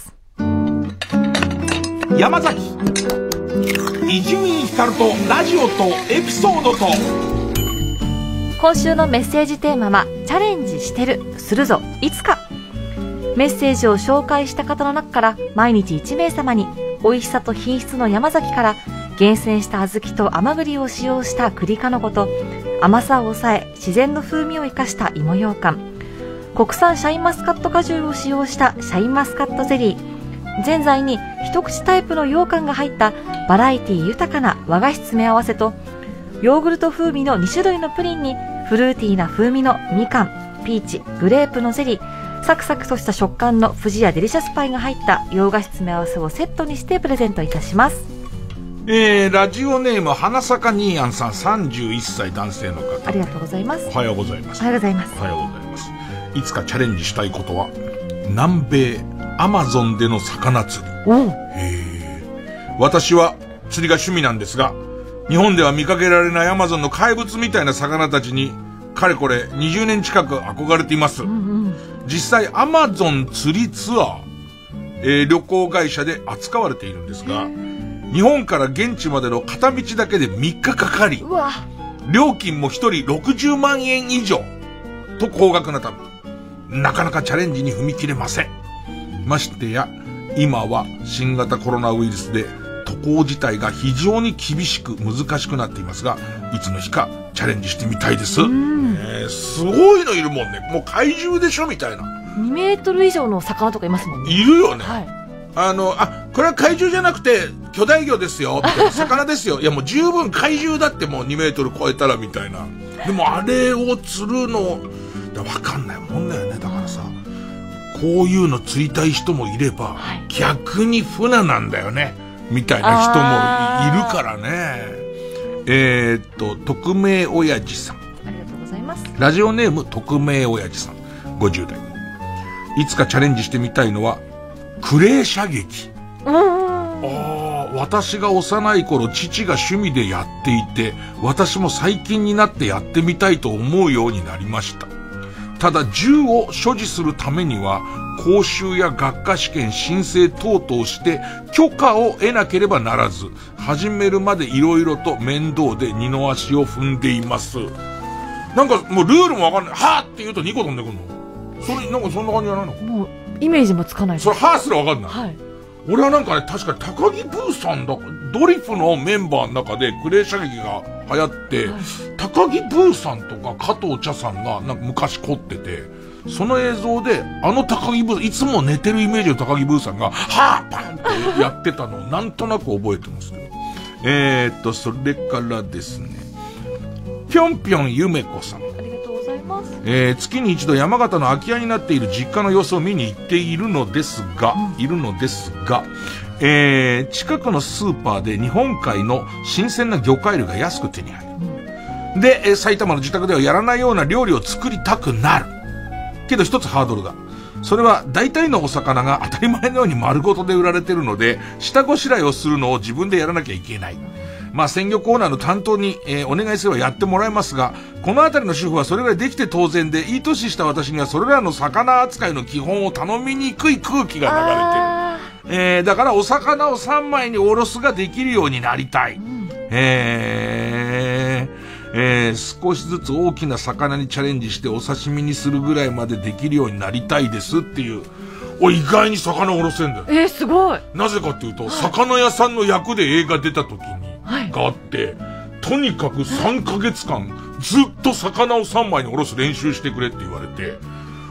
山崎伊集院光とラジオとエピソードと。 今週のメッセージテーマはチャレンジしてる、するぞ、いつか。メッセージを紹介した方の中から毎日いち名様に美味しさと品質の山崎から厳選した小豆と甘栗を使用した栗かのこと、甘さを抑え自然の風味を生かした芋ようかん、国産シャインマスカット果汁を使用したシャインマスカットゼリー、ぜんざいに一口タイプの羊羹が入ったバラエティ豊かな和菓子詰め合わせと、ヨーグルト風味のに種類のプリンにフルーティーな風味のみかん、ピーチ、グレープのゼリー、サクサクとした食感の富士屋デリシャスパイが入った洋菓子詰め合わせをセットにしてプレゼントいたします。 えー、ラジオネーム花坂ニーアンさん、さんじゅういっさい男性の方。 ありがとうございます。 おはようございます。 おはようございます。 おはようございます。いつかチャレンジしたいことは南米アマゾンでの魚釣り。 おへー。私は釣りが趣味なんですが、日本では見かけられないアマゾンの怪物みたいな魚たちにかれこれにじゅうねん近く憧れています。うんうん、実際アマゾン釣りツアー、えー、旅行会社で扱われているんですが、日本から現地までの片道だけでみっかかかり、料金もひとりろくじゅうまんえん以上と高額なため、なかなかチャレンジに踏み切れません。ましてや今は新型コロナウイルスで渡航自体が非常に厳しく難しくなっていますが、いつの日かチャレンジしてみたいです。えー、すごいのいるもんね。もう怪獣でしょみたいな。 にメートル以上の魚とかいますもんね。 いるよね。 はい。 あの、あ、これは怪獣じゃなくて巨大魚ですよ。魚ですよ。いやもう十分怪獣だってもうにメートル超えたらみたいな。でもあれを釣るの、わかんないもんだよね。だからさ、こういうの釣りたい人もいれば、はい、逆に船なんだよね。みたいな人もいるからね。えー、っと、匿名親父さん。 ありがとうございます。 ラジオネーム匿名親父さん。ごじゅう代。いつかチャレンジしてみたいのは、クレー射撃。ああ、私が幼い頃父が趣味でやっていて、私も最近になってやってみたいと思うようになりました。ただ銃を所持するためには、講習や学科試験申請等々して許可を得なければならず、始めるまで色々と面倒で二の足を踏んでいます。なんかもうルールもわかんない。はーって言うとにこ飛んでくるの。それなんかそんな感じじゃないの？ もうイメージもつかないです。 それはーすらわかんない。 はい。 俺はなんかね、確かに高木ブーさんだ、ドリフのメンバーの中でクレー射撃が流行って、はい、高木ブーさんとか加藤茶さんがなんか昔凝ってて、その映像であの高木ブー、いつも寝てるイメージの高木ブーさんがはぁパンってやってたのをなんとなく覚えてますけど。えーっと、それからですね、ぴょんぴょんゆめこさん。 ありがとうございます。 えー、月に一度山形の空き家になっている実家の様子を見に行っているのですが、うん、いるのですが、えー、近くのスーパーで日本海の新鮮な魚介類が安く手に入る。うん、で、えー、埼玉の自宅ではやらないような料理を作りたくなる。けど一つハードルが。それは大体のお魚が当たり前のように丸ごとで売られてるので、下ごしらえをするのを自分でやらなきゃいけない。まあ鮮魚コーナーの担当に、えー、お願いすればやってもらえますが、このあたりの主婦はそれぐらいできて当然で、いい年した私にはそれらの魚扱いの基本を頼みにくい空気が流れてる。えー、だからお魚をさんまいにおろすができるようになりたい。うん、えーえー、少しずつ大きな魚にチャレンジしてお刺身にするぐらいまでできるようになりたいですっていう。お、意外に魚おろせんだよ。 えー、すごい。 なぜかっていうと、はい、魚屋さんの役で映画出た時に、はい、があって、とにかくさんかげつかんずっと魚をさんまいにおろす練習してくれって言われて、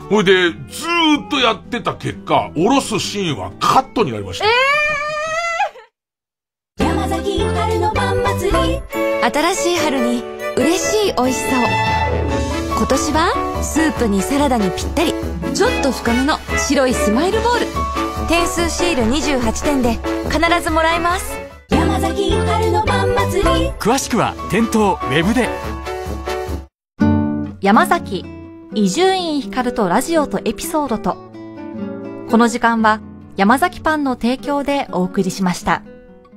ほいで、ずーっとやってた結果、おろすシーンはカットになりました。えー、山崎春の晩祭り。新しい春に嬉しい美味しさを。今年はスープにサラダにぴったり、ちょっと深めの白いスマイルボール。点数シールにじゅうはちてんで必ずもらえます。山崎春の晩祭り。 詳しくは店頭ウェブで。 山崎伊集院光とラジオとエピソードと。この時間は山崎パンの提供でお送りしました。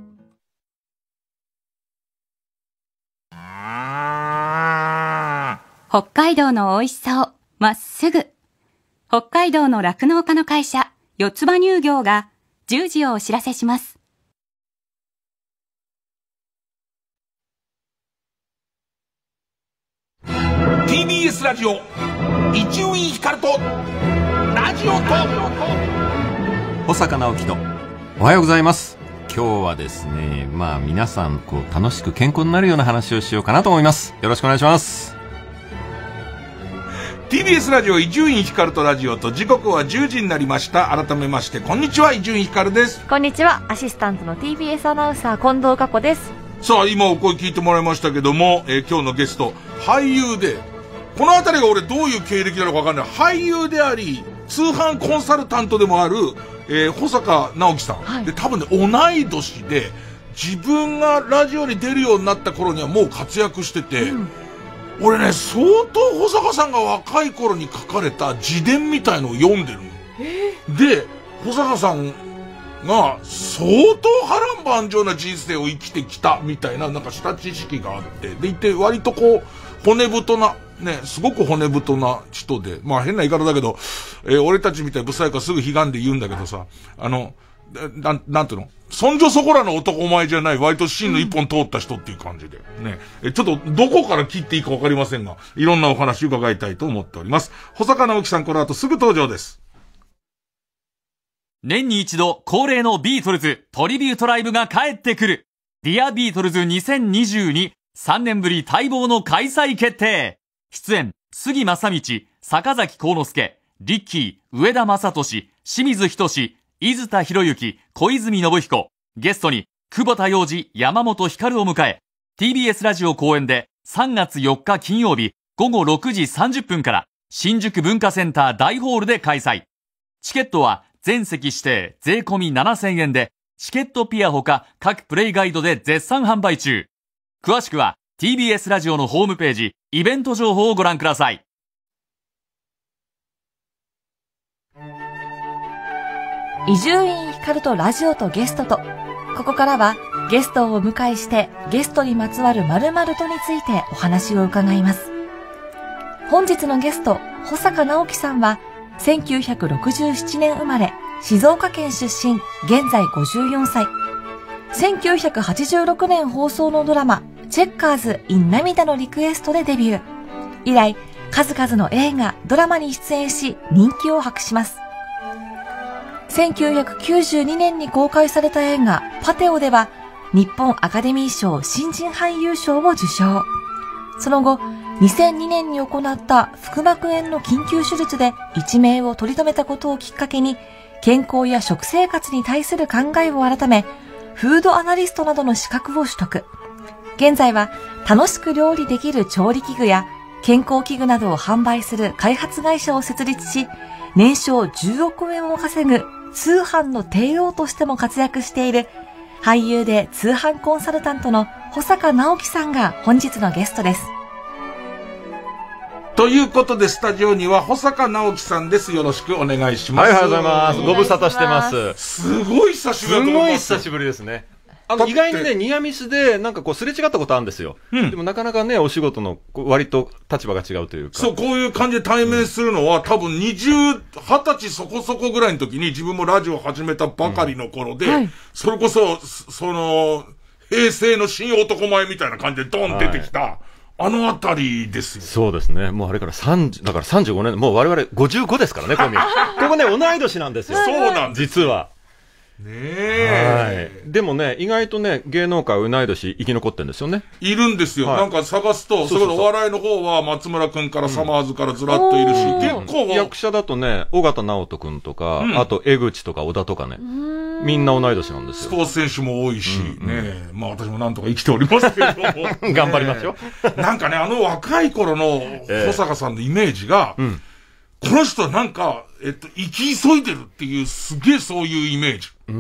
北海道の美味しさをまっすぐ。北海道の酪農家の会社四つ葉乳業がじゅうじをお知らせします。 ティービーエス ラジオ伊集院光とラジオと保坂直樹とおはようございます。今日はですね、まあ皆さんこう楽しく健康になるような話をしようかなと思います。よろしくお願いします。 ティービーエス ラジオ伊集院光とラジオと、時刻はじゅうじになりました。改めましてこんにちは、伊集院光です。 こんにちは、アシスタントの ティービーエス アナウンサー近藤佳子です。 さあ今お声聞いてもらいましたけども、えー、今日のゲスト俳優で、このあたりが俺どういう経歴なのか分かんない、俳優であり通販コンサルタントでもある、えー、保坂直樹さん、はい、で多分ね同い年で、自分がラジオに出るようになった頃にはもう活躍してて、うん、俺ね相当保坂さんが若い頃に書かれた自伝みたいのを読んでるの、えー、で保坂さんが相当波乱万丈な人生を生きてきたみたいな、なんか下知識があって、でいて割とこう骨太なね、すごく骨太な人で、まあ変な言い方だけど、えー、俺たちみたいにブサイクはすぐ悲願で言うんだけどさ、あのな ん, なんていうの、そんじょそこらの男前じゃない、割と芯の一本通った人っていう感じでね、えちょっとどこから切っていいか分かりませんが、いろんなお話伺いたいと思っております。保坂直樹さん、この後すぐ登場です。 年に一度恒例のビートルズトリビュートライブが帰ってくる。ディアビートルズにせんにじゅうに、さんねんぶり待望の開催決定。出演、杉正道、坂崎幸之助、リッキー、上田正俊、清水仁、伊豆田博之、小泉信彦。ゲストに、久保田洋二、山本光を迎え、ティービーエス ラジオ公演でさんがつよっか金曜日午後ろくじさんじゅっぷんから新宿文化センター大ホールで開催。チケットは全席指定税込みななせんえんで、チケットピアほか各プレイガイドで絶賛販売中。詳しくは ティービーエス ラジオのホームページ、イベント情報をご覧ください。 伊集院光とラジオとゲストと。ここからはゲストをお迎えして、ゲストにまつわる〇〇とについてお話を伺います。本日のゲスト、保坂直樹さんはせんきゅうひゃくろくじゅうななねん生まれ、静岡県出身、現在ごじゅうよんさい。せんきゅうひゃくはちじゅうろくねん放送のドラマ、チェッカーズ in 涙のリクエストでデビュー。以来、数々の映画、ドラマに出演し、人気を博します。せんきゅうひゃくきゅうじゅうにねんに公開された映画、パテオでは、日本アカデミー賞新人俳優賞を受賞。その後、にせんにねんに行った腹膜炎の緊急手術で一命を取り留めたことをきっかけに、健康や食生活に対する考えを改め、フードアナリストなどの資格を取得。現在は楽しく料理できる調理器具や健康器具などを販売する開発会社を設立し、年商じゅうおくえんを稼ぐ通販の帝王としても活躍している俳優で通販コンサルタントの保坂直樹さんが本日のゲストです。 ということでスタジオには保坂直樹さんです。よろしくお願いします。 はい、おはようございます。ご無沙汰してます。 すごい久しぶりだと思います。 すごい久しぶりですね。あの意外にね、ニアミスでなんかこうすれ違ったことあるんですよ、うん、でもなかなかねお仕事の割と立場が違うというか、 そう、こういう感じで対面するのは、うん、多分にじゅう、はたちそこそこぐらいの時に自分もラジオを始めたばかりの頃で、うんはい、それこそその平成の新男前みたいな感じでドン出てきた、はい、あのあたりですよ。 そうですね。もうあれからさんじゅう、だからさんじゅうごねん、もう我々ごじゅうごですからね、コミ。ここね、同い年なんですよ。 そうなんです。 実は。 ねえ。 はい。でもね、意外とね、芸能界は同い年生き残ってるんですよね。 いるんですよ。はい、なんか探すと、それこそお笑いの方は松村くんからサマーズからずらっといるし、うん、結構。 役者だとね、尾形直人くんとか、うん、あと江口とか小田とかね、みんな同い年なんですよ。 スポーツ選手も多いし、うん、ね、まあ私もなんとか生きておりますけれども。ね、 頑張りましょう。なんかね、あの若い頃の保坂さんのイメージが、えーうんこの人はなんか、えっと、生き急いでるっていう、すげえそういうイメージ。 うん。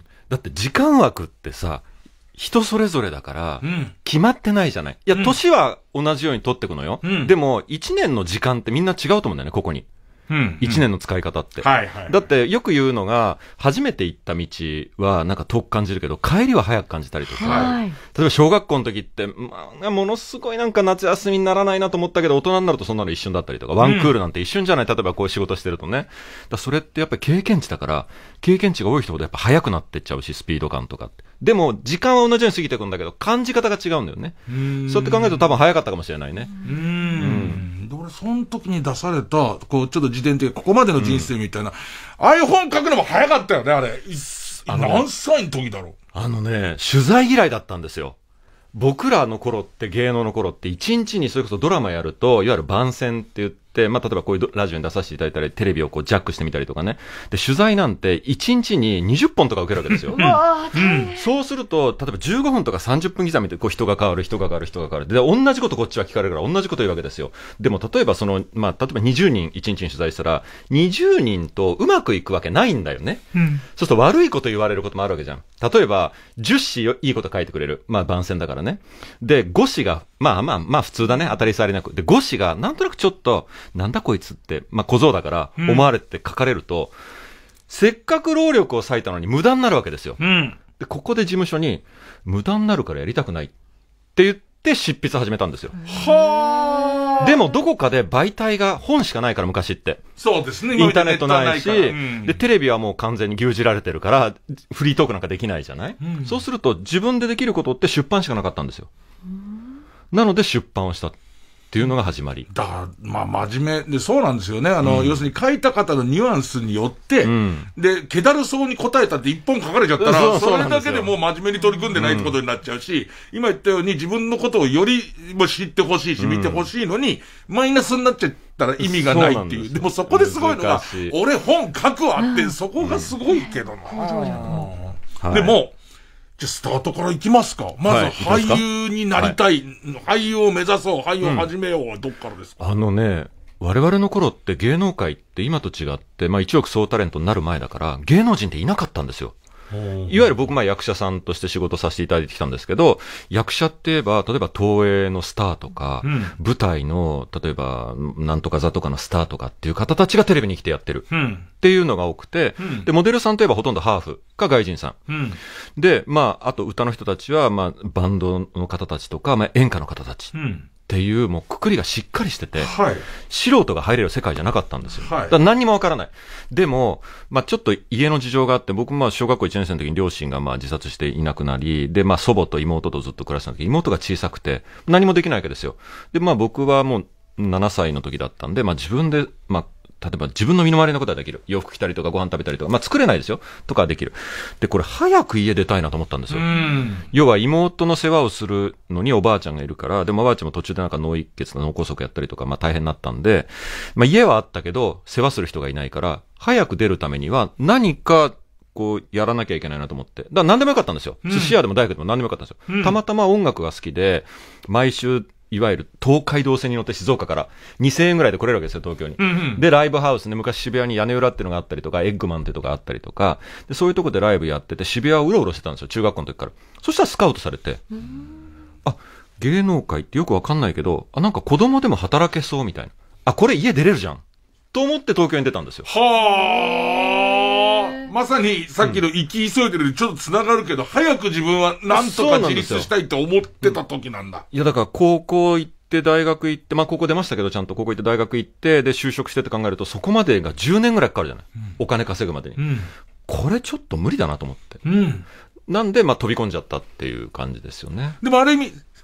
だって時間枠ってさ、人それぞれだから、うん、決まってないじゃない。いや、うん、年は同じように取ってくのよ。うん、でも、一年の時間ってみんな違うと思うんだよね、ここに。うん。一年の使い方って。はいはい。だってよく言うのが、初めて行った道はなんか遠く感じるけど、帰りは早く感じたりとか。はい。例えば小学校の時って、まあ、ものすごいなんか夏休みにならないなと思ったけど、大人になるとそんなの一瞬だったりとか、ワンクールなんて一瞬じゃない、例えばこういう仕事してるとね。だそれってやっぱり経験値だから、経験値が多い人ほどやっぱ早くなってっちゃうし、スピード感とかって。でも、時間は同じように過ぎていくんだけど、感じ方が違うんだよね。うん。そうやって考えると多分早かったかもしれないね。 うん。うんで俺、その時に出された、こう、ちょっと自伝的、ここまでの人生みたいな、うん、ああいう本書くのも早かったよね、あれ。あの何歳の時だろう。 あのね、取材嫌いだったんですよ。僕らの頃って芸能の頃って一日にそれこそドラマやると、いわゆる番宣って言って、まあ、例えばこういうラジオに出させていただいたり、テレビをこうジャックしてみたりとかね。で、取材なんて一日ににじゅっぽんとか受けるわけですよ。うん、そうすると、例えばじゅうごふんとかさんじゅっぷん刻みでこう人が変わる、人が変わる、人が変わる。で、同じことこっちは聞かれるから同じこと言うわけですよ。でも例えばその、まあ、例えばにじゅうにん一日に取材したら、にじゅうにんとうまくいくわけないんだよね。うん、そうすると悪いこと言われることもあるわけじゃん。例えば、じゅっしいいこと書いてくれる。まあ、番宣だからね。で、ごしが、まあまあまあ普通だね。当たり障りなく。で、ごしが、なんとなくちょっと、なんだこいつって、まあ小僧だから思われて書かれると、うん、せっかく労力を割いたのに無駄になるわけですよ。うん、で、ここで事務所に、無駄になるからやりたくないって言って執筆始めたんですよ。はー。でもどこかで媒体が本しかないから昔って。 そうですね。 インターネットないし、うん、で、テレビはもう完全に牛耳られてるから、フリートークなんかできないじゃない、うん、そうすると自分でできることって出版しかなかったんですよ。なので出版をしたっていうのが始まり。 だから、まあ真面目で、そうなんですよね。あの、うん、要するに書いた方のニュアンスによって、うん、で、気だるそうに答えたって一本書かれちゃったら、そ, それだけでもう真面目に取り組んでないってことになっちゃうし、うん、今言ったように自分のことをよりも知ってほしいし、見てほしいのに、うん、マイナスになっちゃったら意味がないっていう。で, でもそこですごいのが、俺本書くわって、そこがすごいけどな。うん、でも、じゃあスタートから行きますか。まず俳優になりたい、はい、俳優を目指そう、俳優を始めようはどっからですか、 うん、あのね、我々の頃って芸能界って今と違って、まあ一億総タレントになる前だから、芸能人っていなかったんですよ。いわゆる僕、まあ役者さんとして仕事させていただいてきたんですけど、役者って言えば、例えば東映のスターとか、うん、舞台の、例えば、なんとか座とかのスターとかっていう方たちがテレビに来てやってる。うん、っていうのが多くて、うん、で、モデルさんといえばほとんどハーフか外人さん。うん、で、まあ、あと歌の人たちは、まあ、バンドの方たちとか、まあ、演歌の方たち。うんっていう、もうくくりがしっかりしてて、はい、素人が入れる世界じゃなかったんですよ。はい、だから何にもわからない。でも、まあちょっと家の事情があって、僕もまあ小学校いちねん生の時に両親がまあ自殺していなくなり、でまあ祖母と妹とずっと暮らした時、妹が小さくて、何もできないわけですよ。でまあ僕はもうななさいの時だったんで、まあ自分で、まあ例えば自分の身の回りのことはできる。洋服着たりとかご飯食べたりとか、まあ作れないですよ。とかはできる。で、これ早く家出たいなと思ったんですよ。要は妹の世話をするのにおばあちゃんがいるから、でもおばあちゃんも途中でなんか脳一血の脳梗塞やったりとか、まあ大変になったんで、まあ家はあったけど、世話する人がいないから、早く出るためには何か、こう、やらなきゃいけないなと思って。だから何でもよかったんですよ。寿司屋でも大学でも何でもよかったんですよ。うん、たまたま音楽が好きで、毎週、いわゆる東海道線に乗って静岡からにせんえんぐらいで来れるわけですよ、東京に。うんうん、で、ライブハウスね、昔渋谷に屋根裏っていうのがあったりとか、エッグマンっていうとこがあったりとか、で、そういうとこでライブやってて、渋谷をうろうろしてたんですよ、中学校の時から。そしたらスカウトされて、あ、芸能界ってよくわかんないけど、あ、なんか子供でも働けそうみたいな。あ、これ家出れるじゃん。と思って東京に出たんですよ。 はあ。まさにさっきの生き急いでるちょっと繋がるけど、うん、早く自分はなんとか自立したいと思ってた時なんだ。 いや、だから高校行って、で、大学行って、まあ、高校出ましたけど、ちゃんと高校行って大学行って、で、就職してって考えると、そこまでがじゅうねんぐらいかかるじゃない。うん、お金稼ぐまでに、うん。これちょっと無理だなと思って。うん、なんで、まあ、飛び込んじゃったっていう感じですよね。 でも、ある意味、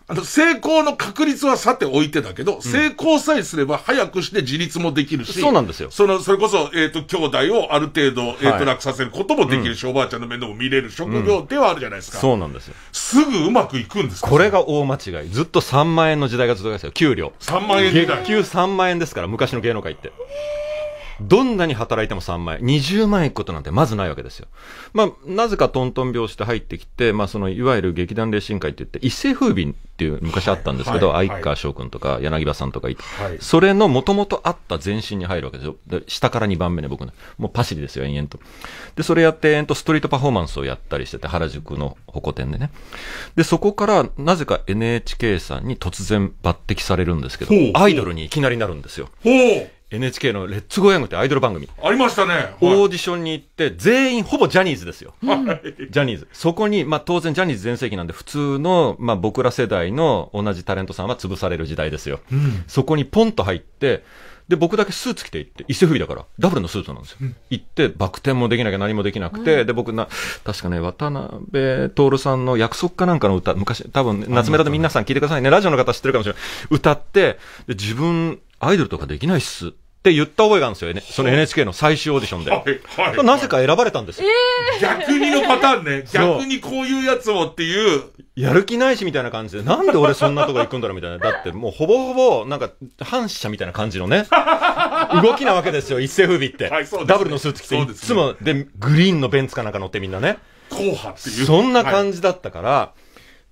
あの、成功の確率はさておいてだけど、うん、成功さえすれば早くして自立もできるし。 そうなんですよ。 その、それこそ、えっ、ー、と、兄弟をある程度、えっ、ー、と、楽させることもできるし、うん、おばあちゃんの面倒も見れる職業ではあるじゃないですか。 うん、そうなんですよ。 すぐうまくいくんですか？ これが大間違い。ずっとさんまんえんの時代がずっとですよ。給料。 さんまんえん時代。 月給さんまんえんですから、昔の芸能界って。どんなに働いてもさんまんえん。にじゅうまんえんいくことなんてまずないわけですよ。まあ、なぜかトントン拍子で入ってきて、まあ、その、いわゆる劇団レーシン会って言って、一世風靡っていう昔あったんですけど、はいはい、相川翔くんとか柳葉さんとかいて、はい、それの元々あった前身に入るわけですよ。で下からにばんめね、僕ね。もうパシリですよ、延々と。で、それやって、えんと、ストリートパフォーマンスをやったりしてて、原宿のホコ天でね。で、そこから、なぜか エヌエイチケー さんに突然抜擢されるんですけど、アイドルにいきなりなるんですよ。 ほうエヌエイチケー のレッツゴーヤングってアイドル番組。 ありましたね。はい、 オーディションに行って、全員ほぼジャニーズですよ。ジャニーズ。そこに、まあ当然ジャニーズ全盛期なんで、普通の、まあ僕ら世代の同じタレントさんは潰される時代ですよ。うん、そこにポンと入って、で、僕だけスーツ着て行って、一世風靡だから、ダブルのスーツなんですよ。うん、行って、バク転もできなきゃ何もできなくて、うん、で、僕な、確かね、渡辺徹さんの約束かなんかの歌、昔、多分、夏メロで皆さん聞いてくださいね。ラジオの方知ってるかもしれない。歌って、で、自分、アイドルとかできないっす。って言った覚えがあるんですよね。その エヌエイチケー の最終オーディションで。はいはい、なぜか選ばれたんですよ。 えー、逆にのパターンね。逆にこういうやつをっていう。 やる気ないしみたいな感じで、なんで俺そんなとこ行くんだろうみたいな。だってもうほぼほぼ、なんか、反射みたいな感じのね、動きなわけですよ、一世風靡って。はい、そうですね、ダブルのスーツ着て、いつも、で、グリーンのベンツかなんか乗ってみんなね。 硬派っていう。 そんな感じだったから、はい、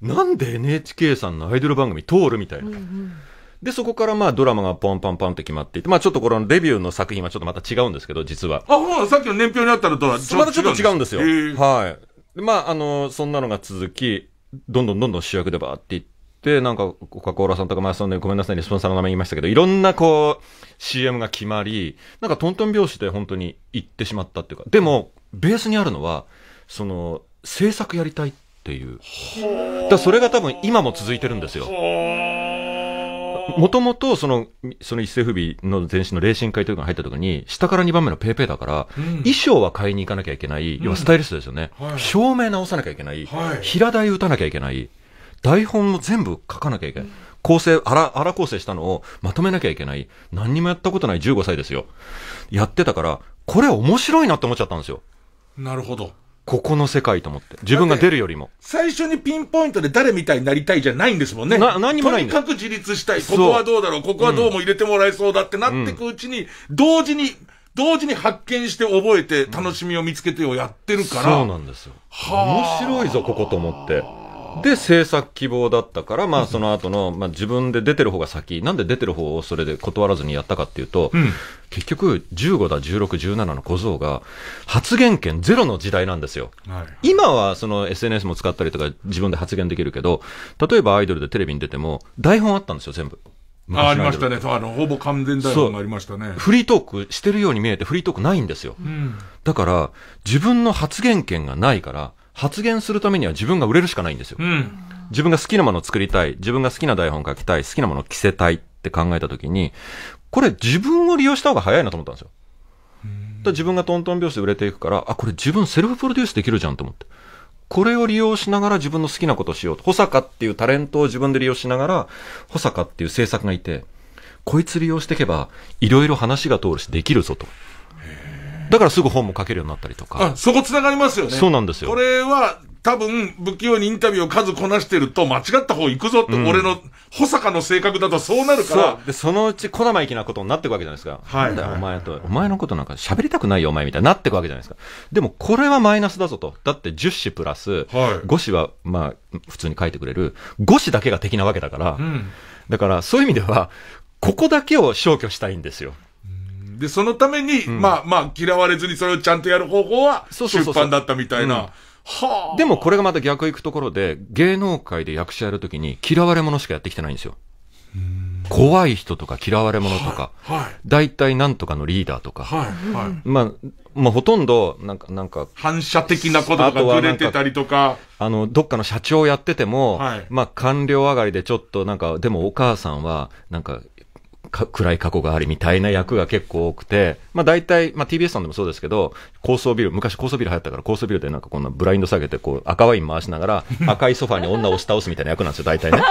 なんで エヌエイチケー さんのアイドル番組通るみたいな。うんうん、で、そこからまあドラマがポンポンポンって決まっていて、まあちょっとこのレビューの作品はちょっとまた違うんですけど、実は。 あ、もうさっきの年表にあったのとはまたちょっと違うんですよ。はい。で、まああの、そんなのが続き、どんどんどんどん主役でバーっていって、なんか、コカ・コーラさんとか前さんでごめんなさいね、スポンサーの名前言いましたけど、いろんなこう、シーエム が決まり、なんかトントン拍子で本当に行ってしまったっていうか、でも、ベースにあるのは、その、制作やりたいっていう。だからそれが多分今も続いてるんですよ。もともと、その、その一世風靡の前身のレーシン会というのが入った時に、下からにばんめのペーペーだから、うん、衣装は買いに行かなきゃいけない、うん、要はスタイリストですよね。はい、照明直さなきゃいけない、はい、平台打たなきゃいけない、台本も全部書かなきゃいけない。うん、構成、荒、荒構成したのをまとめなきゃいけない。何にもやったことないじゅうごさいですよ。やってたから、これ面白いなって思っちゃったんですよ。 なるほど。 ここの世界と思って。自分が出るよりも。 最初にピンポイントで誰みたいになりたいじゃないんですもんね。 な、何もないんだ。とにかく自立したい。ここはどうだろう、ここはどうも入れてもらえそうだってなってくうちに、うん、同時に、同時に発見して覚えて楽しみを見つけてをやってるから。うん、 そうなんですよ。面白いぞ、ここと思って。で、制作希望だったから、まあその後の、まあ自分で出てる方が先、なんで出てる方をそれで断らずにやったかっていうと、うん、結局じゅうごだ、じゅうろく、じゅうななの小僧が発言権ゼロの時代なんですよ。はい、今はその エスエヌエス も使ったりとか自分で発言できるけど、例えばアイドルでテレビに出ても台本あったんですよ、全部。 あ、ありましたね。あの、ほぼ完全台本がありましたね。 フリートークしてるように見えてフリートークないんですよ。うん、だから、自分の発言権がないから、発言するためには自分が売れるしかないんですよ。うん、自分が好きなものを作りたい、自分が好きな台本書きたい、好きなものを着せたいって考えたときに、これ自分を利用した方が早いなと思ったんですよ。だ自分がトントン拍子で売れていくから、あ、これ自分セルフプロデュースできるじゃんと思って。これを利用しながら自分の好きなことをしようと。保坂っていうタレントを自分で利用しながら、保坂っていう制作がいて、こいつ利用していけば、いろいろ話が通るしできるぞと。だからすぐ本も書けるようになったりとか。 あ、そこ繋がりますよね。 そうなんですよ。 これは、多分、不器用にインタビューを数こなしてると、間違った方行くぞって、うん、俺の、保坂の性格だとそうなるから。そう。 で、そのうち小生意気なことになっていくわけじゃないですか。はい。なんだよ、お前と、お前のことなんか喋りたくないよ、お前みたいになっていくわけじゃないですか。でも、これはマイナスだぞと。だってじゅっしプラス、はい、ごしは、まあ、普通に書いてくれる、ごしだけが敵なわけだから。うん。だから、そういう意味では、ここだけを消去したいんですよ。 で、そのために、うん、まあまあ、嫌われずにそれをちゃんとやる方法は、出版だったみたいな。 はあ。でもこれがまた逆行くところで、芸能界で役者やるときに嫌われ者しかやってきてないんですよ。怖い人とか嫌われ者とか、はいはい、大体なんとかのリーダーとか、はいはい、まあ、まあほとんど、なんか、なんか、 反射的なこととかずれてたりとか、 あの、どっかの社長やってても、はい、まあ官僚上がりでちょっとなんか、でもお母さんは、なんか、 暗い過去がありみたいな役が結構多くて、まあ大体、まあ ティービーエス さんでもそうですけど、高層ビル、昔高層ビル流行ったから高層ビルでなんかこんなブラインド下げてこう赤ワイン回しながら赤いソファに女を押し倒すみたいな役なんですよ、大体ね。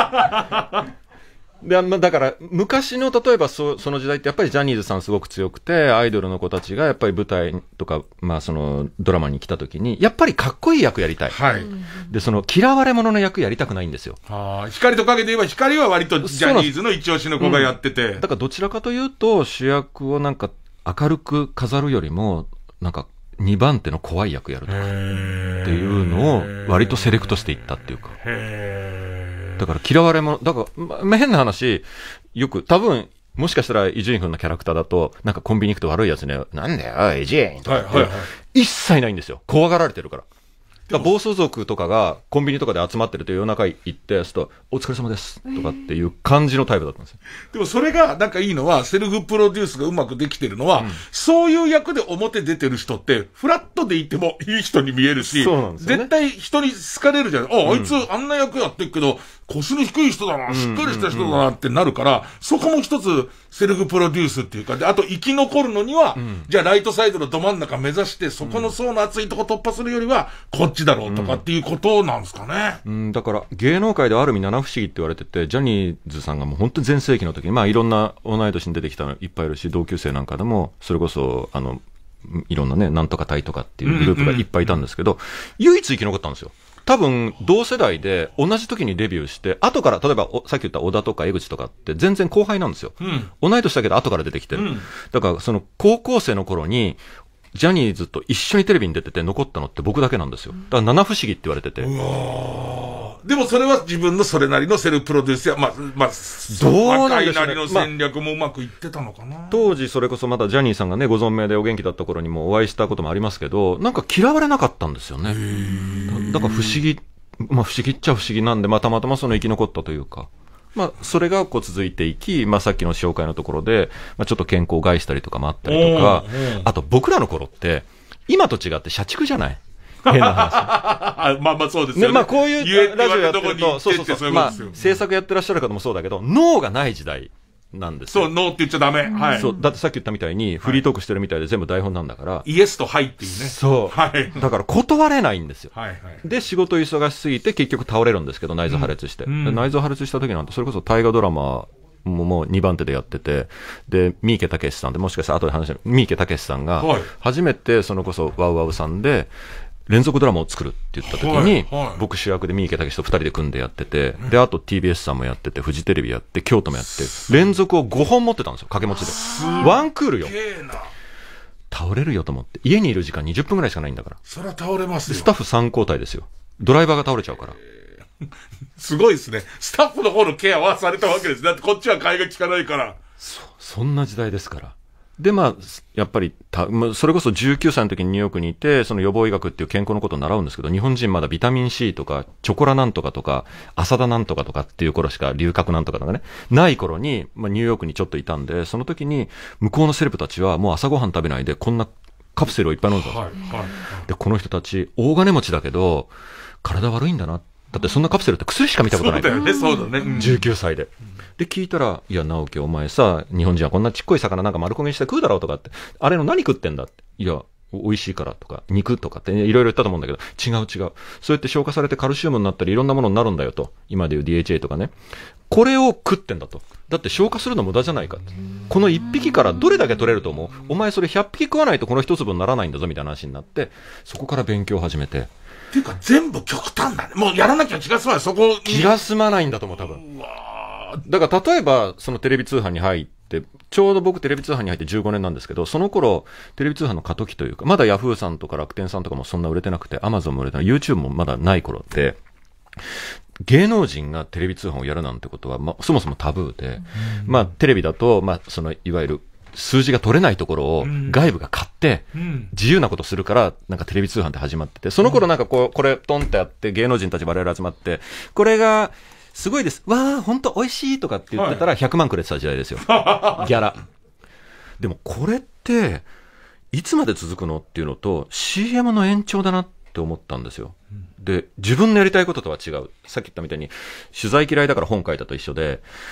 で、まあ、だから、昔の、例えばそ、その時代ってやっぱりジャニーズさんすごく強くて、アイドルの子たちがやっぱり舞台とか、まあその、ドラマに来た時に、やっぱりかっこいい役やりたい。はい。で、その、嫌われ者の役やりたくないんですよ。 ああ、光と影で言えば光は割とジャニーズの一押しの子がやってて。 うん、だからどちらかというと、主役をなんか明るく飾るよりも、なんか、にばん手の怖い役やるとか、っていうのを割とセレクトしていったっていうか。だから嫌われ者、だから、まあ、変な話、よく、多分、もしかしたら伊集院君のキャラクターだと、なんかコンビニ行くと悪いやつね、なんだよ、伊集院とかって、はいはいはい、一切ないんですよ。怖がられてるから。だから暴走族とかがコンビニとかで集まってると夜中行って、すと、お疲れ様です。とかっていう感じのタイプだったんですよ。 でもそれがなんかいいのは、セルフプロデュースがうまくできてるのは、うん、そういう役で表出てる人って、フラットでいてもいい人に見えるし、そうなんですよね、絶対人に好かれるじゃん。あ、うん、あいつあんな役やってるけど、腰の低い人だな、しっかりした人だなってなるから、うんうんうん、そこも一つセルフプロデュースっていうか、で、あと生き残るのには、うん、じゃあライトサイドのど真ん中目指して、そこの層の厚いとこ突破するよりは、こっちだろうとかっていうことなんですかね。 うん、うん、だから芸能界である意味七不思議って言われてて、ジャニーズさんがもう本当に全盛期の時に、まあいろんな同い年に出てきたのいっぱいいるし、同級生なんかでも、それこそ、あの、いろんなね、なんとか隊とかっていうグループがいっぱいいたんですけど、うんうん、唯一生き残ったんですよ。多分、同世代で同じ時にデビューして、後から、例えば、さっき言った小田とか江口とかって全然後輩なんですよ。うん、同い年だけど後から出てきてる。うん、だから、その高校生の頃に、ジャニーズと一緒にテレビに出てて残ったのって僕だけなんですよ。だから七不思議って言われてて。うわでもそれは自分のそれなりのセルフプロデュースや、まあ、まあ、 どうなんでしょうね。 若いなりの戦略もうまくいってたのかな、まあ。 当時それこそまだジャニーさんがね、ご存命でお元気だった頃にもお会いしたこともありますけど、なんか嫌われなかったんですよね。だから不思議、まあ不思議っちゃ不思議なんで、まあたまたまその生き残ったというか。まあ、それがこう続いていき、まあさっきの紹介のところで、まあちょっと健康を害したりとかもあったりとか、あと僕らの頃って、今と違って社畜じゃない変な話。まあまあそうですよね。ね、 まあこういうラジオやってると、そうそうそう。まあ制作やってらっしゃる方もそうだけど、脳がない時代なんですよ。 そう、脳って言っちゃダメ。はい。 そう、だってさっき言ったみたいに、フリートークしてるみたいで全部台本なんだから。 イエスとハイっていうね。 そう。はい。だから断れないんですよ。はいはい。で、仕事忙しすぎて結局倒れるんですけど、内臓破裂して。で内臓破裂した時なんて、それこそ大河ドラマ、もう、もうにばん手でやってて、で、三池武さんで、もしかしたら後で話して、三池武さんが、初めてそのこそワウワウさんで、連続ドラマを作るって言った時に、はいはい、僕主役で三池武と二人で組んでやってて、で、あと ティービーエス さんもやってて、フジテレビやって、京都もやって、連続をごほん持ってたんですよ、掛け持ちで。ワンクールよ。倒れるよと思って。家にいる時間にじゅっぷんぐらいしかないんだから。 それは倒れますよ。 スタッフさん交代ですよ。ドライバーが倒れちゃうから。 すごいですね。スタッフの方のケアはされたわけです。だってこっちは替えが利かないから。 そう、そんな時代ですから。で、まあ、やっぱりた、それこそじゅうきゅうさいの時にニューヨークにいて、その予防医学っていう健康のことを習うんですけど、日本人まだビタミン C とか、チョコラなんとかとか、朝田なんとかとかっていう頃しか、龍角なんとかとかね、ない頃に、まあ、ニューヨークにちょっといたんで、その時に、向こうのセレブたちはもう朝ごはん食べないで、こんなカプセルをいっぱい飲んだんですよ。はいはいはい、で、この人たち、大金持ちだけど、体悪いんだな。だってそんなカプセルって薬しか見たことない。 そうだよね、そうだね。 じゅうきゅうさいで。で、聞いたら、いや、直樹お前さ、日本人はこんなちっこい魚なんか丸焦げにして食うだろうとかって、あれの何食ってんだって。いや、美味しいからとか、肉とかって、ね、いろいろ言ったと思うんだけど、違う違う。そうやって消化されてカルシウムになったりいろんなものになるんだよと。今でいう ディーエイチエー とかね。これを食ってんだと。だって消化するの無駄じゃないかって。この一匹からどれだけ取れると思う？お前それひゃっぴき食わないとこの一粒にならないんだぞみたいな話になって、そこから勉強を始めて。 っていうか全部極端だね。もうやらなきゃ気が済まない。そこ気が済まないんだと思う、多分。うわだから例えば、そのテレビ通販に入って、ちょうど僕テレビ通販に入ってじゅうごねんなんですけど、その頃、テレビ通販の過渡期というか、まだヤフーさんとか楽天さんとかもそんな売れてなくて、アマゾンも売れてない、YouTube もまだない頃で、芸能人がテレビ通販をやるなんてことは、まあ、そもそもタブーで、まあ、テレビだと、まあ、その、いわゆる、数字が取れないところを外部が買って、自由なことするから、なんかテレビ通販って始まってて、その頃なんかこう、これトンってやって芸能人たち我々集まって、これが、すごいです。わー、ほんと美味しいとかって言ってたらひゃくまんくれてた時代ですよ。ギャラ。でもこれって、いつまで続くのっていうのと シーエム の延長だなって思ったんですよ。で、自分のやりたいこととは違う。さっき言ったみたいに、取材嫌いだから本書いたと一緒で、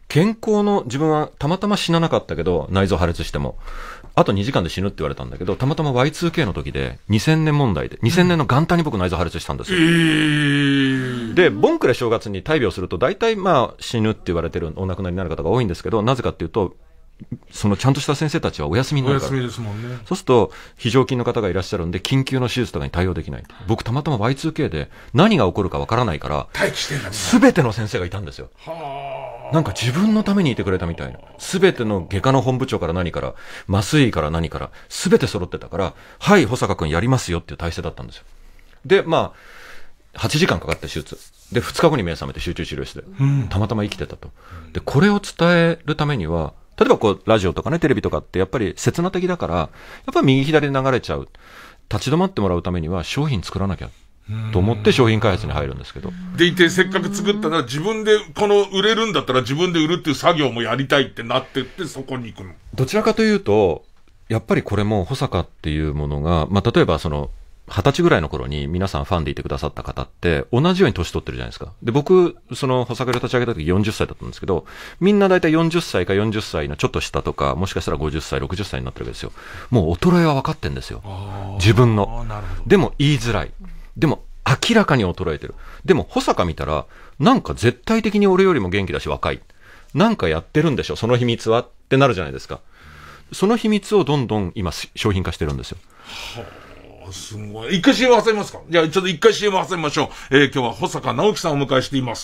健康の、自分はたまたま死ななかったけど、内臓破裂しても。あとにじかんで死ぬって言われたんだけど、たまたま ワイツーケー の時で、にせんねん問題で、にせんねんの元旦に僕内臓破裂したんですよ。えー、で、ボンクレ正月に大病すると、大体まあ死ぬって言われてる、お亡くなりになる方が多いんですけど、なぜかっていうと、そのちゃんとした先生たちはお休みになるから。お休みですもんね。そうすると、非常勤の方がいらっしゃるんで、緊急の手術とかに対応できない。僕たまたま ワイツーケー で何が起こるかわからないから、待機してんだね。すべての先生がいたんですよ。なんか自分のためにいてくれたみたいな。すべての外科の本部長から何から、麻酔から何から、すべて揃ってたから、はい、保坂くんやりますよっていう体制だったんですよ。で、まあ、はちじかんかかって手術。で、ふつかごに目覚めて集中治療室で。うん、たまたま生きてたと。で、これを伝えるためには、例えばこう、ラジオとかね、テレビとかってやっぱり刹那的だから、やっぱり右左で流れちゃう。立ち止まってもらうためには商品作らなきゃ。と思って商品開発に入るんですけど。 でいて、せっかく作ったなら自分で、この売れるんだったら自分で売るっていう作業もやりたいってなってって、そこに行くの。 どちらかというと、やっぱりこれも保坂っていうものが、まあ、例えばその、二十歳ぐらいの頃に皆さんファンでいてくださった方って、同じように年取ってるじゃないですか。で、僕、その、保坂を立ち上げた時よんじゅっさいだったんですけど、みんなだいたいよんじゅっさいかよんじゅっさいのちょっと下とか、もしかしたらごじゅっさい、ろくじゅっさいになってるわけですよ。もう衰えは分かってんですよ。自分の。でも言いづらい。でも、明らかに衰えてる。でも、保坂見たら、なんか絶対的に俺よりも元気だし若い。なんかやってるんでしょ、その秘密はってなるじゃないですか。その秘密をどんどん今商品化してるんですよ。 はあ、すごい。一回 シーエム 挟みますか？じゃあちょっと一回 シーエム 挟みましょう。えー、今日は保坂直樹さんをお迎えしています。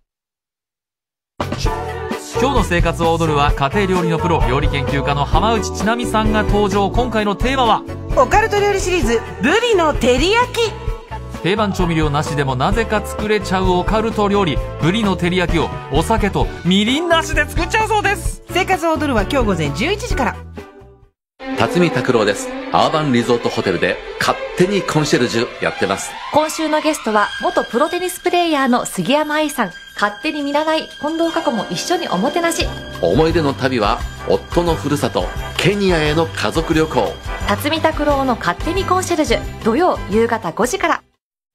今日の生活を踊るは家庭料理のプロ、料理研究家の浜内千奈美さんが登場。今回のテーマはオカルト料理シリーズ、ブリの照り焼き。 定番調味料なしでもなぜか作れちゃうオカルト料理、ブリの照り焼きをお酒とみりんなしで作っちゃうそうです。 生活を踊るは今日午前じゅういちじから。 辰巳拓郎です。アーバンリゾートホテルで勝手にコンシェルジュやってます。 今週のゲストは元プロテニスプレイヤーの杉山愛さん。勝手に見習い、近藤佳子も一緒におもてなし。 思い出の旅は夫のふるさとケニアへの家族旅行。 辰巳拓郎の勝手にコンシェルジュ、土曜夕方ごじから。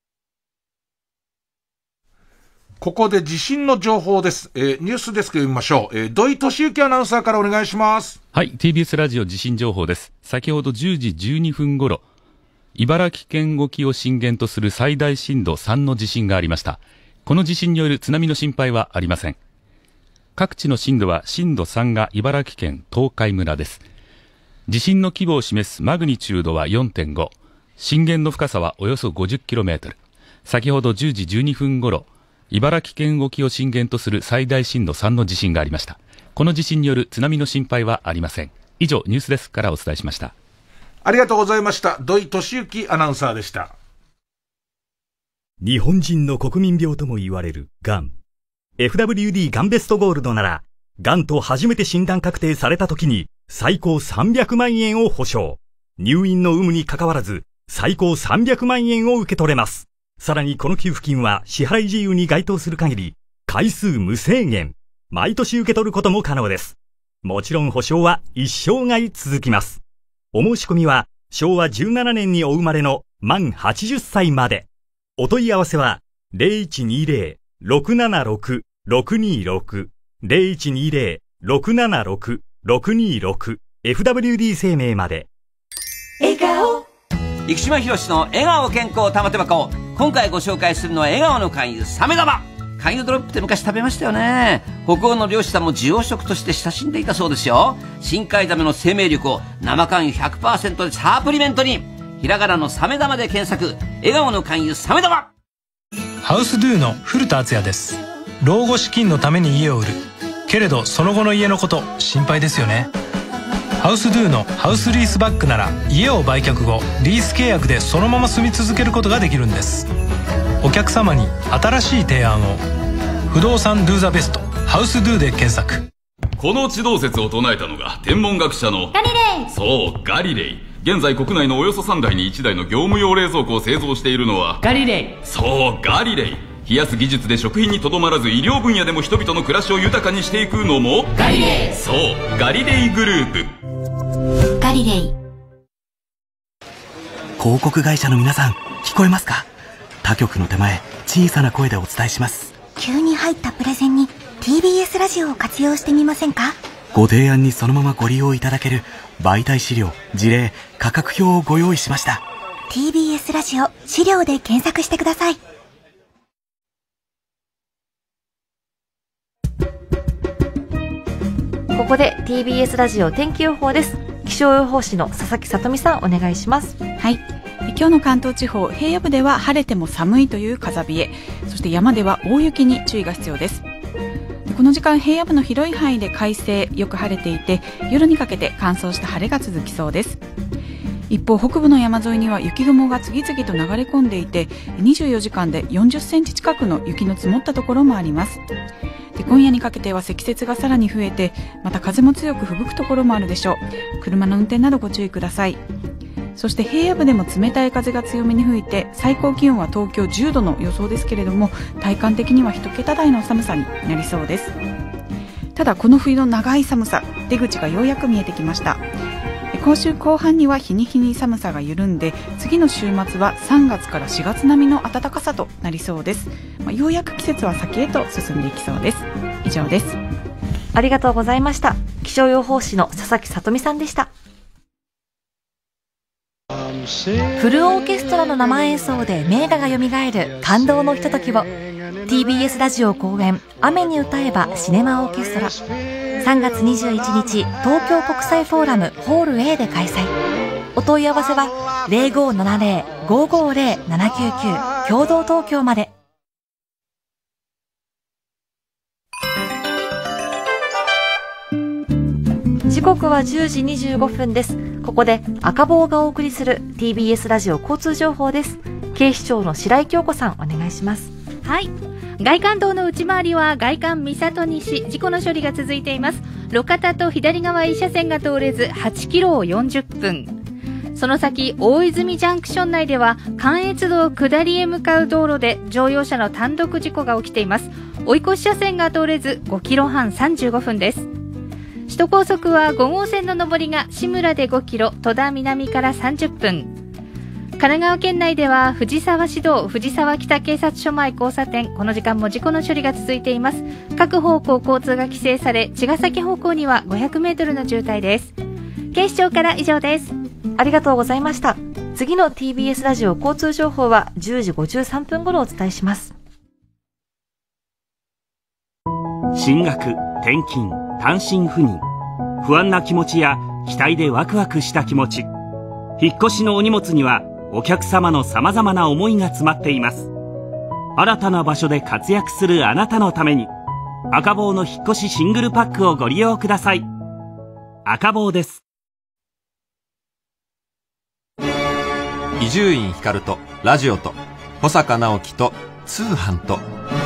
ここで地震の情報です。えー、ニュースデスク読みましょう。えー、土井敏之アナウンサーからお願いします。 はい、ティービーエス ラジオ地震情報です。先ほどじゅうじじゅうにふん頃、茨城県沖を震源とする最大震度さんの地震がありました。この地震による津波の心配はありません。各地の震度は震度さんが茨城県東海村です。地震の規模を示すマグニチュードは よんてんご、震源の深さはおよそ ごじゅっキロメートル。先ほどじゅうじじゅうにふん頃、茨城県沖を震源とする最大震度さんの地震がありました。この地震による津波の心配はありません。以上、ニュースデスクからお伝えしました。 ありがとうございました。土井敏之アナウンサーでした。 日本人の国民病とも言われるがん。エフダブリューディー がんベストゴールドなら、がんと初めて診断確定された時に最高さんびゃくまんえんを保証。入院の有無に関わらず最高さんびゃくまんえんを受け取れます。さらにこの給付金は支払い自由に該当する限り、回数無制限。毎年受け取ることも可能です。もちろん保証は一生涯続きます。お申し込みはしょうわじゅうななねんにお生まれの満はちじゅっさいまで。お問い合わせは ゼロいちにゼロ ろくななろく ろくにろく ゼロいちにゼロ ろくななろく ろくにろく エフダブリューディー 生命まで。 笑顔生島博士の笑顔健康玉手箱。今回ご紹介するのは笑顔の肝油サメ玉。肝油ドロップって昔食べましたよね。北欧の漁師さんも需要食として親しんでいたそうですよ。深海ザメの生命力を生肝油 ひゃくパーセント でサプリメントに。ひらがなのサメ玉で検索。笑顔の肝油サメ玉。 ハウスドゥの古田敦也です。老後資金のために家を売るけれどその後の家のこと心配ですよね。ハウスドゥのハウスリースバックなら家を売却後リース契約でそのまま住み続けることができるんです。お客様に新しい提案を。不動産ドゥザベストハウスドゥで検索。 この地動説を唱えたのが天文学者のガリレイ。 そうガリレイ。現在国内のおよそさんだいにいちだいの業務用冷蔵庫を製造しているのはガリレイ。 そうガリレイ。冷やす技術で食品にとどまらず医療分野でも人々の暮らしを豊かにしていくのもガリレイ。 そうガリレイグループ。 ガリレイ。 広告会社の皆さん聞こえますか？他局の手前小さな声でお伝えします。 急に入ったプレゼンにティービーエス ラジオを活用してみませんか？ ご提案にそのままご利用いただける媒体資料、事例、価格表をご用意しました。 ティービーエス ラジオ資料で検索してください。 ここで ティービーエス ラジオ天気予報です。気象予報士の佐々木さとみさん、お願いします。 はい、今日の関東地方、平野部では晴れても寒いという風冷え、そして山では大雪に注意が必要です。この時間、平野部の広い範囲で快晴、よく晴れていて、夜にかけて乾燥した晴れが続きそうです。一方、北部の山沿いには雪雲が次々と流れ込んでいて、にじゅうよじかんでよんじゅっセンチ近くの雪の積もったところもあります。で、今夜にかけては積雪がさらに増えて、また風も強く吹雪くところもあるでしょう。車の運転などご注意ください。そして平野部でも冷たい風が強めに吹いて、最高気温は東京じゅうどの予想ですけれども、体感的にはいちけた台の寒さになりそうです。ただ、この冬の長い寒さ、出口がようやく見えてきました。今週後半には日に日に寒さが緩んで、次の週末はさんがつからしがつ並みの暖かさとなりそうです。まあ、ようやく季節は先へと進んでいきそうです。以上です。 ありがとうございました。気象予報士の佐々木さとみさんでした。 フルオーケストラの生演奏で名画が蘇る感動のひとときを ティービーエス ラジオ公演雨に歌えばシネマオーケストラさんがつにじゅういちにち東京国際フォーラムホール A で開催。お問い合わせは ゼロごーななゼロ ごーごーゼロ ななきゅうきゅう 共同東京まで。 時刻はじゅうじにじゅうごふんです。ここで赤坊がお送りする ティービーエス ラジオ交通情報です。警視庁の白井京子さん、お願いします。 はい、外環道の内回りは外環三郷西、事故の処理が続いています。路肩と左側いち車線が通れずはちキロをよんじゅっぷん。その先大泉ジャンクション内では関越道下りへ向かう道路で乗用車の単独事故が起きています。追い越し車線が通れずごキロはんさんじゅうごふんです。首都高速はご号線の上りが志村でごキロ、戸田南からさんじゅっぷん。神奈川県内では藤沢市道藤沢北警察署前交差点、この時間も事故の処理が続いています。各方向交通が規制され、茅ヶ崎方向にはごひゃくメートルの渋滞です。警視庁から以上です。 ありがとうございました。次の ティービーエス ラジオ交通情報はじゅうじごじゅうさんぷん頃お伝えします。 進学、転勤、単身赴任、不安な気持ちや期待でワクワクした気持ち、引っ越しのお荷物にはお客様の様々な思いが詰まっています。新たな場所で活躍するあなたのために、赤坊の引っ越しシングルパックをご利用ください。赤坊です。 伊集院光とラジオと保坂直樹と通販と。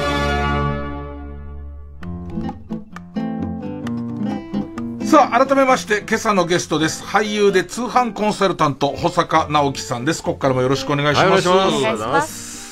さあ改めまして今朝のゲストです。俳優で通販コンサルタント保坂直樹さんです。ここからもよろしくお願いします。 はい、お願いします。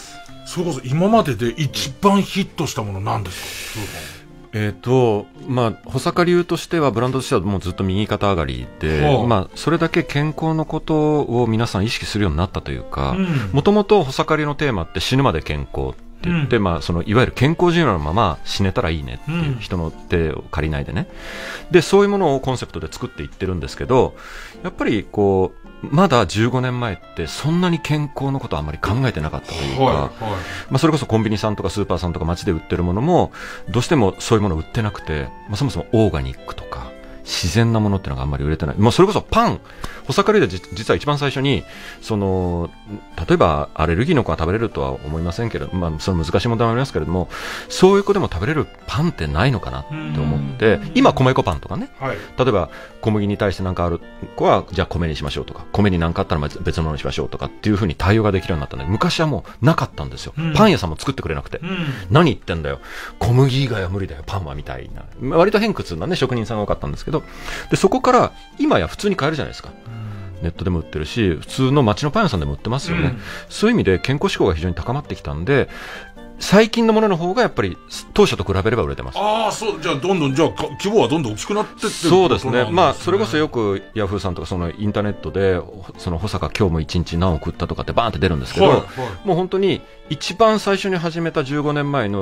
それこそ今までで一番ヒットしたもの何ですか？ えっとまあ保坂流としてはブランドとしてはもうずっと右肩上がりで、はあ、まあそれだけ健康のことを皆さん意識するようになったというか、もともと保坂流のテーマって死ぬまで健康って言って、うん、まあそのいわゆる健康寿命のまま死ねたらいいねっていう、人の手を借りないでね、でそういうものをコンセプトで作っていってるんですけど、やっぱりこうまだじゅうごねんまえってそんなに健康のことはあんまり考えてなかったというか、はいはい、まあ、それこそコンビニさんとかスーパーさんとか街で売ってるものもどうしてもそういうもの売ってなくて、まあ、そもそもオーガニックとか自然なものっていうのがあんまり売れてない。まあ、それこそパン、保坂流で実は一番最初にその例えばアレルギーの子が食べれるとは思いませんけど、まあ、その難しい問題もありますけれども、そういう子でも食べれるパンってないのかなって思って、今米粉パンとかね、はい、例えば小麦に対して何かある子はじゃあ米にしましょうとか、米に何かあったら別のものにしましょうとかっていうふうに対応ができるようになったんで、昔はもうなかったんですよ。パン屋さんも作ってくれなくて、何言ってんだよ、小麦以外は無理だよパンはみたいな、割と偏屈なね職人さんが多かったんですけど、でそこから今や普通に買えるじゃないですか。ネットでも売ってるし、普通の街のパン屋さんでも売ってますよね、うん、そういう意味で健康志向が非常に高まってきたんで、最近のものの方がやっぱり当初と比べれば売れてます。 ああ、そう、じゃあどんどんじゃあ規模はどんどん大きくなってってるってことそうですね。まあそれこそよくヤフーさんとかそのインターネットでその保坂今日も一日何億売ったとかってバーンって出るんですけど、はいはい、もう本当に一番最初に始めたじゅうごねんまえの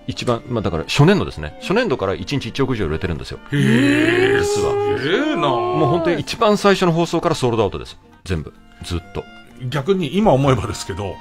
一番、まあだから初年度ですね。初年度からいちにちいちおく以上売れてるんですよ。 へー。 実は。 すげえな。 もう本当に一番最初の放送からソールドアウトです。全部。ずっと。 逆に今思えばですけど、はい、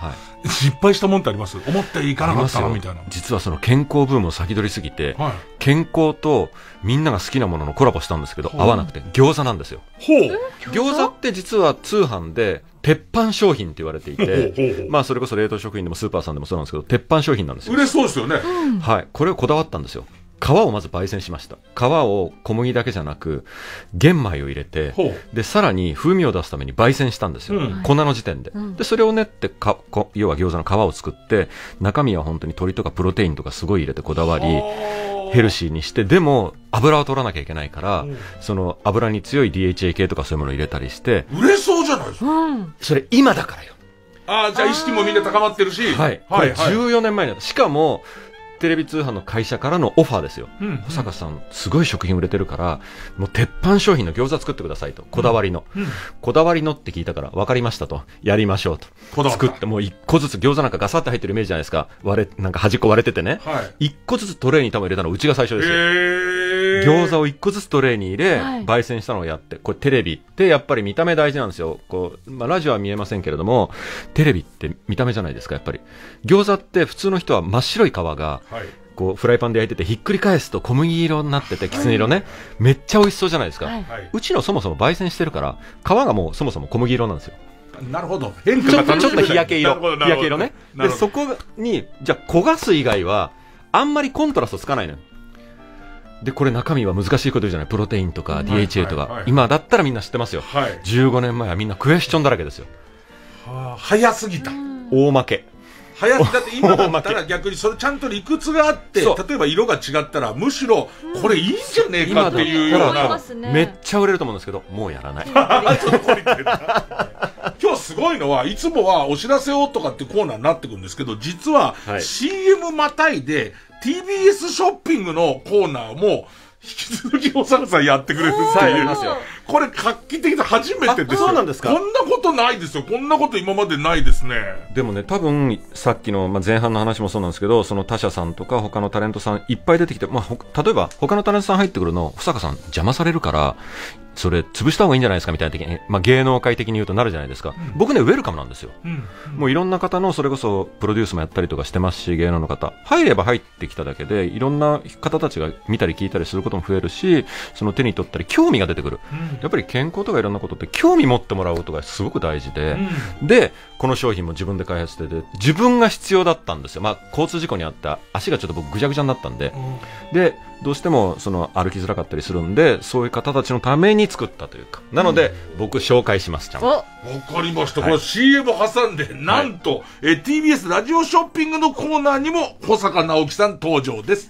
失敗したもんってあります？思っていかなかったのみたいな。 実はその健康ブームを先取りすぎて、はい、健康とみんなが好きなもののコラボしたんですけど、合わなくて餃子なんですよ。 ほう。 餃子って実は通販で鉄板商品って言われていて、まあそれこそ冷凍食品でもスーパーさんでもそうなんですけど、鉄板商品なんですよ。 売れそうですよね。 はい。これをこだわったんですよ。皮をまず焙煎しました。皮を小麦だけじゃなく玄米を入れて、でさらに風味を出すために焙煎したんですよ、うん、粉の時点で、うん、でそれを練ってかこ要は餃子の皮を作って、中身は本当に鶏とかプロテインとかすごい入れてこだわりヘルシーにして、でも油を取らなきゃいけないから、うん、その油に強い ディーエイチエー 系とかそういうものを入れたりして売れそうじゃないですか、うん、 それ今だからよ。 ああ、じゃあ意識もみんな高まってるし、 はい、はい、これじゅうよねんまえになった。しかもテレビ通販の会社からのオファーですよ、うんうん、保坂さんすごい食品売れてるからもう鉄板商品の餃子作ってくださいと、こだわりの、うんうん、こだわりのって聞いたから分かりましたと、やりましょうと、作ってもう一個ずつ、餃子なんかガサッと入ってるイメージじゃないですか、割れなんか端っこ割れててね、はい、一個ずつトレーに多分入れたのうちが最初ですよ。餃子を一個ずつトレーに入れ、はい、焙煎したのをやって、これテレビってやっぱり見た目大事なんですよ。こう、まあ、ラジオは見えませんけれどもテレビって見た目じゃないですか。やっぱり餃子って普通の人は真っ白い皮が、はい、こうフライパンで焼いててひっくり返すと小麦色になっててきつね色ね、はい、めっちゃ美味しそうじゃないですか、はい、うちのそもそも焙煎してるから皮がもうそもそも小麦色なんですよ。 なるほど、変化が楽しみ。 ちょっと日焼け色、日焼け色ね。でそこにじゃあ焦がす以外はあんまりコントラストつかないのよ。でこれ中身は難しいこと言うじゃない、プロテインとか ディーエイチエー とか、はいはいはい、今だったらみんな知ってますよ、はい、じゅうごねんまえはみんなクエスチョンだらけですよ。 はあ、早すぎた、 大負け。 早だって今だったら逆にそれちゃんと理屈があって例えば色が違ったらむしろこれいいんじゃねえかっていうような、 うん、めっちゃ売れると思うんですけどもうやらない。 ちょっとこりてる今日すごいのはいつもはお知らせをとかってコーナーになってくるんですけど、実は シーエム またいで ティービーエス ショッピングのコーナーも引き続きおさかさんやってくれるっていう、これ画期的で初めてですよ。 そうなんですか。 こんなことないですよ。こんなこと今までないですね。 でもね、多分さっきの、まあ、前半の話もそうなんですけど、その他社さんとか他のタレントさんいっぱい出てきて、まあ、例えば他のタレントさん入ってくるの保坂さん邪魔されるからそれ潰した方がいいんじゃないですかみたいな的に、まあ、芸能界的に言うとなるじゃないですか、うん、僕ねウェルカムなんですよ、うんうん、もういろんな方のそれこそプロデュースもやったりとかしてますし、芸能の方入れば入ってきただけでいろんな方たちが見たり聞いたりすることも増えるし、その手に取ったり興味が出てくる、うん、やっぱり健康とかいろんなことって興味持ってもらうことがすごく大事で、うん、でこの商品も自分で開発してて自分が必要だったんですよ、まあ、交通事故にあった足がちょっと僕ぐちゃぐちゃになったんで、うん、でどうしてもその歩きづらかったりするんでそういう方たちのために作ったというか、なので、うん、僕紹介しますちゃんと。わかりました、はい、これ シーエム 挟んでなんと、はい、え ティービーエス ラジオショッピングのコーナーにも保坂直樹さん登場です。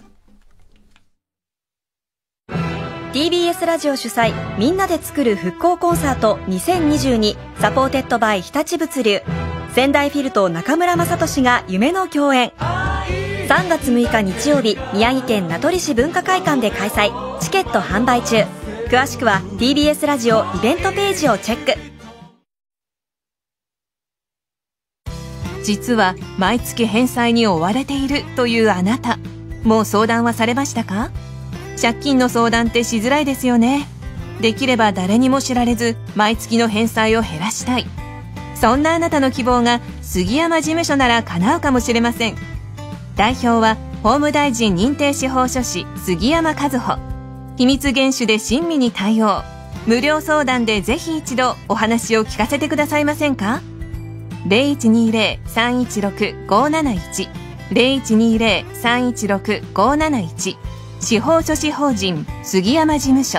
ティービーエス ラジオ主催みんなで作る復興コンサートにせんにじゅうにサポーテッドバイ日立物流、仙台フィルと中村雅俊が夢の共演。さんがつむいか日曜日、宮城県名取市文化会館で開催。チケット販売中。詳しくは ティービーエス ラジオイベントページをチェック。 実は毎月返済に追われているというあなた、もう相談はされましたか？借金の相談ってしづらいですよね。できれば誰にも知られず毎月の返済を減らしたい。そんなあなたの希望が杉山事務所なら叶うかもしれません。代表は法務大臣認定司法書士杉山和穂。秘密厳守で親身に対応。無料相談でぜひ一度お話を聞かせてくださいませんか？ ゼロいちにゼロ さんいちろく ごーなないち ゼロいちにゼロ さんいちろく ごーなないち司法書士法人杉山事務所。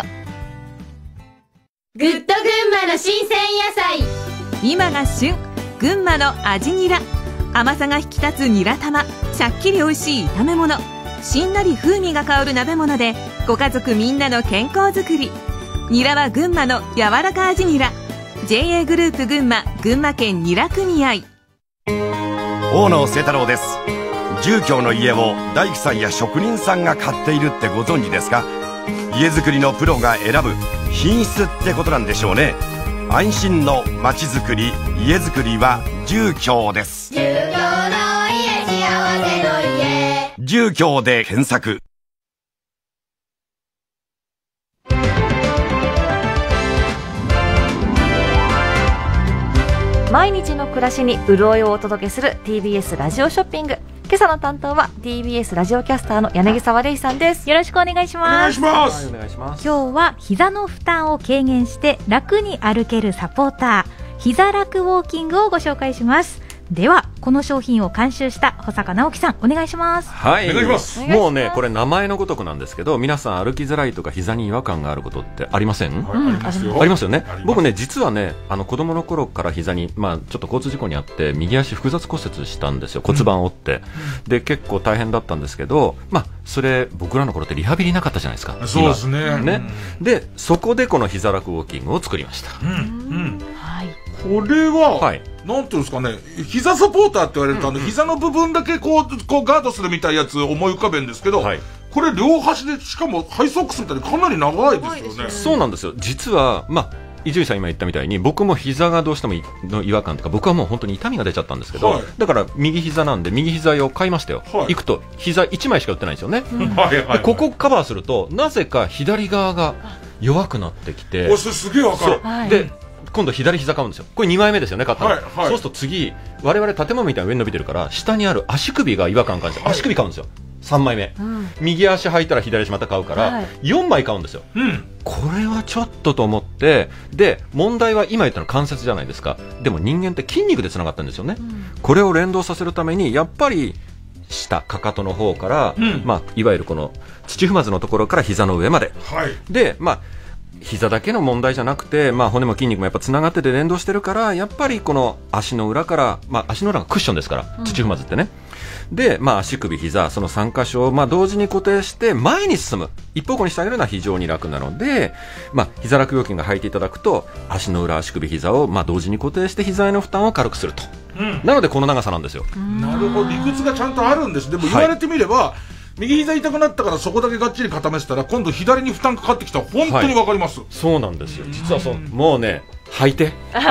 グッド群馬の新鮮野菜。 今が旬、群馬の味ニラ。甘さが引き立つニラ玉、しゃっきりおいしい炒め物、しんなり風味が香る鍋物でご家族みんなの健康づくり。ニラは群馬の柔らか味ニラ。 ジェーエー グループ群馬群馬県ニラ組合。 大野清太郎です。住居の家を大工さんや職人さんが買っているってご存知ですか？家づくりのプロが選ぶ品質ってことなんでしょうね。安心のまちづくり、家づくりは住居です。 住居の家、幸せの家。 住居で検索。 毎日の暮らしに潤いをお届けする ティービーエス ラジオショッピング。今朝の担当は ティービーエス ラジオキャスターの柳沢玲さんです。 よろしくお願いします。 お願いします。 お願いします。 今日は膝の負担を軽減して楽に歩けるサポーター、膝楽ウォーキングをご紹介します。ではこの商品を監修した保坂直樹さん、お願いします。 はい、 お願いします。 もうね、これ名前のごとくなんですけど、皆さん歩きづらいとか膝に違和感があることってありません？ はい、ありますよ。 ありますよね。僕ね、実はね、あの子供の頃から膝に、まあちょっと交通事故にあって右足複雑骨折したんですよ。骨盤を折って、うん、で結構大変だったんですけど、まあそれ僕らの頃ってリハビリなかったじゃないですか。 そうですね。 ね、うん、でそこでこの膝楽ウォーキングを作りました。 うん、うん、はい。これは、はい、なんていうんですかね、膝サポーターって言われると、うんうん、あの膝の部分だけこうこうガードするみたいなやつを思い浮かべるんですけど、はい、これ両端でしかもハイソックスみたいにかなり長いですよね。 そうなんですよ。実はまあ伊集院さん今言ったみたいに僕も膝がどうしてもの違和感とか、僕はもう本当に痛みが出ちゃったんですけど、はい、だから右膝なんで右膝用買いましたよ。はい、行くと膝いちまいしか売ってないんですよね。でここカバーするとなぜか左側が弱くなってきて、 お、それすげえわかる。 はい、で今度左膝買うんですよ。これにまいめですよね、買ったの。はいはい、そうすると次我々建物みたいな上に伸びてるから下にある足首が違和感感じて、はい、足首買うんですよ。さんまいめ、うん、右足履いたら左足また買うから、はい、よんまい買うんですよ。うん、これはちょっとと思って、で問題は今言ったの関節じゃないですか。でも人間って筋肉でつながったんですよね。うん、これを連動させるためにやっぱり下かかとの方から、うん、まあ、いわゆるこの土踏まずのところから膝の上まで、はい、でまあ膝だけの問題じゃなくて、まあ、骨も筋肉もやっぱつながってて連動してるから、やっぱりこの足の裏から、まあ、足の裏がクッションですから、土踏まずってね。で、まあ、足首、膝、そのさん箇所を、まあ、同時に固定して前に進む、一方向にしてあげるのは非常に楽なので、まあ、膝楽ウォーキングが履いていただくと、足の裏、足首、膝を、まあ、同時に固定して膝への負担を軽くすると。うん、なのでこの長さなんですよ。 なるほど、理屈がちゃんとあるんです。でも言われてみれば、はい、右膝痛くなったからそこだけがっちり固めてたら今度左に負担かかってきたら本当にわかります。はい、 そうなんですよ。実はそう、もうね、履いて。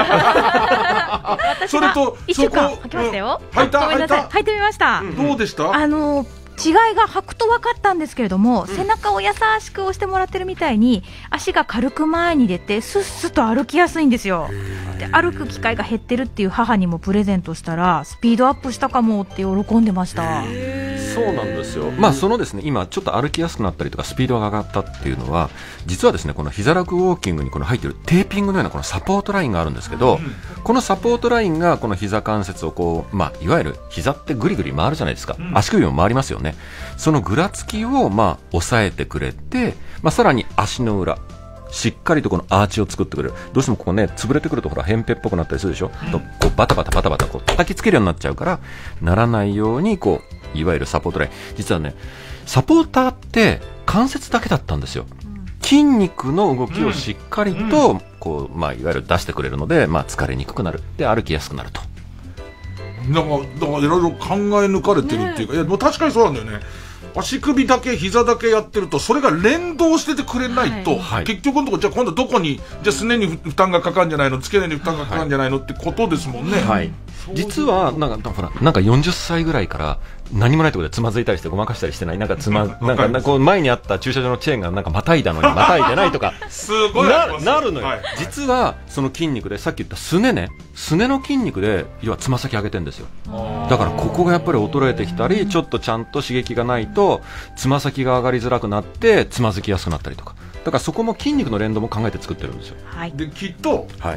それといっしゅうかん履きましたよ。 履いた履いた履いてみました。 うん、どうでした？ あの違いが履くと分かったんですけれども、うん、背中を優しく押してもらってるみたいに足が軽く前に出てスッスッと歩きやすいんですよ。で歩く機会が減ってるっていう母にもプレゼントしたらスピードアップしたかもって喜んでました。 そうなんですよ。まあそのですね、今ちょっと歩きやすくなったりとかスピードが上がったっていうのは、実はですね、この膝楽ウォーキングにこの入っているテーピングのようなこのサポートラインがあるんですけど、うん、このサポートラインがこの膝関節をこう、まあいわゆる膝ってぐりぐり回るじゃないですか。うん、足首も回りますよね。そのぐらつきをまあ抑えてくれて、まあさらに足の裏しっかりとこのアーチを作ってくれる。どうしてもここね潰れてくるとほら扁平っぽくなったりするでしょ。うん、とこうバタバタバタバタこう叩きつけるようになっちゃうからならないようにこういわゆるサポートライン。実はねサポーターって関節だけだったんですよ。筋肉の動きをしっかりとこう、まあ、いわゆる出してくれるので、まあ、疲れにくくなる。で歩きやすくなると。 なんかだからいろいろ考え抜かれてるっていうか、ね、いやもう確かにそうなんだよね。足首だけ膝だけやってるとそれが連動しててくれないと、はい、結局のところじゃあ今度どこにじゃあすねに負担がかかるんじゃないの、付け根に負担がかかるんじゃないのってことですもんね。 はい、実はなんかほらなんかよんじゅっさいぐらいから何もないところでつまずいたりしてごまかしたりしてない、なんかつまなんかこう前にあった駐車場のチェーンがなんかまたいだのにまたいでないとかすごいな, なるのよ、はいはい、実はその筋肉でさっき言ったすねねすねの筋肉で要はつま先上げてるんですよ。だからここがやっぱり衰えてきたりちょっとちゃんと刺激がないとつま先が上がりづらくなってつまずきやすくなったりとか、だからそこも筋肉の連動も考えて作ってるんですよ。 はい、できっと、はい、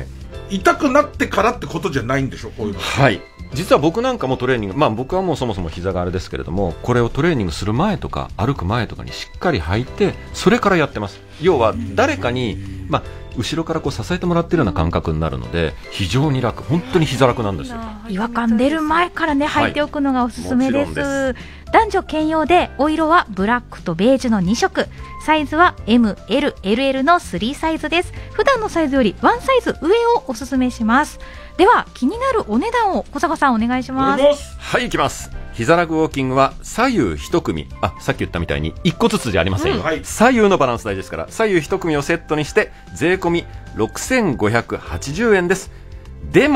痛くなってからってことじゃないんでしょこういうの。 はい、実は僕なんかもトレーニング、まあ僕はもうそもそも膝があれですけれども、これをトレーニングする前とか歩く前とかにしっかり履いてそれからやってます。要は誰かに、まあ、後ろからこう支えてもらってるような感覚になるので非常に楽、本当に膝楽なんですよ。 違和感出る前からね履いておくのがおすすめです。はい、です男女兼用でお色はブラックとベージュのに色、サイズは エムエルエルエル のスリーサイズです。普段のサイズよりワンサイズ上をおすすめします。では気になるお値段を小坂さんお願いします。 はい、いきます。膝楽ウォーキングは左右一組、あ、さっき言ったみたいにいっこずつじゃありませんよ、うん、左右のバランス大事ですから左右一組をセットにして税込みろくせんごひゃくはちじゅうえんです。でも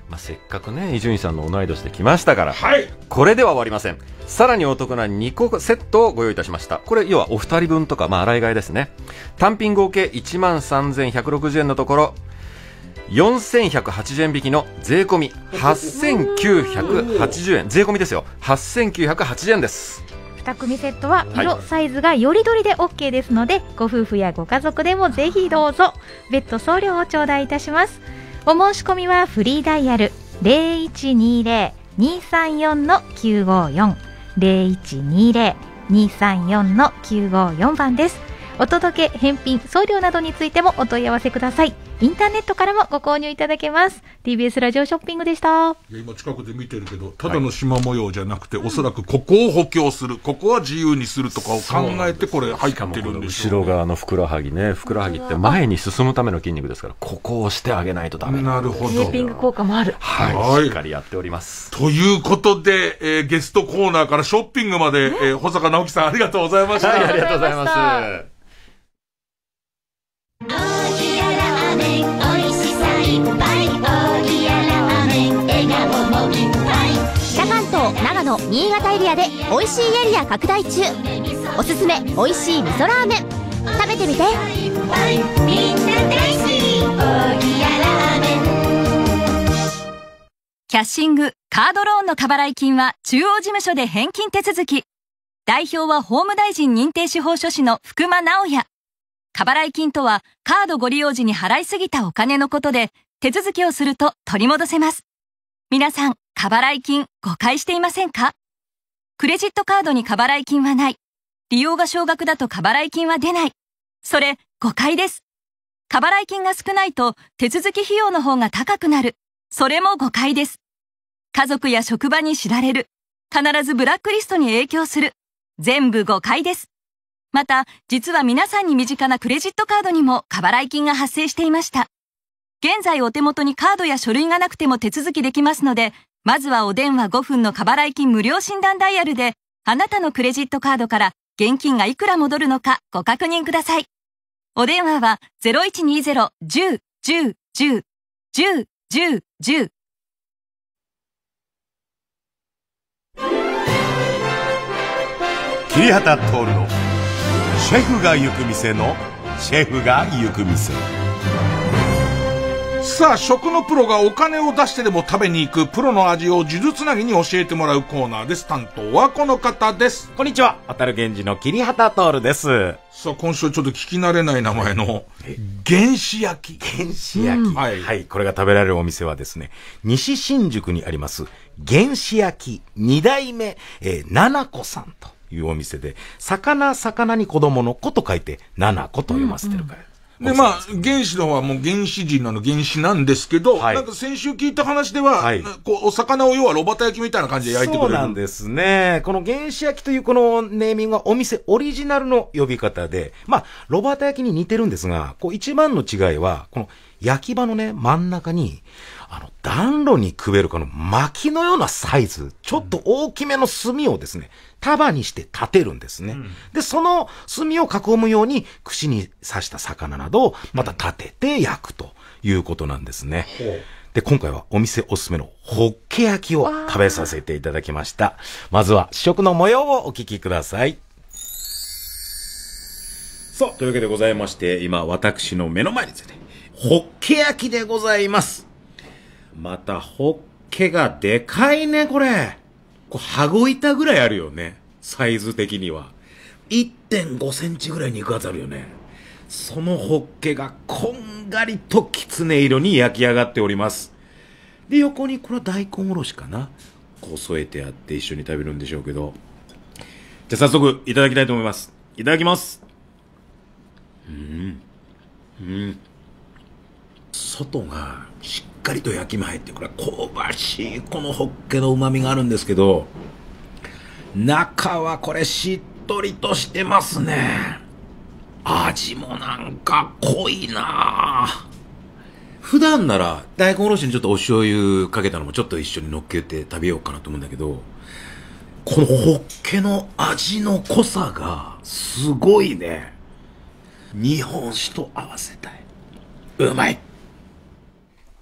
まあ、せっかくね伊集院さんの同い年で来ましたから、 はい、 これでは終わりません。さらにお得なにこセットをご用意いたしました。これ要はお二人分とか、まあ、洗い替えですね。単品合計いちまんさんぜんひゃくろくじゅうえんのところよんせんひゃくはちじゅうえん引きの税込みはっせんきゅうひゃくはちじゅうえん、税込みですよ。はっせんきゅうひゃくはちじゅうえんです。 に組セットは色、はい、サイズがよりどりで OK ですので、ご夫婦やご家族でもぜひどうぞ。別途送料を頂戴いたします。お申し込みはフリーダイヤル ゼロいちにゼロ にさんよん きゅうごよん ゼロいちにゼロ にさんよん きゅうごよん 番です。お届け、返品、送料などについてもお問い合わせください。インターネットからもご購入いただけます。 ティービーエス ラジオショッピングでした。 いや今近くで見てるけど、ただの縞模様じゃなくて、はい、おそらくここを補強する、ここは自由にするとかを考えてこれ入ってるんでしょう、ね、 後ろ側のふくらはぎね、ふくらはぎって前に進むための筋肉ですから、ここを押してあげないとダメ。 なるほど。 テーピング効果もある。 はい、はい、しっかりやっております。 ということで、えー、ゲストコーナーからショッピングまで、えー、保坂直樹さんありがとうございました。 はい、ありがとうございます。 北関東、長野、新潟エリアで美味しいエリア拡大中。おすすめ美味しい味噌ラーメン食べてみて。みんな大好き大木屋ラーメン。 キャッシング、カードローンの過払い金は中央事務所で返金手続き。代表は法務大臣認定司法書士の福間直也。過払い金とはカードご利用時に払いすぎたお金のことで、手続きをすると取り戻せます。皆さん、過払い金誤解していませんか？クレジットカードに過払い金はない。利用が少額だと過払い金は出ない。それ、誤解です。過払い金が少ないと手続き費用の方が高くなる。それも誤解です。家族や職場に知られる。必ずブラックリストに影響する。全部誤解です。また、実は皆さんに身近なクレジットカードにも過払い金が発生していました。現在お手元にカードや書類がなくても手続きできますので、まずはお電話ごふんの過払い金無料診断ダイヤルで、あなたのクレジットカードから現金がいくら戻るのかご確認ください。お電話は ゼロいちにゼロ いちゼロ いちゼロ いちゼロ いちゼロ いちゼロ。 桐畑徹のシェフが行く店のシェフが行く店。 さあ、食のプロがお金を出してでも食べに行くプロの味を数珠つなぎに教えてもらうコーナーです。担当はこの方です。 こんにちは、小樽源氏の桐畑徹です。 さあ、今週ちょっと聞き慣れない名前の原始焼き。 原始焼き、うん、はい、はい。これが食べられるお店はですね、西新宿にあります原始焼き二代目、えー、七子さんというお店で、魚魚に子供の子と書いて七子と読ませてるから、うんうん、で、まあ、原始のはもう原始人なの原始なんですけど、はい、なんか先週聞いた話では、はい、こうお魚を要はロバタ焼きみたいな感じで焼いてくれる。 そうなんですね。この原始焼きというこのネーミングはお店オリジナルの呼び方で、まあ、ロバタ焼きに似てるんですが、こう一番の違いは、この焼き場のね、真ん中に、あの、暖炉にくべるこの薪のようなサイズ、ちょっと大きめの炭をですね、束にして立てるんですね。うん、で、その炭を囲むように串に刺した魚などをまた立てて焼くということなんですね。うん、で、今回はお店おすすめのホッケ焼きを食べさせていただきました。まずは試食の模様をお聞きください。さあ、というわけでございまして、今私の目の前にですね、ホッケ焼きでございます。また、ホッケがでかいね、これ。これ、羽子板ぐらいあるよね。サイズ的には。いってんごセンチぐらい肉厚あるよね。そのホッケがこんがりときつね色に焼き上がっております。で、横にこれは大根おろしかな。こう添えてあって一緒に食べるんでしょうけど。じゃあ早速、いただきたいと思います。いただきます。うん。うん。外がしっかりと焼き目入ってこれ香ばしいこのホッケの旨味があるんですけど、中はこれしっとりとしてますね。味もなんか濃いなぁ。普段なら大根おろしにちょっとお醤油かけたのもちょっと一緒に乗っけて食べようかなと思うんだけど、このホッケの味の濃さがすごいね。日本酒と合わせたい。うまい。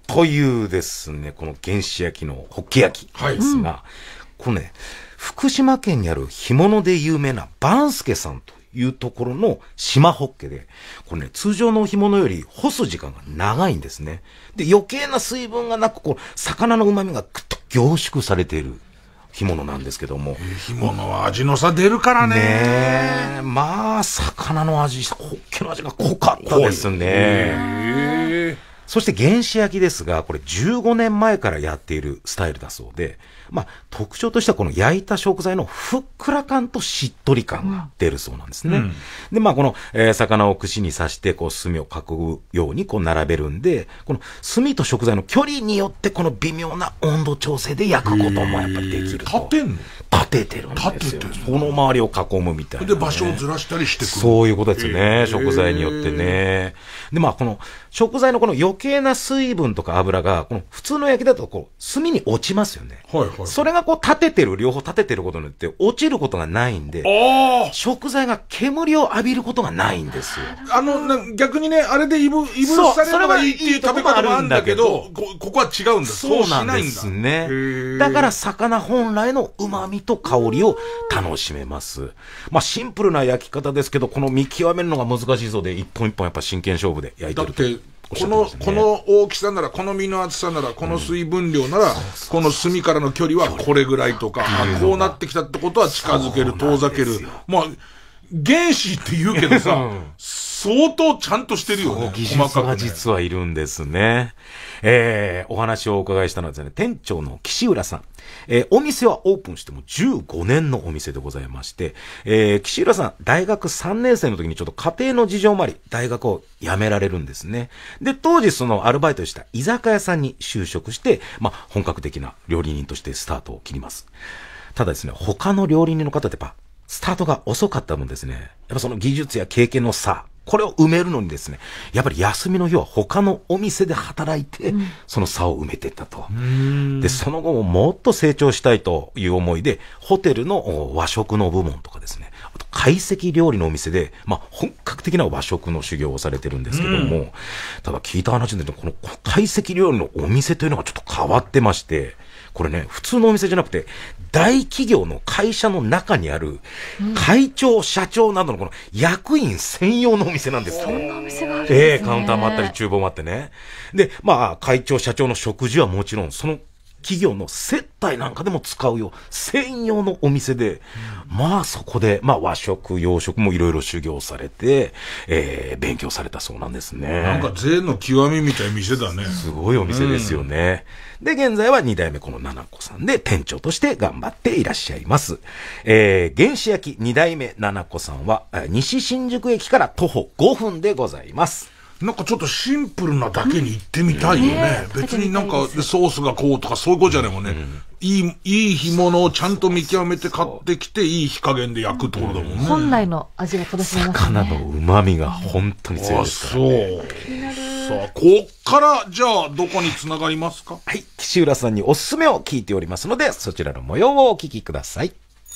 というですね、この原始焼きのホッケ焼きですが、はい、これね、福島県にある干物で有名な番助さんというところの島ホッケで、これね、通常の干物より干す時間が長いんですね。で、余計な水分がなく、こう、魚の旨味がぐっと凝縮されている干物なんですけども。 干物は味の差出るからね。ねえ。まあ、魚の味、ホッケの味が濃かったですね。へー。そして原始焼きですが、これじゅうごねんまえからやっているスタイルだそうで、まあ特徴としてはこの焼いた食材のふっくら感としっとり感が出るそうなんですね。うん、で、まあこの、えー、魚を串に刺してこう炭を囲うようにこう並べるんで、この炭と食材の距離によってこの微妙な温度調整で焼くこともやっぱりできると。 立てんの？ 立ててるんですよ。その周りを囲むみたいな、ね。 で、場所をずらしたりしてくる。 そういうことですよね。食材によってね。で、まあこの食材のこの余計な水分とか油が、この普通の焼きだとこう炭に落ちますよね。はいはい。それがこう立ててる、両方立ててることによって落ちることがないんで、食材が煙を浴びることがないんですよ。 あの、逆にね、あれでいぶ、いぶされればいいっていう食べ方もあるんだけど、こ、ここは違うんだ。 そうなんですね。だから魚本来の旨味と香りを楽しめます。まあシンプルな焼き方ですけど、この見極めるのが難しいそうで、一本一本やっぱ真剣勝負で焼いてると。 だってこの、この大きさなら、この身の厚さなら、この水分量なら、この炭からの距離はこれぐらいとか、こうなってきたってことは近づける、遠ざける。まあ、原始って言うけどさ、相当ちゃんとしてるよね。 技術が実はいるんですね。えー、お話をお伺いしたのはですね、店長の岸浦さん。えー、お店はオープンしてもじゅうごねんのお店でございまして、えー、岸浦さん、大学さんねん生の時にちょっと家庭の事情もあり、大学を辞められるんですね。で、当時そのアルバイトした居酒屋さんに就職して、まあ、本格的な料理人としてスタートを切ります。ただですね、他の料理人の方ってやっぱ、スタートが遅かったもんですね。やっぱその技術や経験の差、これを埋めるのにですね、やっぱり休みの日は他のお店で働いて、うん、その差を埋めていったと。で、その後ももっと成長したいという思いで、ホテルの和食の部門とかですね、あと懐石料理のお店で、まあ、本格的な和食の修行をされてるんですけども、うん、ただ聞いた話で、この懐石料理のお店というのがちょっと変わってまして、これね、普通のお店じゃなくて、大企業の会社の中にある、会長、社長などのこの役員専用のお店なんですよ。 そんなお店があるんですね。 ええー、カウンターもあったり、厨房もあってね。で、まあ、会長、社長の食事はもちろん、その企業の接待なんかでも使うよ、専用のお店で、うん、まあそこで、まあ和食、洋食もいろいろ修行されて、えー、勉強されたそうなんですね。 なんか税の極みみたいな店だね。 すごいお店ですよね。うん、で、現在はに代目この七子さんで店長として頑張っていらっしゃいます。えー、原始焼きに代目七子さんは、西新宿駅から徒歩ごふんでございます。 なんかちょっとシンプルなだけに行ってみたいよね。うん、別になんかソースがこうとかそういうことじゃないもんね。うん、いい、いい干物をちゃんと見極めて買ってきて、いい火加減で焼くってことだもんね。 本来の味が楽しめますね。 魚の旨味が本当に強いですからね。 そう。さあ、こっからじゃあどこに繋がりますか？ はい。岸浦さんにおすすめを聞いておりますので、そちらの模様をお聞きください。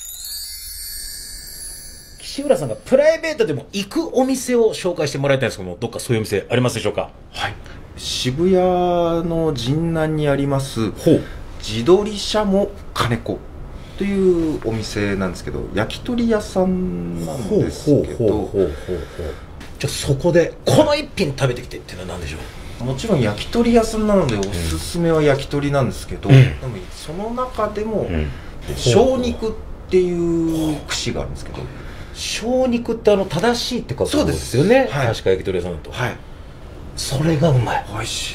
岸浦さんがプライベートでも行くお店を紹介してもらいたいんですけども、どっかそういうお店ありますでしょうか？ はい。渋谷の神南にあります地鶏しゃも金子というお店なんですけど、焼き鳥屋さんなんですけど、 じゃあそこでこの一品食べてきてっていうのは何でしょう？ もちろん焼き鳥屋さんなのでおすすめは焼き鳥なんですけど、うん、でもその中でも、うん、小肉っていう串があるんですけど、 小肉ってあの正しいってことですよね。はい、確か焼き鳥屋さんだと。はい。それがうまい。 美味しいです。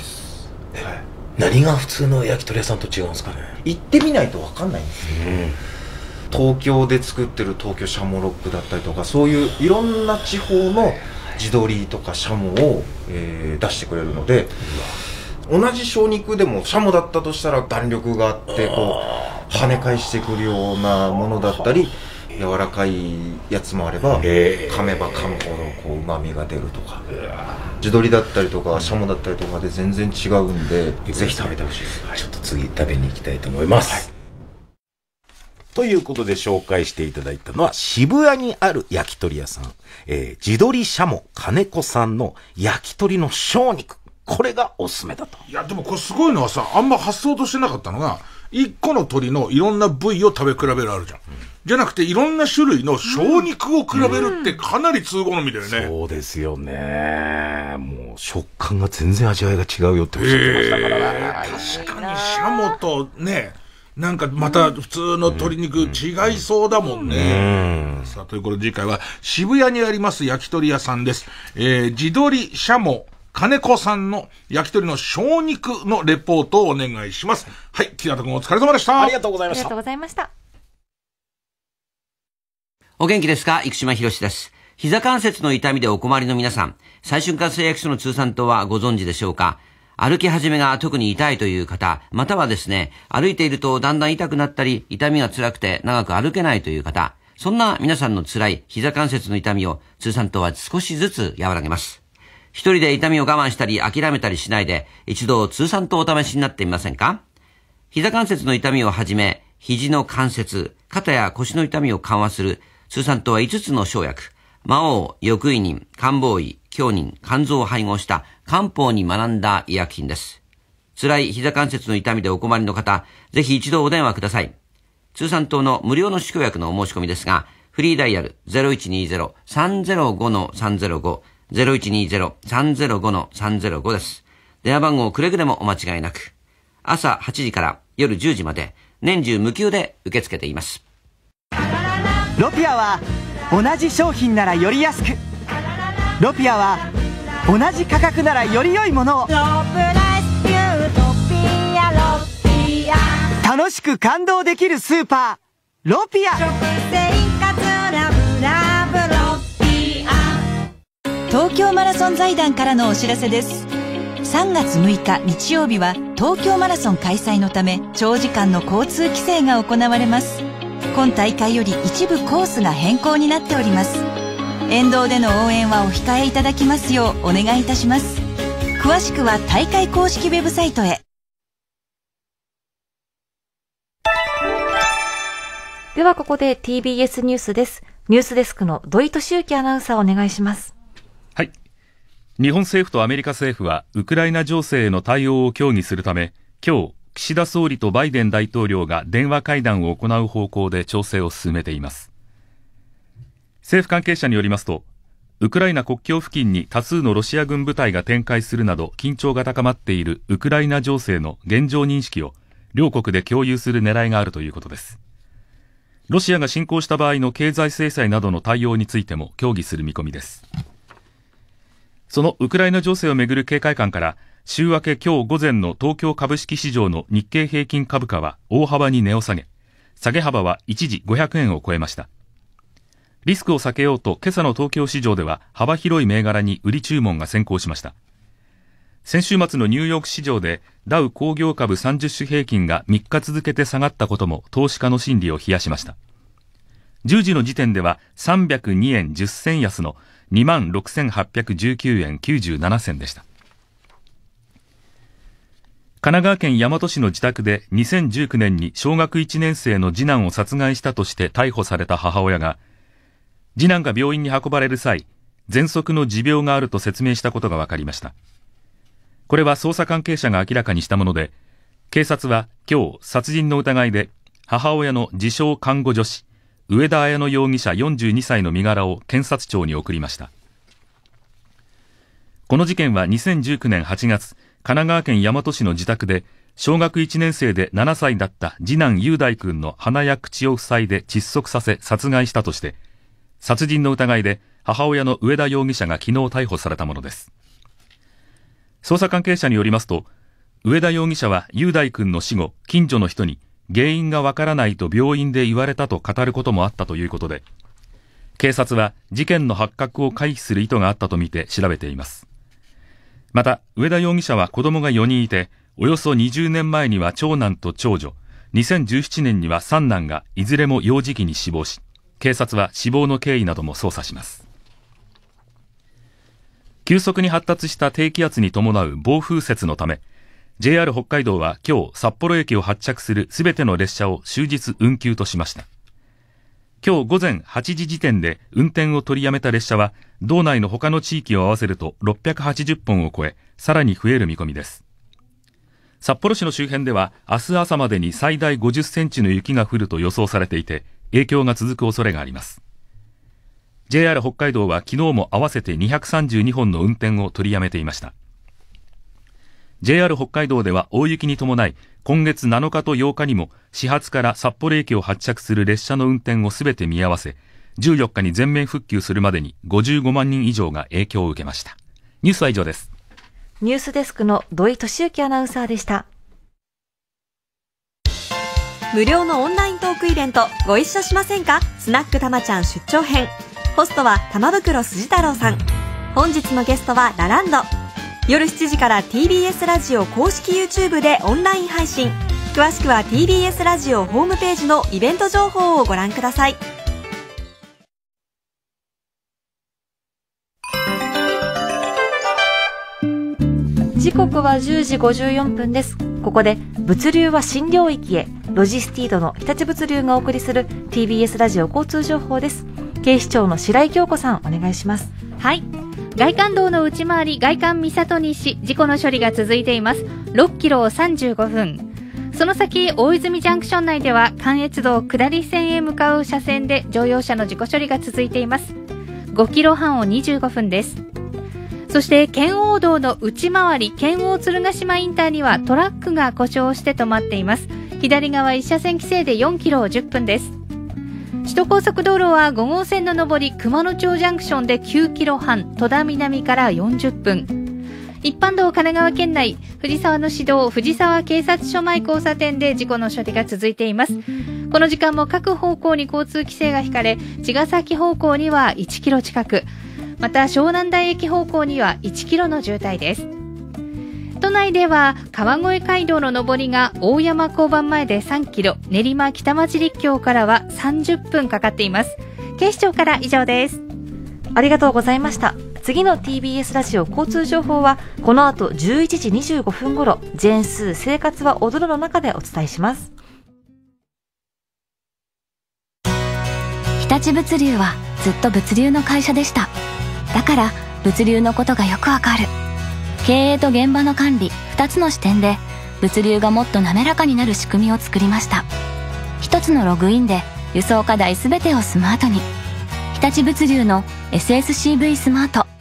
はい。何が普通の焼き鳥屋さんと違うんですかね。 行ってみないと分かんないんですけど、うん、東京で作ってる東京シャモロックだったりとか、そういういろんな地方の地鶏とかシャモを、えー、出してくれるので、同じ小肉でもシャモだったとしたら弾力があってこう跳ね返してくるようなものだったり、柔らかいやつもあれば、噛めば噛むほどこう旨味が出るとか、地鶏だったりとかシャモだったりとかで全然違うんで、ぜひ食べてほしいです。 ちょっと次食べに行きたいと思います。はい、ということで紹介していただいたのは渋谷にある焼き鳥屋さん、えー、地鶏しゃも金子さんの焼き鳥の小肉これがおすすめだと。 いや、でもこれすごいのはさ、あんま発想としてなかったのが、一個の鳥のいろんな部位を食べ比べるあるじゃん。うん、じゃなくて、いろんな種類の小肉を比べるってかなり通好みだよね。 うん、そうですよね。もう食感が全然味わいが違うよっておっしゃってましたからね。 確かにシャモとね、なんかまた普通の鶏肉違いそうだもんね。さあ、ということで次回は渋谷にあります焼き鳥屋さんです。えー、地鶏シャモ金子さんの焼き鳥の小肉のレポートをお願いします。はい、木田君お疲れ様でした。 ありがとうございました。 ありがとうございました。 お元気ですか？生島博史です。膝関節の痛みでお困りの皆さん、最瞬間製薬所の通産党はご存知でしょうか？歩き始めが特に痛いという方、またはですね、歩いているとだんだん痛くなったり、痛みが辛くて長く歩けないという方、そんな皆さんの辛い膝関節の痛みを通産党は少しずつ和らげます。一人で痛みを我慢したり諦めたりしないで、一度通産党お試しになってみませんか？膝関節の痛みをはじめ、肘の関節、肩や腰の痛みを緩和する通産党はいつつの生薬、魔王、翼位人、漢方医、強人、肝臓を配合した漢方に学んだ医薬品です。辛い膝関節の痛みでお困りの方、ぜひ一度お電話ください。通産党の無料の試供薬のお申し込みですが、フリーダイヤル ゼロいちにゼロ さんゼロご さんゼロご、ゼロいちにゼロ さんゼロご さんゼロご です。電話番号くれぐれもお間違いなく。朝はちじから夜じゅうじまで年中無休で受け付けています。 ロピアは同じ商品ならより安く、ロピアは同じ価格ならより良いものを、楽しく感動できるスーパーロピア。 東京マラソン財団からのお知らせです。さんがつむいか日曜日は東京マラソン開催のため長時間の交通規制が行われます。今大会より一部コースが変更になっております。沿道での応援はお控えいただきますようお願いいたします。詳しくは大会公式ウェブサイトへ。 ではここで ティービーエス ニュースです。ニュースデスクの土井敏之アナウンサーお願いします。 はい。日本政府とアメリカ政府はウクライナ情勢への対応を協議するため、今日岸田総理とバイデン大統領が電話会談を行う方向で調整を進めています。政府関係者によりますと、ウクライナ国境付近に多数のロシア軍部隊が展開するなど緊張が高まっているウクライナ情勢の現状認識を両国で共有する狙いがあるということです。ロシアが侵攻した場合の経済制裁などの対応についても協議する見込みです。そのウクライナ情勢をめぐる警戒感から、週明け今日午前の東京株式市場の日経平均株価は大幅に値を下げ、下げ幅は一時ごひゃくえんを超えました。リスクを避けようと今朝の東京市場では幅広い銘柄に売り注文が先行しました。先週末のニューヨーク市場でダウ工業株さんじゅっ種平均がみっか続けて下がったことも投資家の心理を冷やしました。じゅうじの時点ではさんびゃくにえんじゅっせん安の にまんろくせんはっぴゃくじゅうきゅうえんきゅうじゅうななせんでした。神奈川県大和市の自宅でにせんじゅうきゅうねんに小学いちねん生の次男を殺害したとして逮捕された母親が、次男が病院に運ばれる際、喘息の持病があると説明したことが分かりました。これは捜査関係者が明らかにしたもので、警察は今日殺人の疑いで母親の自称看護助手、上田綾乃容疑者よんじゅうにさいの身柄を検察庁に送りました。この事件はにせんじゅうきゅうねんはちがつ、神奈川県大和市の自宅で、小学いちねん生でななさいだった次男雄大君の鼻や口を塞いで窒息させ殺害したとして、殺人の疑いで母親の上田容疑者が昨日逮捕されたものです。捜査関係者によりますと、上田容疑者は雄大君の死後、近所の人に原因がわからないと病院で言われたと語ることもあったということで、警察は事件の発覚を回避する意図があったとみて調べています。また、上田容疑者は子供がよにんいて、およそにじゅうねんまえには長男と長女、にせんじゅうななねんには三男がいずれも幼児期に死亡し、警察は死亡の経緯なども捜査します。急速に発達した低気圧に伴う暴風雪のため、ジェイアール 北海道は今日札幌駅を発着するすべての列車を終日運休としました。 今日午前はちじ時点で運転を取りやめた列車は道内の他の地域を合わせるとろっぴゃくはちじゅっぽんを超え、さらに増える見込みです。札幌市の周辺では明日朝までに最大ごじゅっセンチの雪が降ると予想されていて、影響が続く恐れがあります。 ジェイアール 北海道は昨日も合わせてにひゃくさんじゅうにほんの運転を取りやめていました。 ジェイアール 北海道では大雪に伴い、今月なのかとようかにも始発から札幌駅を発着する列車の運転をすべて見合わせ、じゅうよっかに全面復旧するまでにごじゅうごまんにん以上が影響を受けました。ニュースは以上です。 ニュースデスクの土井俊之アナウンサーでした。 無料のオンライントークイベントご一緒しませんか？スナックたまちゃん出張編。ホストは玉袋筋太郎さん。本日のゲストはラランド。夜しちじから ティービーエス ラジオ公式 YouTube でオンライン配信。詳しくは ティービーエス ラジオホームページのイベント情報をご覧ください。 時刻はじゅうじごじゅうよんぷんです。ここで物流は新領域へ、ロジスティードの日立物流がお送りする ティービーエス ラジオ交通情報です。警視庁の白井京子さん、お願いします。 はい、外環道の内回り外環三郷西、事故の処理が続いています。ろっキロさんじゅうごふん。その先大泉ジャンクション内では関越道下り線へ向かう車線で乗用車の事故処理が続いています。ごキロはんをにじゅうごふんです。そして圏央道の内回り圏央鶴ヶ島インターにはトラックが故障して止まっています。左側いっ車線規制でよんキロじゅっぷんです。首都高速道路はご号線の上り熊野町ジャンクションできゅうキロはん、戸田南からよんじゅっぷん。一般道神奈川県内藤沢の市道藤沢警察署前交差点で事故の処理が続いています。この時間も各方向に交通規制が引かれ、茅ヶ崎方向にはいちキロ近く、また湘南台駅方向にはいちキロの渋滞です。都内では川越街道の上りが大山交番前でさんキロ、練馬北町立教からはさんじゅっぷんかかっています。警視庁から以上です。 ありがとうございました。次の ティービーエス ラジオ交通情報はこの後じゅういちじにじゅうごふん頃、ジェーンスー生活は踊るの中でお伝えします。 日立物流はずっと物流の会社でした。だから物流のことがよくわかる。経営と現場の管理ふたつの視点で物流がもっと滑らかになる仕組みを作りました。一つのログインで輸送課題すべてをスマートに。日立物流の エスエスシーブイ スマート。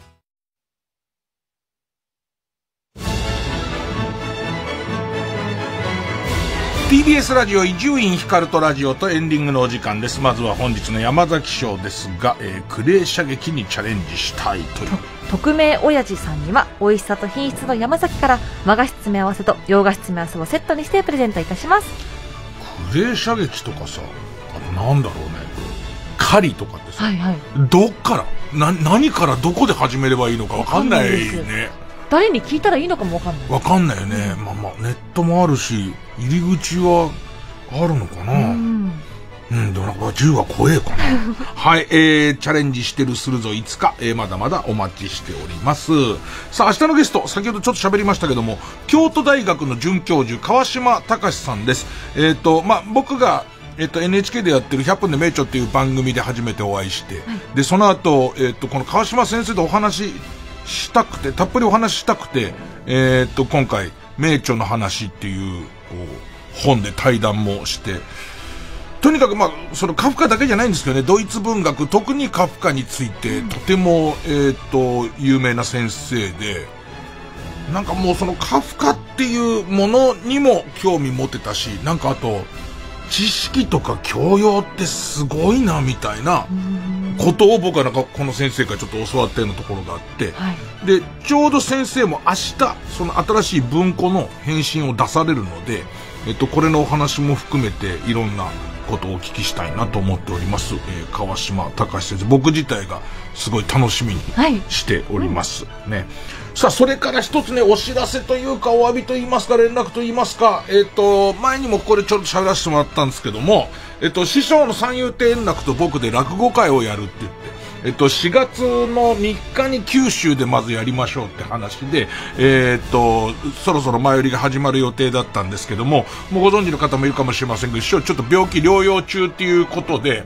ティービーエス ラジオ伊集院光とラジオとエンディングのお時間です。まずは本日の山崎賞ですが、えー、クレー射撃にチャレンジしたいという匿名親父さんには美味しさと品質の山崎から和菓子詰め合わせと洋菓子詰め合わせをセットにしてプレゼントいたします。 クレー射撃とかさ、あのなんだろうね、狩りとかってさ、 はいはい、 どっからな何からどこで始めればいいのか分かんないね。 誰に聞いたらいいのかも分かんない。 分かんないよね、うん、まあまあネットもあるし入り口はあるのかな。うんうん、でもなんか銃は怖えかなはい、えー、チャレンジしてるするぞいつか、えー、まだまだお待ちしております。さあ明日のゲスト、先ほどちょっと喋りましたけども、京都大学の准教授川島隆さんです。えっとまあ僕がえっと エヌエイチケー でやってるひゃっぷんで名著っていう番組で初めてお会いして、はい、でその後えっとこの川島先生とお話したくて、たっぷりお話したくて、えっと今回名著の話っていう本で対談もして、とにかくまあそのカフカだけじゃないんですけどね、ドイツ文学特にカフカについてとても、えっと有名な先生で、なんかもうそのカフカっていうものにも興味持てたし、なんかあと知識とか教養ってすごいなみたいなことを僕はなんかこの先生からちょっと教わったようなところがあって、はい、でちょうど先生も明日その新しい文庫の返信を出されるので、えっとこれのお話も含めていろんなことをお聞きしたいなと思っております。えー、川島隆先生、僕自体がすごい楽しみにしております、はい、ね。さあそれから一つね、お知らせというかお詫びと言いますか連絡と言いますか、えっと前にもこれちょっと喋らせてもらったんですけども、えっと師匠の三遊亭円楽と僕で落語会をやるって言って、えっとしがつのみっかに九州でまずやりましょうって話で、えっとそろそろ前売りが始まる予定だったんですけども、もうご存知の方もいるかもしれませんが、師匠ちょっと病気療養中っていうことで、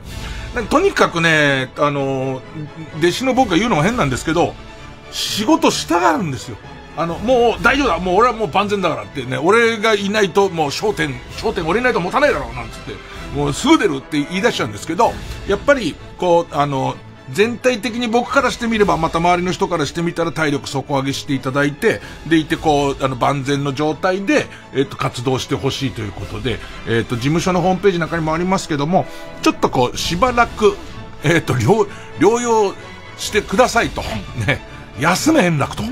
とにかくね、あの、弟子の僕が言うのも変なんですけど、仕事したがるんですよ。あの、もう大丈夫だ、もう俺はもう万全だからってね、俺がいないともう焦点、焦点俺いないと持たないだろうなんつって、もうすぐ出るって言い出しちゃうんですけど、やっぱり、こう、あの、全体的に僕からしてみれば、また周りの人からしてみたら体力底上げしていただいて、でいてこう、あの、万全の状態で、えっと、活動してほしいということで、えっと、事務所のホームページなんかにもありますけども、ちょっとこう、しばらく、えっと、療、療養してくださいと、ね、休め円楽という、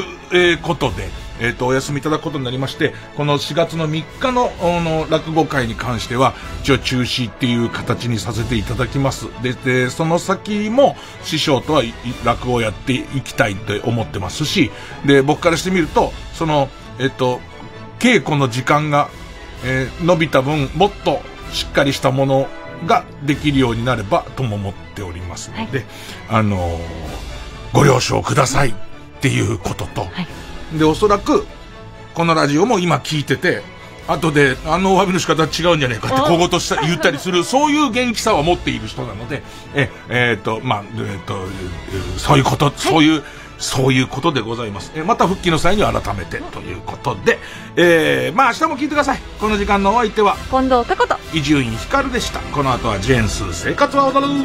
えー、ことで、えっと、お休みいただくことになりまして、このしがつのみっかの、あの、落語会に関しては、一応中止っていう形にさせていただきます。で、で、その先も、師匠とは落語をやっていきたいと思ってますし、で、僕からしてみると、その、えっと、稽古の時間が、えー、伸びた分、もっとしっかりしたものができるようになれば、とも思っておりますので、はい、あのー、ご了承くださいっていうことと、はいで、おそらく、このラジオも今聞いてて、後で、あのお詫びの仕方違うんじゃないかって小言とした言ったりする、そういう元気さは持っている人なので、え、えっと、まあ、えっと、そういうこと、そういう、そういうことでございます。え、また復帰の際には改めてということで、えー、まあ明日も聞いてください。この時間のお相手は、 近藤佳子と、 伊集院光でした。この後はジェーンスー生活は踊る。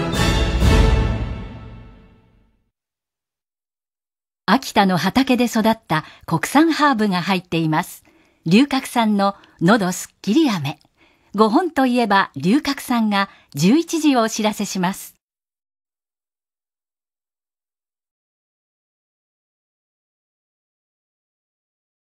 秋田の畑で育った国産ハーブが入っています。龍角散の喉すっきり飴。ご本といえば龍角散がじゅういちじをお知らせします。